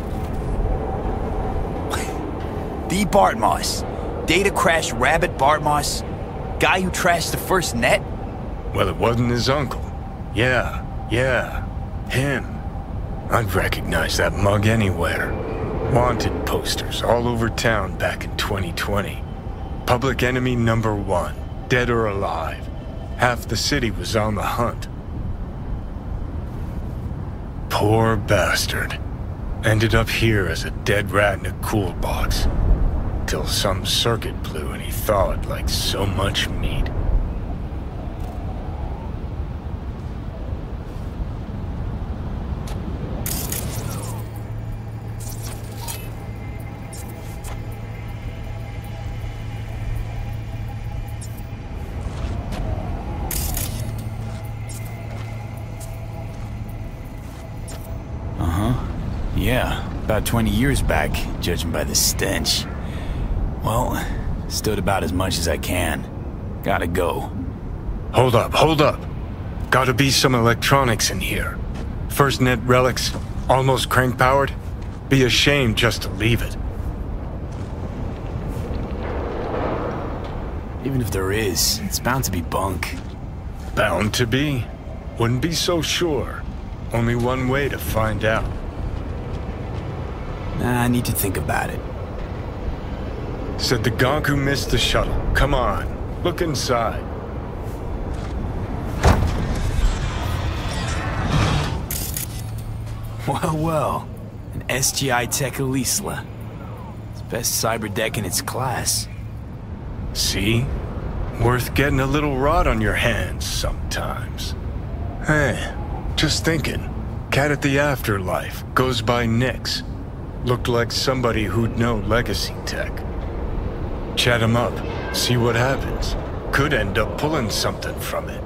The Bartmoss. Data crash rabbit Bartmoss. Guy who trashed the first net? Well, it wasn't his uncle. Yeah, him. I'd recognize that mug anywhere. Wanted posters all over town back in 2020. Public enemy #1, dead or alive. Half the city was on the hunt. Poor bastard. Ended up here as a dead rat in a cool box. Till some circuit blew and he thawed like so much meat. Yeah, about 20 years back, judging by the stench. Well, stood about as much as I can. Gotta go. Hold up. Gotta be some electronics in here. First net relics, almost crank-powered. Be a shame just to leave it. Even if there is, it's bound to be bunk. Bound to be? Wouldn't be so sure. Only one way to find out. Nah, I need to think about it. Said the gonk who missed the shuttle. Come on, look inside. Well, an SGI Tech Elisla. It's best cyber deck in its class. See? Worth getting a little rot on your hands sometimes. Hey, just thinking. Cat at the Afterlife goes by Nix. Looked like somebody who'd know legacy tech. Chat him up, see what happens. Could end up pulling something from it.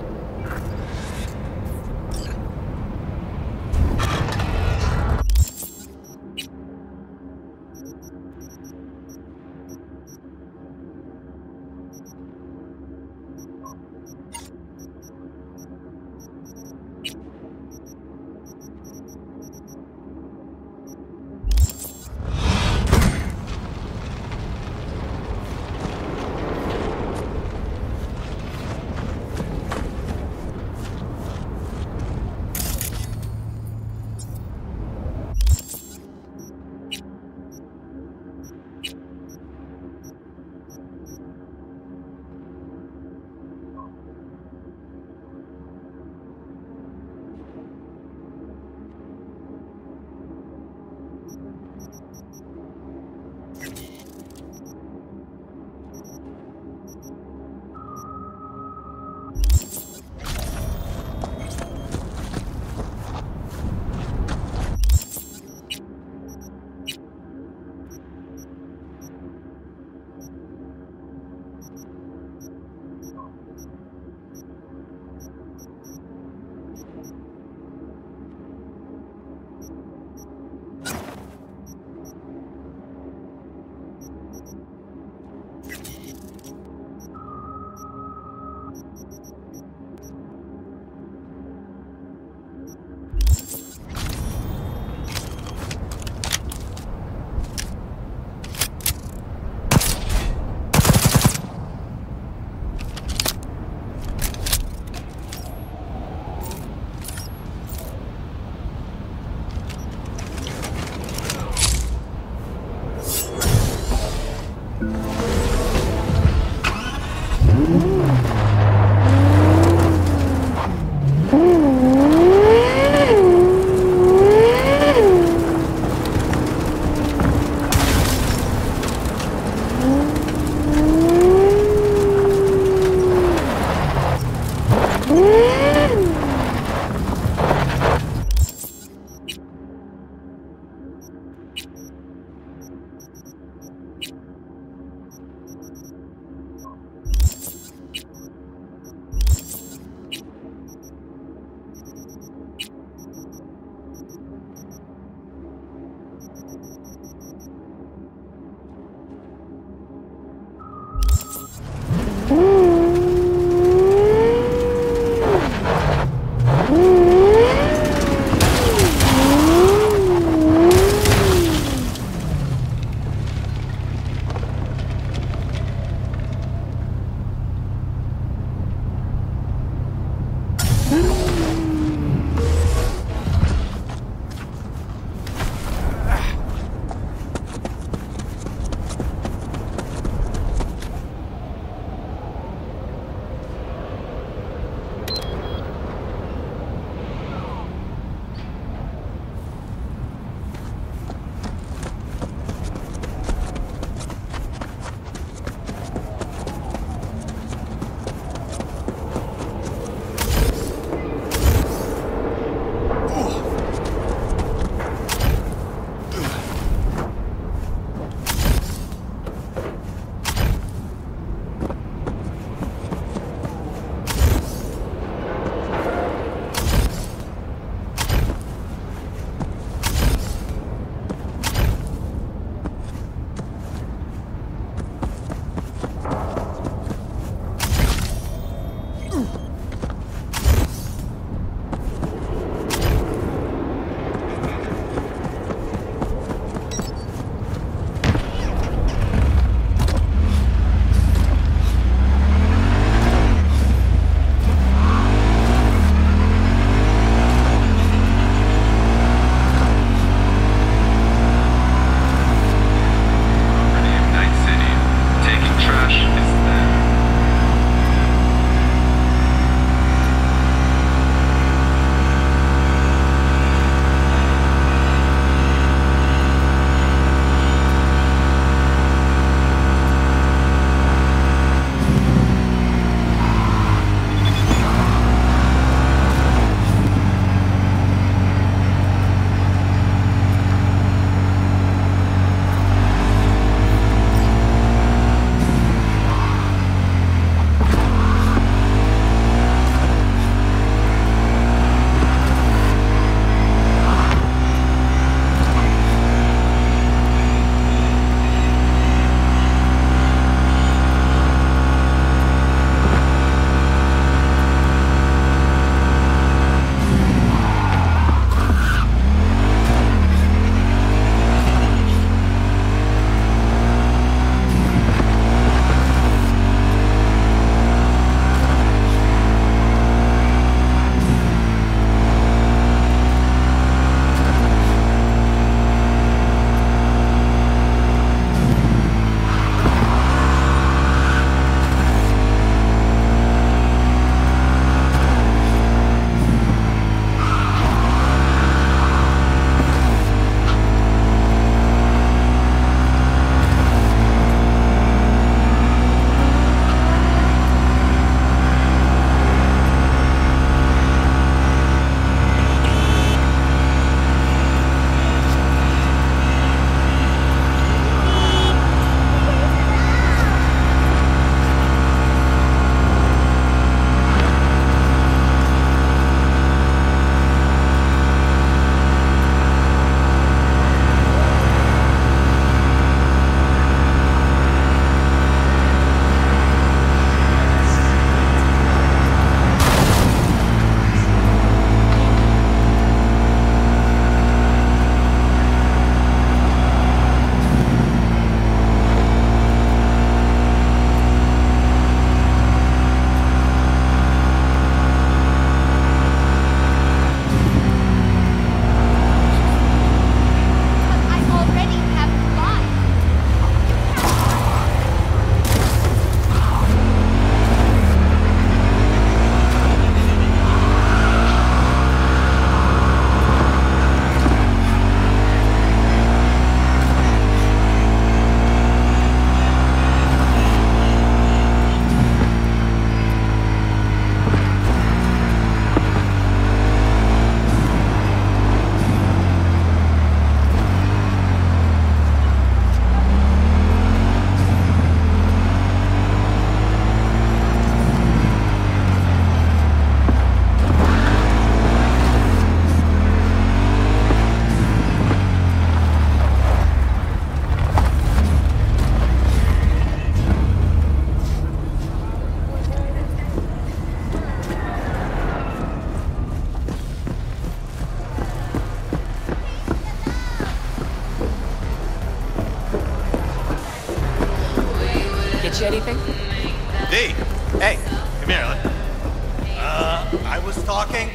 Get you anything? V! Hey, come here. I was talking.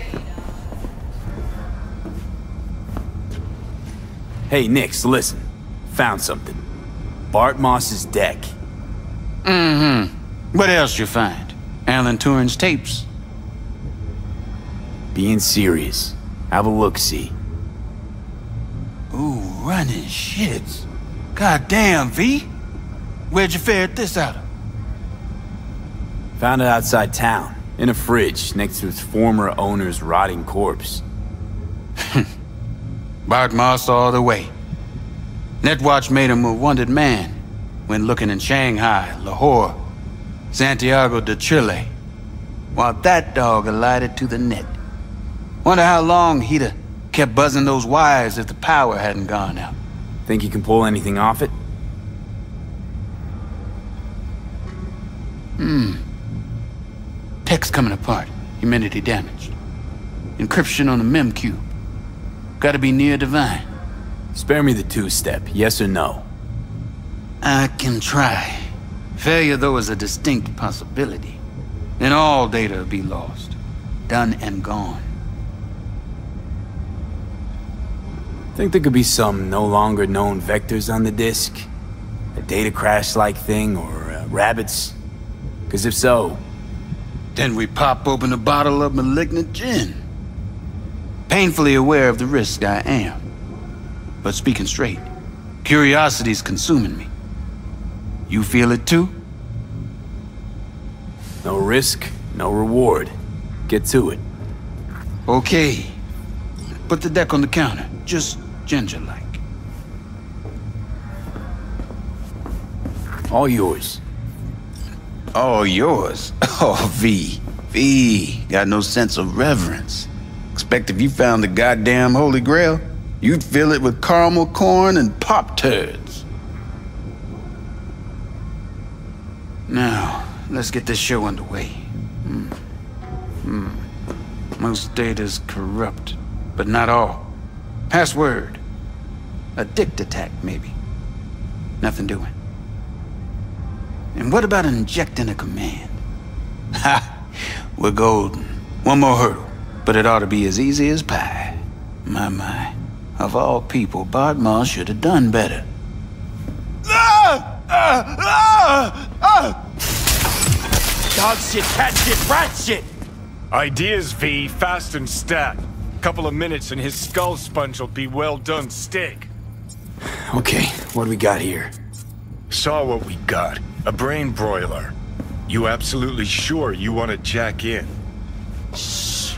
Hey, Nix, listen. Found something. Bart Moss's deck. Mm-hmm. What else you find? Alan Turing's tapes? Being serious. Have a look-see. Ooh, running shits. Goddamn, V. Where'd you ferret this out of? Found it outside town, in a fridge, next to its former owner's rotting corpse. Bart Moss all the way. Netwatch made him a wanted man when looking in Shanghai, Lahore, Santiago de Chile, while that dog alighted to the net. Wonder how long he'd have kept buzzing those wires if the power hadn't gone out. Think you can pull anything off it? Text coming apart. Humanity damaged. Encryption on the mem cube. Gotta be near divine. Spare me the two-step, yes or no? I can try. Failure, though, is a distinct possibility. Then all data will be lost. Done and gone. Think there could be some no longer known vectors on the disk? A data crash-like thing, or rabbits? Because if so... Then we pop open a bottle of malignant gin. Painfully aware of the risk I am. But speaking straight, curiosity's consuming me. You feel it too? No risk, no reward. Get to it. Okay. Put the deck on the counter, just ginger-like. All yours. All yours? Oh, V. V. Got no sense of reverence. Expect if you found the goddamn Holy Grail, you'd fill it with caramel corn and Pop-Turds. Now, let's get this show underway. Most data's corrupt, but not all. Password. A dict attack, maybe. Nothing doing. And what about injecting a command? Ha! We're golden. One more hurdle, but it ought to be as easy as pie. My. Of all people, Bart Moss should have done better. Dog shit, cat shit, rat shit! Ideas, V, fast and stat. Couple of minutes and his skull sponge will be well done steak. Okay, what do we got here? Saw what we got. A brain broiler. You absolutely sure you want to jack in? Shh.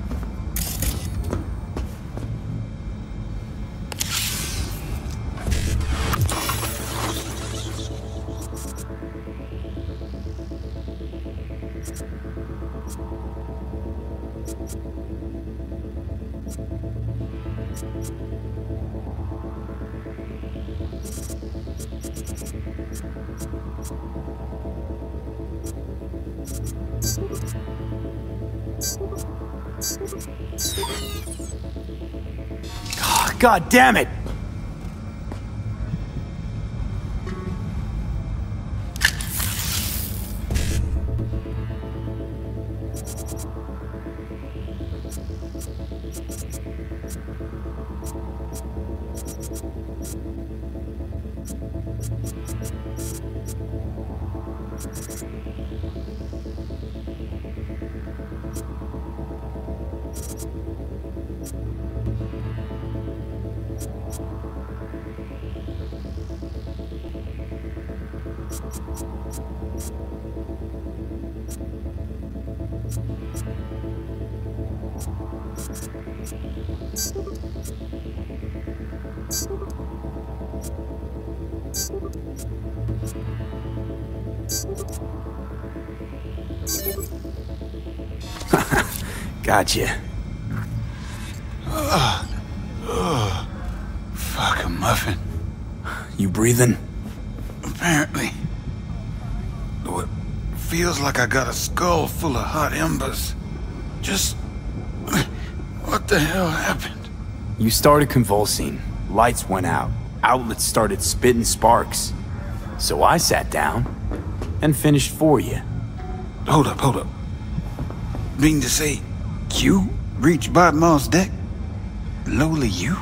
God damn it! Gotcha. Fuck a muffin. You breathing? Apparently. Though it feels like I got a skull full of hot embers. Just... what the hell happened? You started convulsing. Lights went out. Outlets started spitting sparks. So I sat down. and finished for you. Hold up. Mean to say, you reached Bartmore's deck? Lowly you?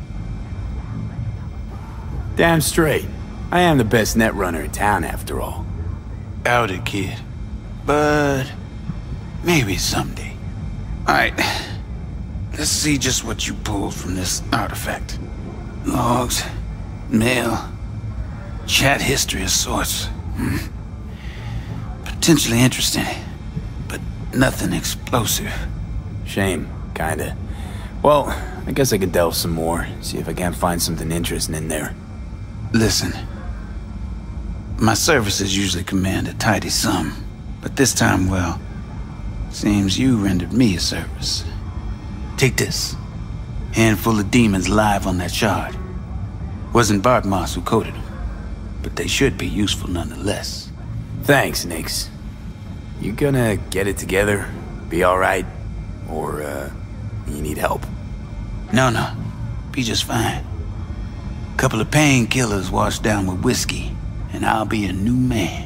Damn straight. I am the best net runner in town, after all. Doubt it, kid. But maybe someday. Alright, let's see just what you pulled from this artifact. Logs, mail, chat history of sorts. Potentially interesting, but nothing explosive. Shame, kinda. Well, I guess I could delve some more, see if I can't find something interesting in there. Listen, my services usually command a tidy sum, but this time, well, seems you rendered me a service. Take this. Handful of demons live on that shard. Wasn't Bartmoss who coded them, but they should be useful nonetheless. Thanks, Nix. You gonna get it together? Be alright? Or, you need help? No. Be just fine. Couple of painkillers washed down with whiskey, and I'll be a new man.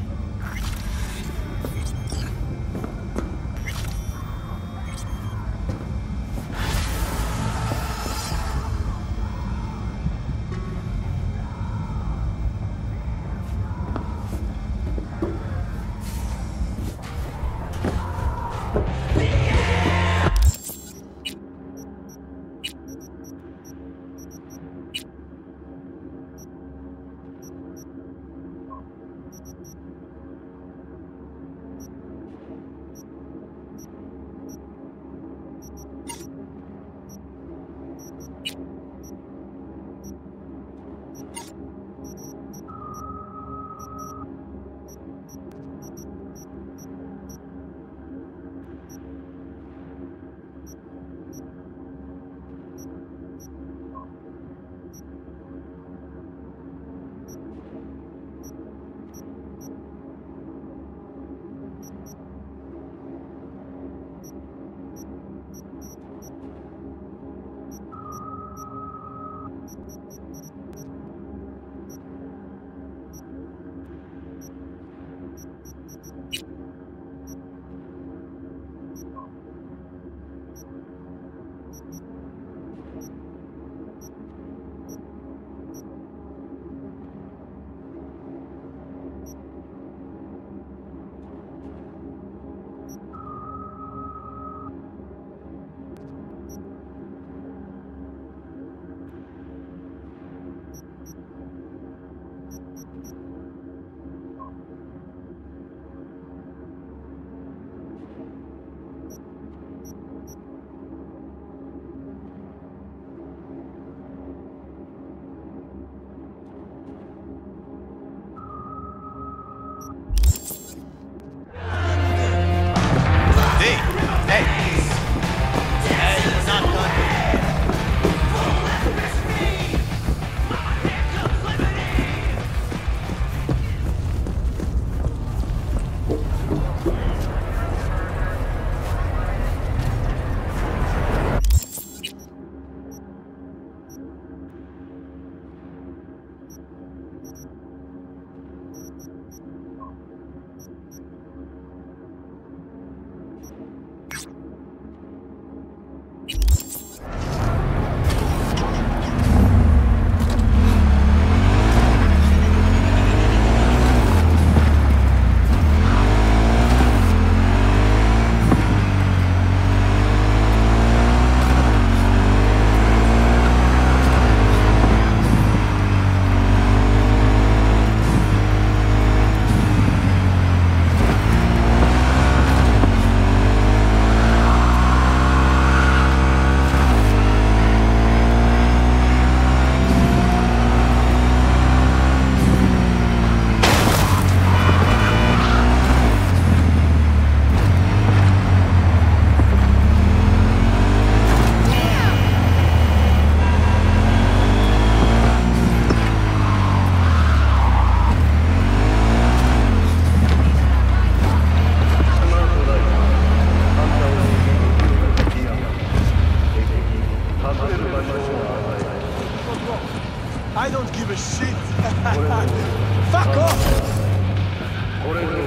I don't give a shit. Fuck off!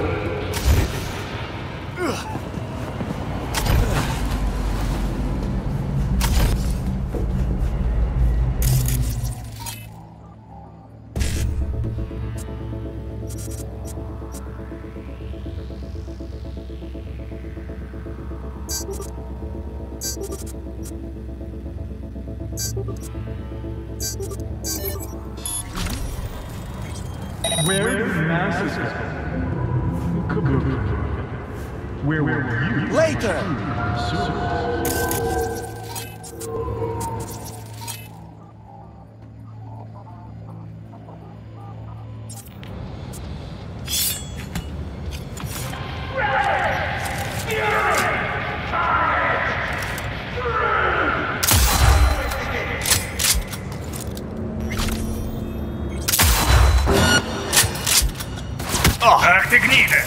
asses go. Where were you? Later! Ах ты гнида!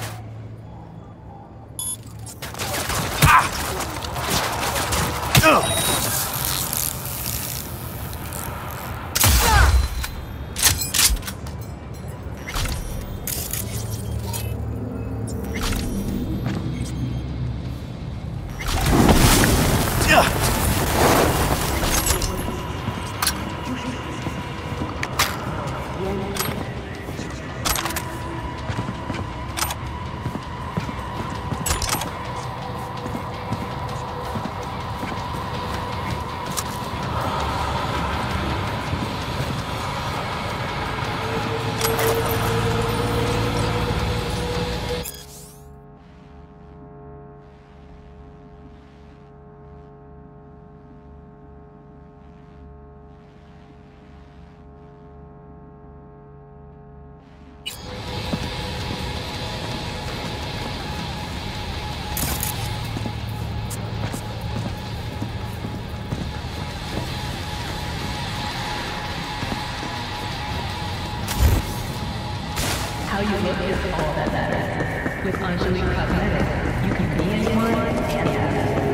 How you look is all that matters. With Anjali Cosmetics, you can be anyone and have it.